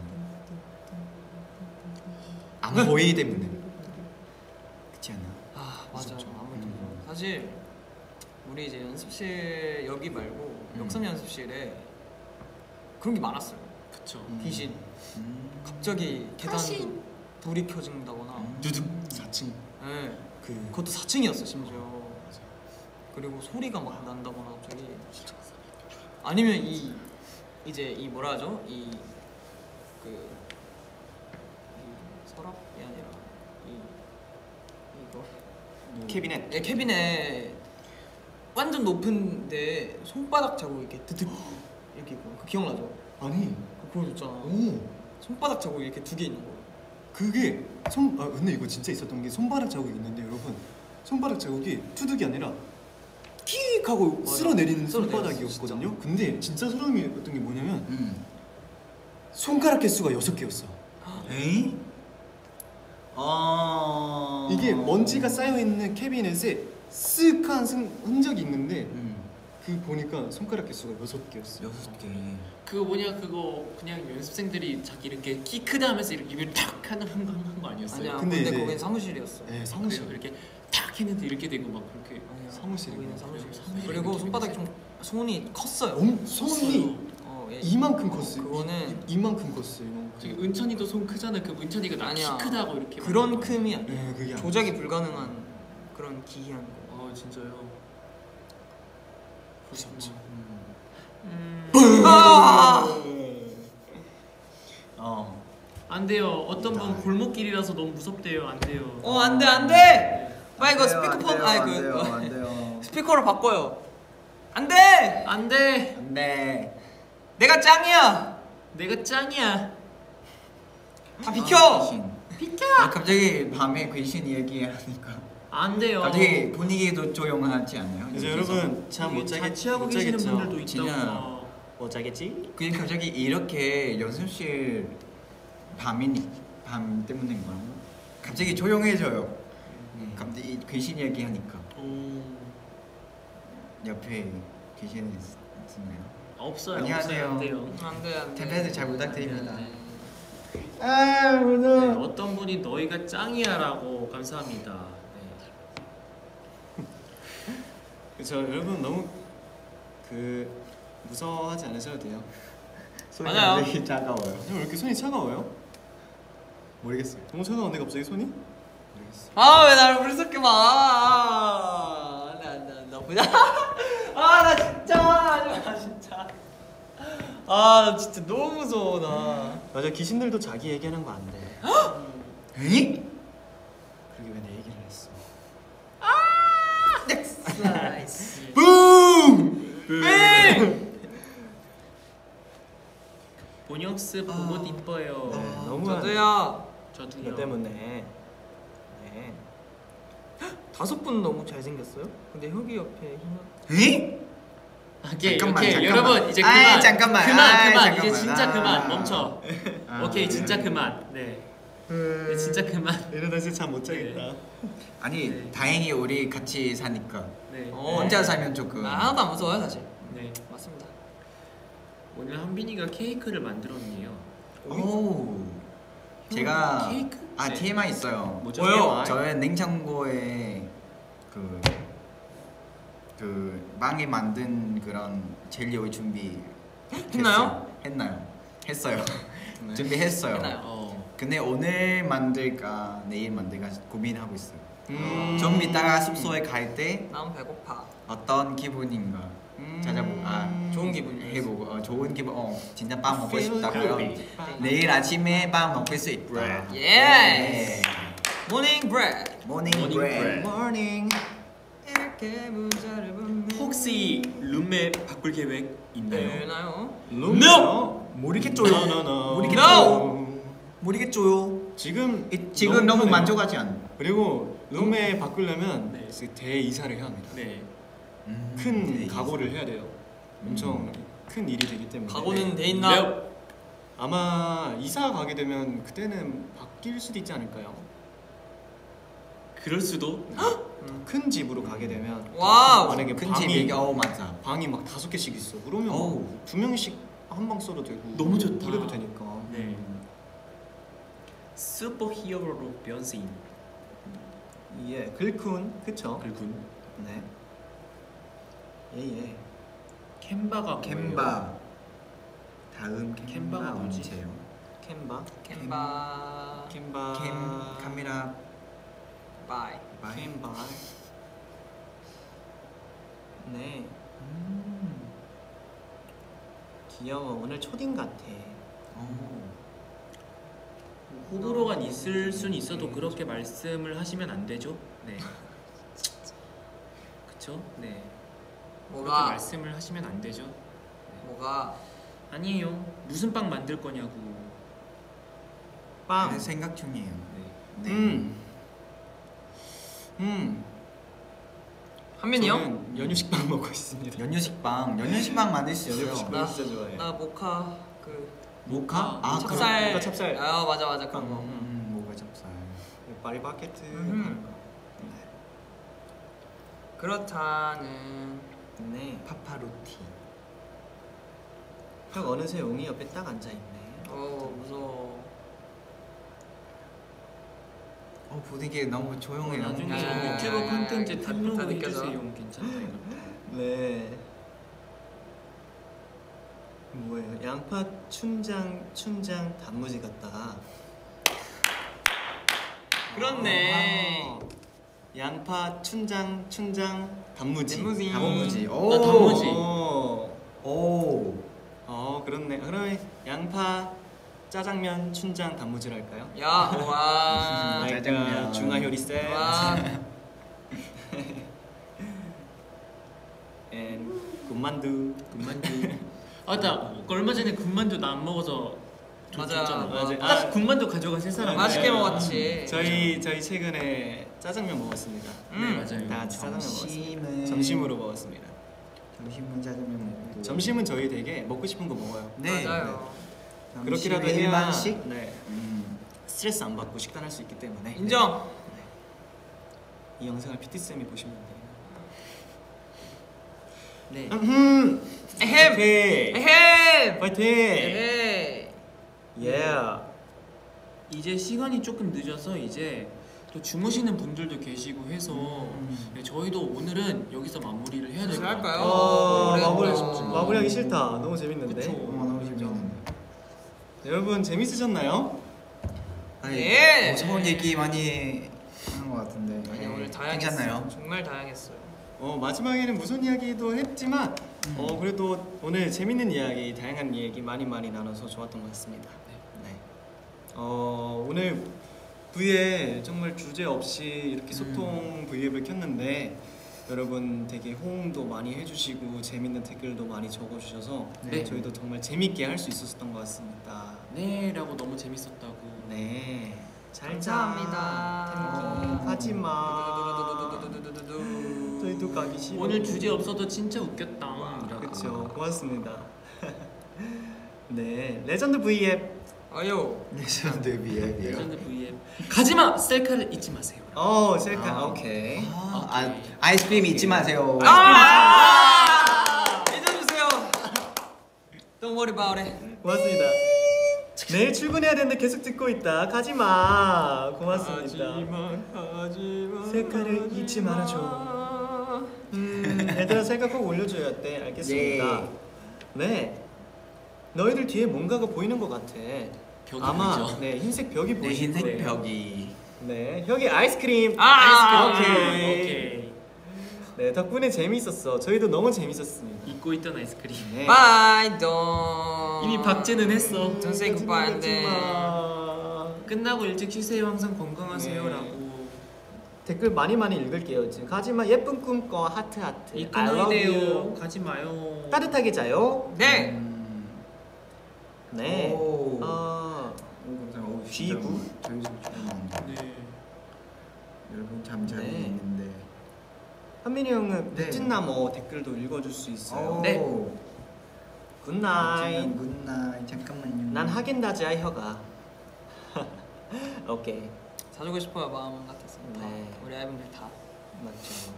안 보이기 때문에 그렇지 않아? 아 맞아. 무섭죠. 아무튼 음. 사실 우리 이제 연습실 여기 말고 음. 역삼 연습실에 그런 게 많았어요. 그쵸. 귀신 음. 갑자기 계단 불이 켜진다거나. 음. 두둑 사 층. 네. 그 그것도 사 층이었어 심지어. 그리고 소리가 막 난다거나 갑자기. 아니면 이 이제 이 뭐라 하죠? 이 그 이 서랍이 아니라 이 이거 캐비넷. 네, 캐비넷 완전 높은데 손바닥 자국 이렇게 드득 이렇게 있고 그 기억나죠? 아니. 그거 보여줬잖아. 오. 손바닥 자국 이렇게 두 개 있는 거. 그게 손. 아 근데 이거 진짜 있었던 게 손바닥 자국이 있는데 여러분 손바닥 자국이 투둑이 아니라 킥 하고 맞아. 쓸어내리는 쓸어내렸어, 손바닥이었거든요. 근데 진짜 소름이었던 게 뭐냐면 음. 손가락 개수가 여섯 개였어. 에이? 어... 이게 먼지가 쌓여 있는 캐비넷에 쓱한 승- 흔적이 있는데 음. 그 보니까 손가락 개수가 여섯 개였어. 여섯 개. 그거 뭐냐 그거 그냥 연습생들이 자기 이렇게 키 크다 하면서 이렇게 입을 탁 하는 한 거 한 거 아니었어요? 아니야. 근데 근데, 이제- 거긴 사무실이었어. 네, 그래요. 사무실. 이렇게 탁 했는데 이렇게 되고 막 그렇게 아니야. 사무실이구나. 거기는 사무실이었어. 사무실 그리고 느낌이 손바닥이 있어요. 좀 손이 컸어요. 엄 손이 어, 예. 이만큼 컸어. 그거는 이, 이만큼 컸어. 이만큼. 저기 은천이도 손 크잖아. 그 은천이가 나 키 아니야. 크다고 이렇게 그런 만든 거. 큼이 아니야. 네, 그게 아니야. 조작이 불가능한 그런 기이한 거. 어 진짜요. 무섭죠. 음. 아! 어. 안 돼요. 어떤 분 나- 골목길이라서 너무 무섭대요. 안 돼요. 어, 안 돼, 안 돼! 빨리 이거 안 돼요, 스피커폰, 안 아니 돼요, 그, 안 돼요, 어, 안 돼요. 스피커로 바꿔요. 안 돼! 안 돼. 안 돼. 내가 짱이야! 내가 짱이야. 다 비켜! 아, 귀신. 비켜. 아, 갑자기 밤에 귀신 얘기하니까 안 돼요. 갑자기 분위기도 조용하지 않아요? 이제 여기서? 여러분 잠 못 이게 자겠 자취하고 못 계시는 자겠죠. 분들도 진짜. 있다고. 못 자겠지? 그게 갑자기 이렇게 연습실 밤이니 밤 때문인가? 갑자기 조용해져요. 음. 갑자기 귀신 얘기하니까 오. 옆에 귀신이 있- 있나요? 없어요. 안녕하세요. 없어요. 안 돼요. 안 돼, 안 돼. 템페스트 잘 부탁드립니다. 네. 아 네, 오늘 어떤 분이 너희가 짱이야라고 감사합니다. 네. 그렇죠. 여러분 너무 그 무서워하지 않으셔도 돼요. 손이 맞아요. 갑자기 차가워요. 왜 이렇게 손이 차가워요? 모르겠어요. 너무 차가운데 갑자기 손이? 모르겠어요. 아, 왜 나를 무섭게 봐! 아, 나, 나, 나, 보자. 아, 나 진짜, 하지 마, 진짜. 아, 나 진짜 너무 무서워, 나. 맞아, 귀신들도 자기 얘기하는 거 안 돼. 에이? 그러게 왜 내 얘기를 했어? 나이스. 붐! 뺑! 본영스 보고 이뻐요. 네, 너무 저도요. 저도요. 너 때문에. 네. 다섯 분 너무 잘생겼어요? 근데 혁이 옆에 희나. 에이? 오케이, 잠깐만, 오케이. 잠깐만. 여러분 이제 아이, 그만. 잠깐만. 그만, 아이, 그만. 잠깐만. 이제 진짜 아. 그만. 멈춰. 아, 오케이, 진짜 네. 그만. 네. 네, 진짜 그만. 이러다 잠 못 자겠다. 아니 네. 다행히 우리 같이 사니까 네. 어. 혼자 살면 조금 나 하나도 안 무서워요, 사실. 네. 맞습니다. 오늘 한빈이가 케이크를 만들었네요. 오 제가 케이크? 아 네. 티엠아이 있어요. 뭐죠? 뭐요? 저의 냉장고에 그, 그 빵에 만든 그런 젤리를 준비 했나요? 했나요? 했어요. 준비했어요. 했나요? 어. 근데 오늘 만들까 내일 만들까 고민하고 있어요. 음. 좀 이따가 숙소에 갈 때 난 배고파. 어떤 기분인가 음. 찾아보고 아 좋은 기분이에요. 해보고 어, 좋은 기분 어 진짜 빵 먹고 Feel 싶다고요. good. 내일 아침에 빵 먹을 수 있다. Bread. Yes. 모닝 브레드. 모닝 Morning 브레드. bread. Morning. 이렇게 문자를 보면 혹시 룸메 바꿀 계획 있나요? 되나요? No. 모르겠죠요. No, no, no. 모르겠죠. 모르겠죠요. 지금 이- 지금 너무 편해요. 만족하지 않. 그리고 룸에 바꾸려면 네. 그 대이사를 해야 합니다. 네. 음, 큰 네, 각오를 해야 돼요. 엄청 큰 일이 되기 때문에. 각오는 돼 있나? 네. 아마 이사 가게 되면 그때는 바뀔 수도 있지 않을까요? 그럴 수도. 음. 큰 집으로 가게 되면 와우. 만약에 큰 방이 집이 어 맞아. 방이 막 다섯 개씩 있어. 그러면 어우. 막 두 명씩 한 방 써도 되고 너무 좋다. 그래도 되니까. 네. 슈퍼히어로로 변신. 예, 글쿤 그쵸? 글군. 네. 예예. 캔바가 캔바. 다음 캔바가 캔바가 뭐지? 언제요? 캔바. 캔바. 캔바. 캠 카메라 바이. 바이. 캔바. 네. 음. 귀여워. 오늘 초딩 같아. 어. 호불호가 있을 순 있어도 그렇게 말씀을 하시면 안 되죠. 네. 그쵸? 네. 그렇게 뭐가 말씀을 하시면 안 되죠. 뭐가 아니에요. 무슨 빵 만들 거냐고. 빵. 네, 생각 중이에요. 네. 네. 음. 음. 한민이 형? 저는 연유식빵 먹고 있습니다. 연유식빵. 연유식빵 만들 수 있어요. 연유식빵 나- 진짜 좋아해. 나 모카 그 모카? 아, 찹쌀. 모카 찹쌀. 아 맞아 맞아 그런 거. 음, 모카 찹쌀. 파리바게트. 음. 그렇다는 네. 파파로티. 형 어느새 웅이 옆에 딱 앉아 있네. 어 무서워. 어 분위기 너무 조용해요. 나중에 아, 유튜브 아, 콘텐츠 아, 탭로그 다 느껴져. 해주세요. 괜찮다 이거. 네. 뭐예요? 양파 춘장 춘장 단무지 같다. 그렇네. 아, 양파 춘장 춘장 단무지. 단무지. 단무지. 나 오. 단무지. 오. 오. 어 그렇네. 그러면 양파 짜장면 춘장 단무지를 할까요? 야 와. 짜장면. 중화요리 쌤. 와. 앤 군만두. 군만두. 아, 나 얼마 전에 군만두 나 안 먹어서 맞아. 줬잖아. 맞아. 딱 아. 군만두 가져가 세 사람. 맛있게 네. 먹었지. 저희 저희 최근에 짜장면 먹었습니다. 네 음. 맞아요. 다 같이 짜장면 먹었습니다. 점심은 점심으로 먹었습니다. 점심은 짜장면 먹고. 점심은 저희 되게 먹고 싶은 거 먹어요. 네. 맞아요. 점심에 그렇게라도 해야 일반식. 네, 음. 스트레스 안 받고 식단할 수 있기 때문에 인정. 이 영상을 피티 쌤이 보시면 돼요. 네. 음. 에헴. 오케이. 에헴. 파이팅. 에헤이. 예. 이제 시간이 조금 늦어서 이제 또 주무시는 분들도 계시고 해서 음. 네, 저희도 오늘은 여기서 마무리를 해야 될 것 무슨 할까요? 같아요. 어, 오래 마무리 했다. 마무리하기 싫다. 너무 재밌는데. 그쵸. 어, 너무 재밌는데. 여러분 재밌으셨나요? 아니, 예. 무서운 얘기 많이 하는 것 같은데. 아니 네. 오늘 다양했어요. 괜찮나요? 정말 다양했어요. 어 마지막에는 무슨 이야기도 했지만 음. 어 그래도 오늘 재밌는 이야기, 다양한 이야기 많이 많이 나눠서 좋았던 것 같습니다. 네. 어 오늘 V에 정말 주제 없이 이렇게 소통 V앱을 켰는데 여러분 되게 호응도 많이 해주시고 재밌는 댓글도 많이 적어주셔서 네. 저희도 정말 재밌게 할 수 있었던 것 같습니다. 네라고 너무 재밌었다고. 네. 잘 감사합니다. 템키 가지마. 저희도 가기 싫어. 오늘 주제 없어도 진짜 웃겼다. 그렇죠. 고맙습니다. 네, 레전드 V앱. 아유. 레전드 비앱이요. 레전드 V앱 가지마 셀카를 잊지 마세요. 어, 셀카. 아. 오케이. 아, 아, 아이스크림 잊지 마세요. 아! 잊어주세요. Don't worry about it. 고맙습니다. 내일 출근해야 되는데 계속 듣고 있다. 가지 마. 고맙습니다. 하지마. 셀카를 잊지 말아줘. 음, 얘들아 셀카 꼭 올려줘야 돼. 알겠습니다. 네. 너희들 뒤에 뭔가가 보이는 것 같아. 벽이 아마 보이죠? 네 흰색 벽이 네, 보이실 흰색 거예요. 벽이. 네, 여기 아이스크림. 아, 아이스크림. 오케이. 오케이. 네, 덕분에 재밌었어. 저희도 너무 재밌었습니다. 잊고 있던 아이스크림. 네. Bye. Don't. 이미 박제는 했어. Don't say goodbye and then. 끝나고 일찍 쉬세요. 항상 건강하세요라고. 네. 댓글 많이 많이 읽을게요. 지금 가지마 예쁜 꿈 꿔 하트 하트. 잊고 I love 나이대요. you. 가지 마요. 따뜻하게 자요. 네. 음. 네. 오. 어, 오, 감사합니다. 오, 쥐구? 진짜 재밌었죠. 네. 여러분 잠자고 네. 있는데. 한민이 형은 네. 백진나무 댓글도 읽어줄 수 있어요. 네. 굿나잇. 굿나잇. 잠깐만요. 난 하겐다즈야 혀가. 오케이. 사주고 싶어요 마음 같아서. 다. 네. 우리 아이분들 다. 맞죠.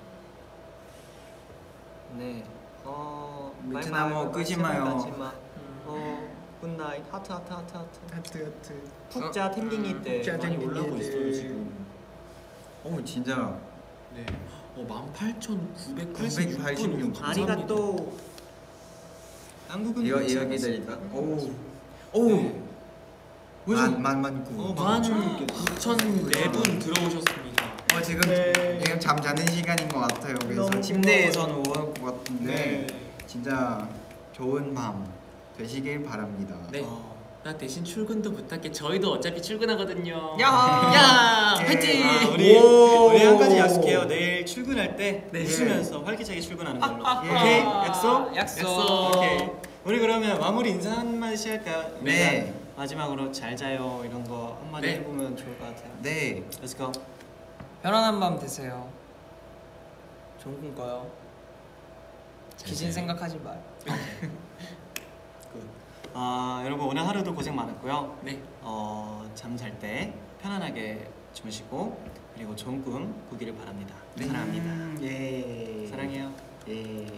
네. 어. 베트남어 바이바이, 끄지 바이바이, 마요. 끄지 마. 어. 굿나잇. 하트 하트 하트 하트. 하트 하트. 푹자 탱딩이 때 푹자 많이 탱딩이 올라오고 때. 있어요 지금. 어 진짜. 네. 어, 만 팔천 구백팔십육 구백팔십육 분. 감사합니다. 아리가또. 한국은 이거 그렇지 이거 않았을까? 기다리다. 오. 오. 네. 만만만구. 어, 만 만 구천 네 분 들어오셨습니다. 어 지금 네. 지금 잠 자는 시간인 것 같아요. 그래서 너무 침대에서 누울 것 같은데 네. 진짜 좋은 밤 되시길 바랍니다. 네. 어. 나 대신 출근도 부탁해. 저희도 어차피 출근하거든요. 야하! 야, 예. 화이팅! 아, 우리 오. 우리 한 가지 약속해요. 내일 출근할 때 네. 웃으면서 활기차게 출근하는 걸로. 예. 오케이 약속? 약속. 약속. 오케이. 우리 그러면 마무리 인사 한 마디씩 할까요? 네. 일단 마지막으로 잘 자요 이런 거 한마디 네. 해보면 좋을 것 같아요. 네. Let's go. 편안한 밤 되세요. 좋은 꿈 꿔요. 잘 귀신 자요. 생각하지 말. 아 여러분 오늘 하루도 고생 많았고요. 네. 어, 잠잘 때 편안하게 주무시고 그리고 좋은 꿈 꾸기를 바랍니다. 사랑합니다. 음, 예. 사랑해요. 예.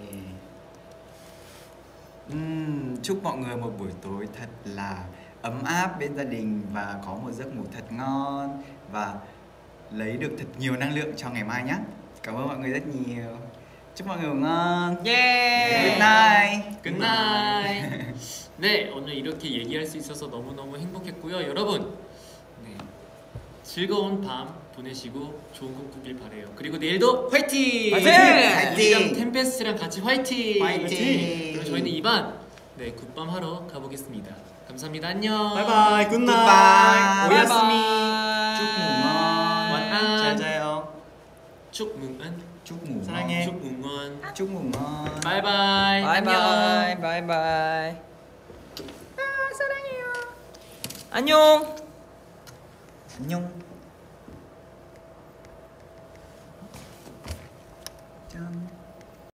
Ừm, chúc mọi người một buổi tối thật là ấm áp bên gia đình và có một giấc ngủ thật ngon và lấy được thật nhiều năng lượng cho ngày mai nhé. Cảm ơn mọi người rất nhiều. Chúc mọi người ngủ ngon. 예. Good night. 굿나잇. 네, 오늘 이렇게 얘기할 수 있어서 너무너무 행복했고요. 여러분, 네, 즐거운 밤 보내시고 좋은 꿈 꾸길 바래요. 그리고 내일도 화이팅! 화이팅! 우리랑 화이팅! 템페스트랑 같이 화이팅! 화이팅! 그럼 저희는 이반 네, 굿밤 하러 가보겠습니다. 감사합니다. 안녕. 바이바이. 굿나잇. Goodbye. 오야스미. Chúc ngủ ngon. 晚安. 잘 자요. 축뭉은 Chúc ngủ 사랑해. ngon. 축뭉은 Chúc ngủ ngon. 바이바이. 바이바이. 안녕. 바이바이. 아, 사랑해요. 안녕. 안녕. 짠.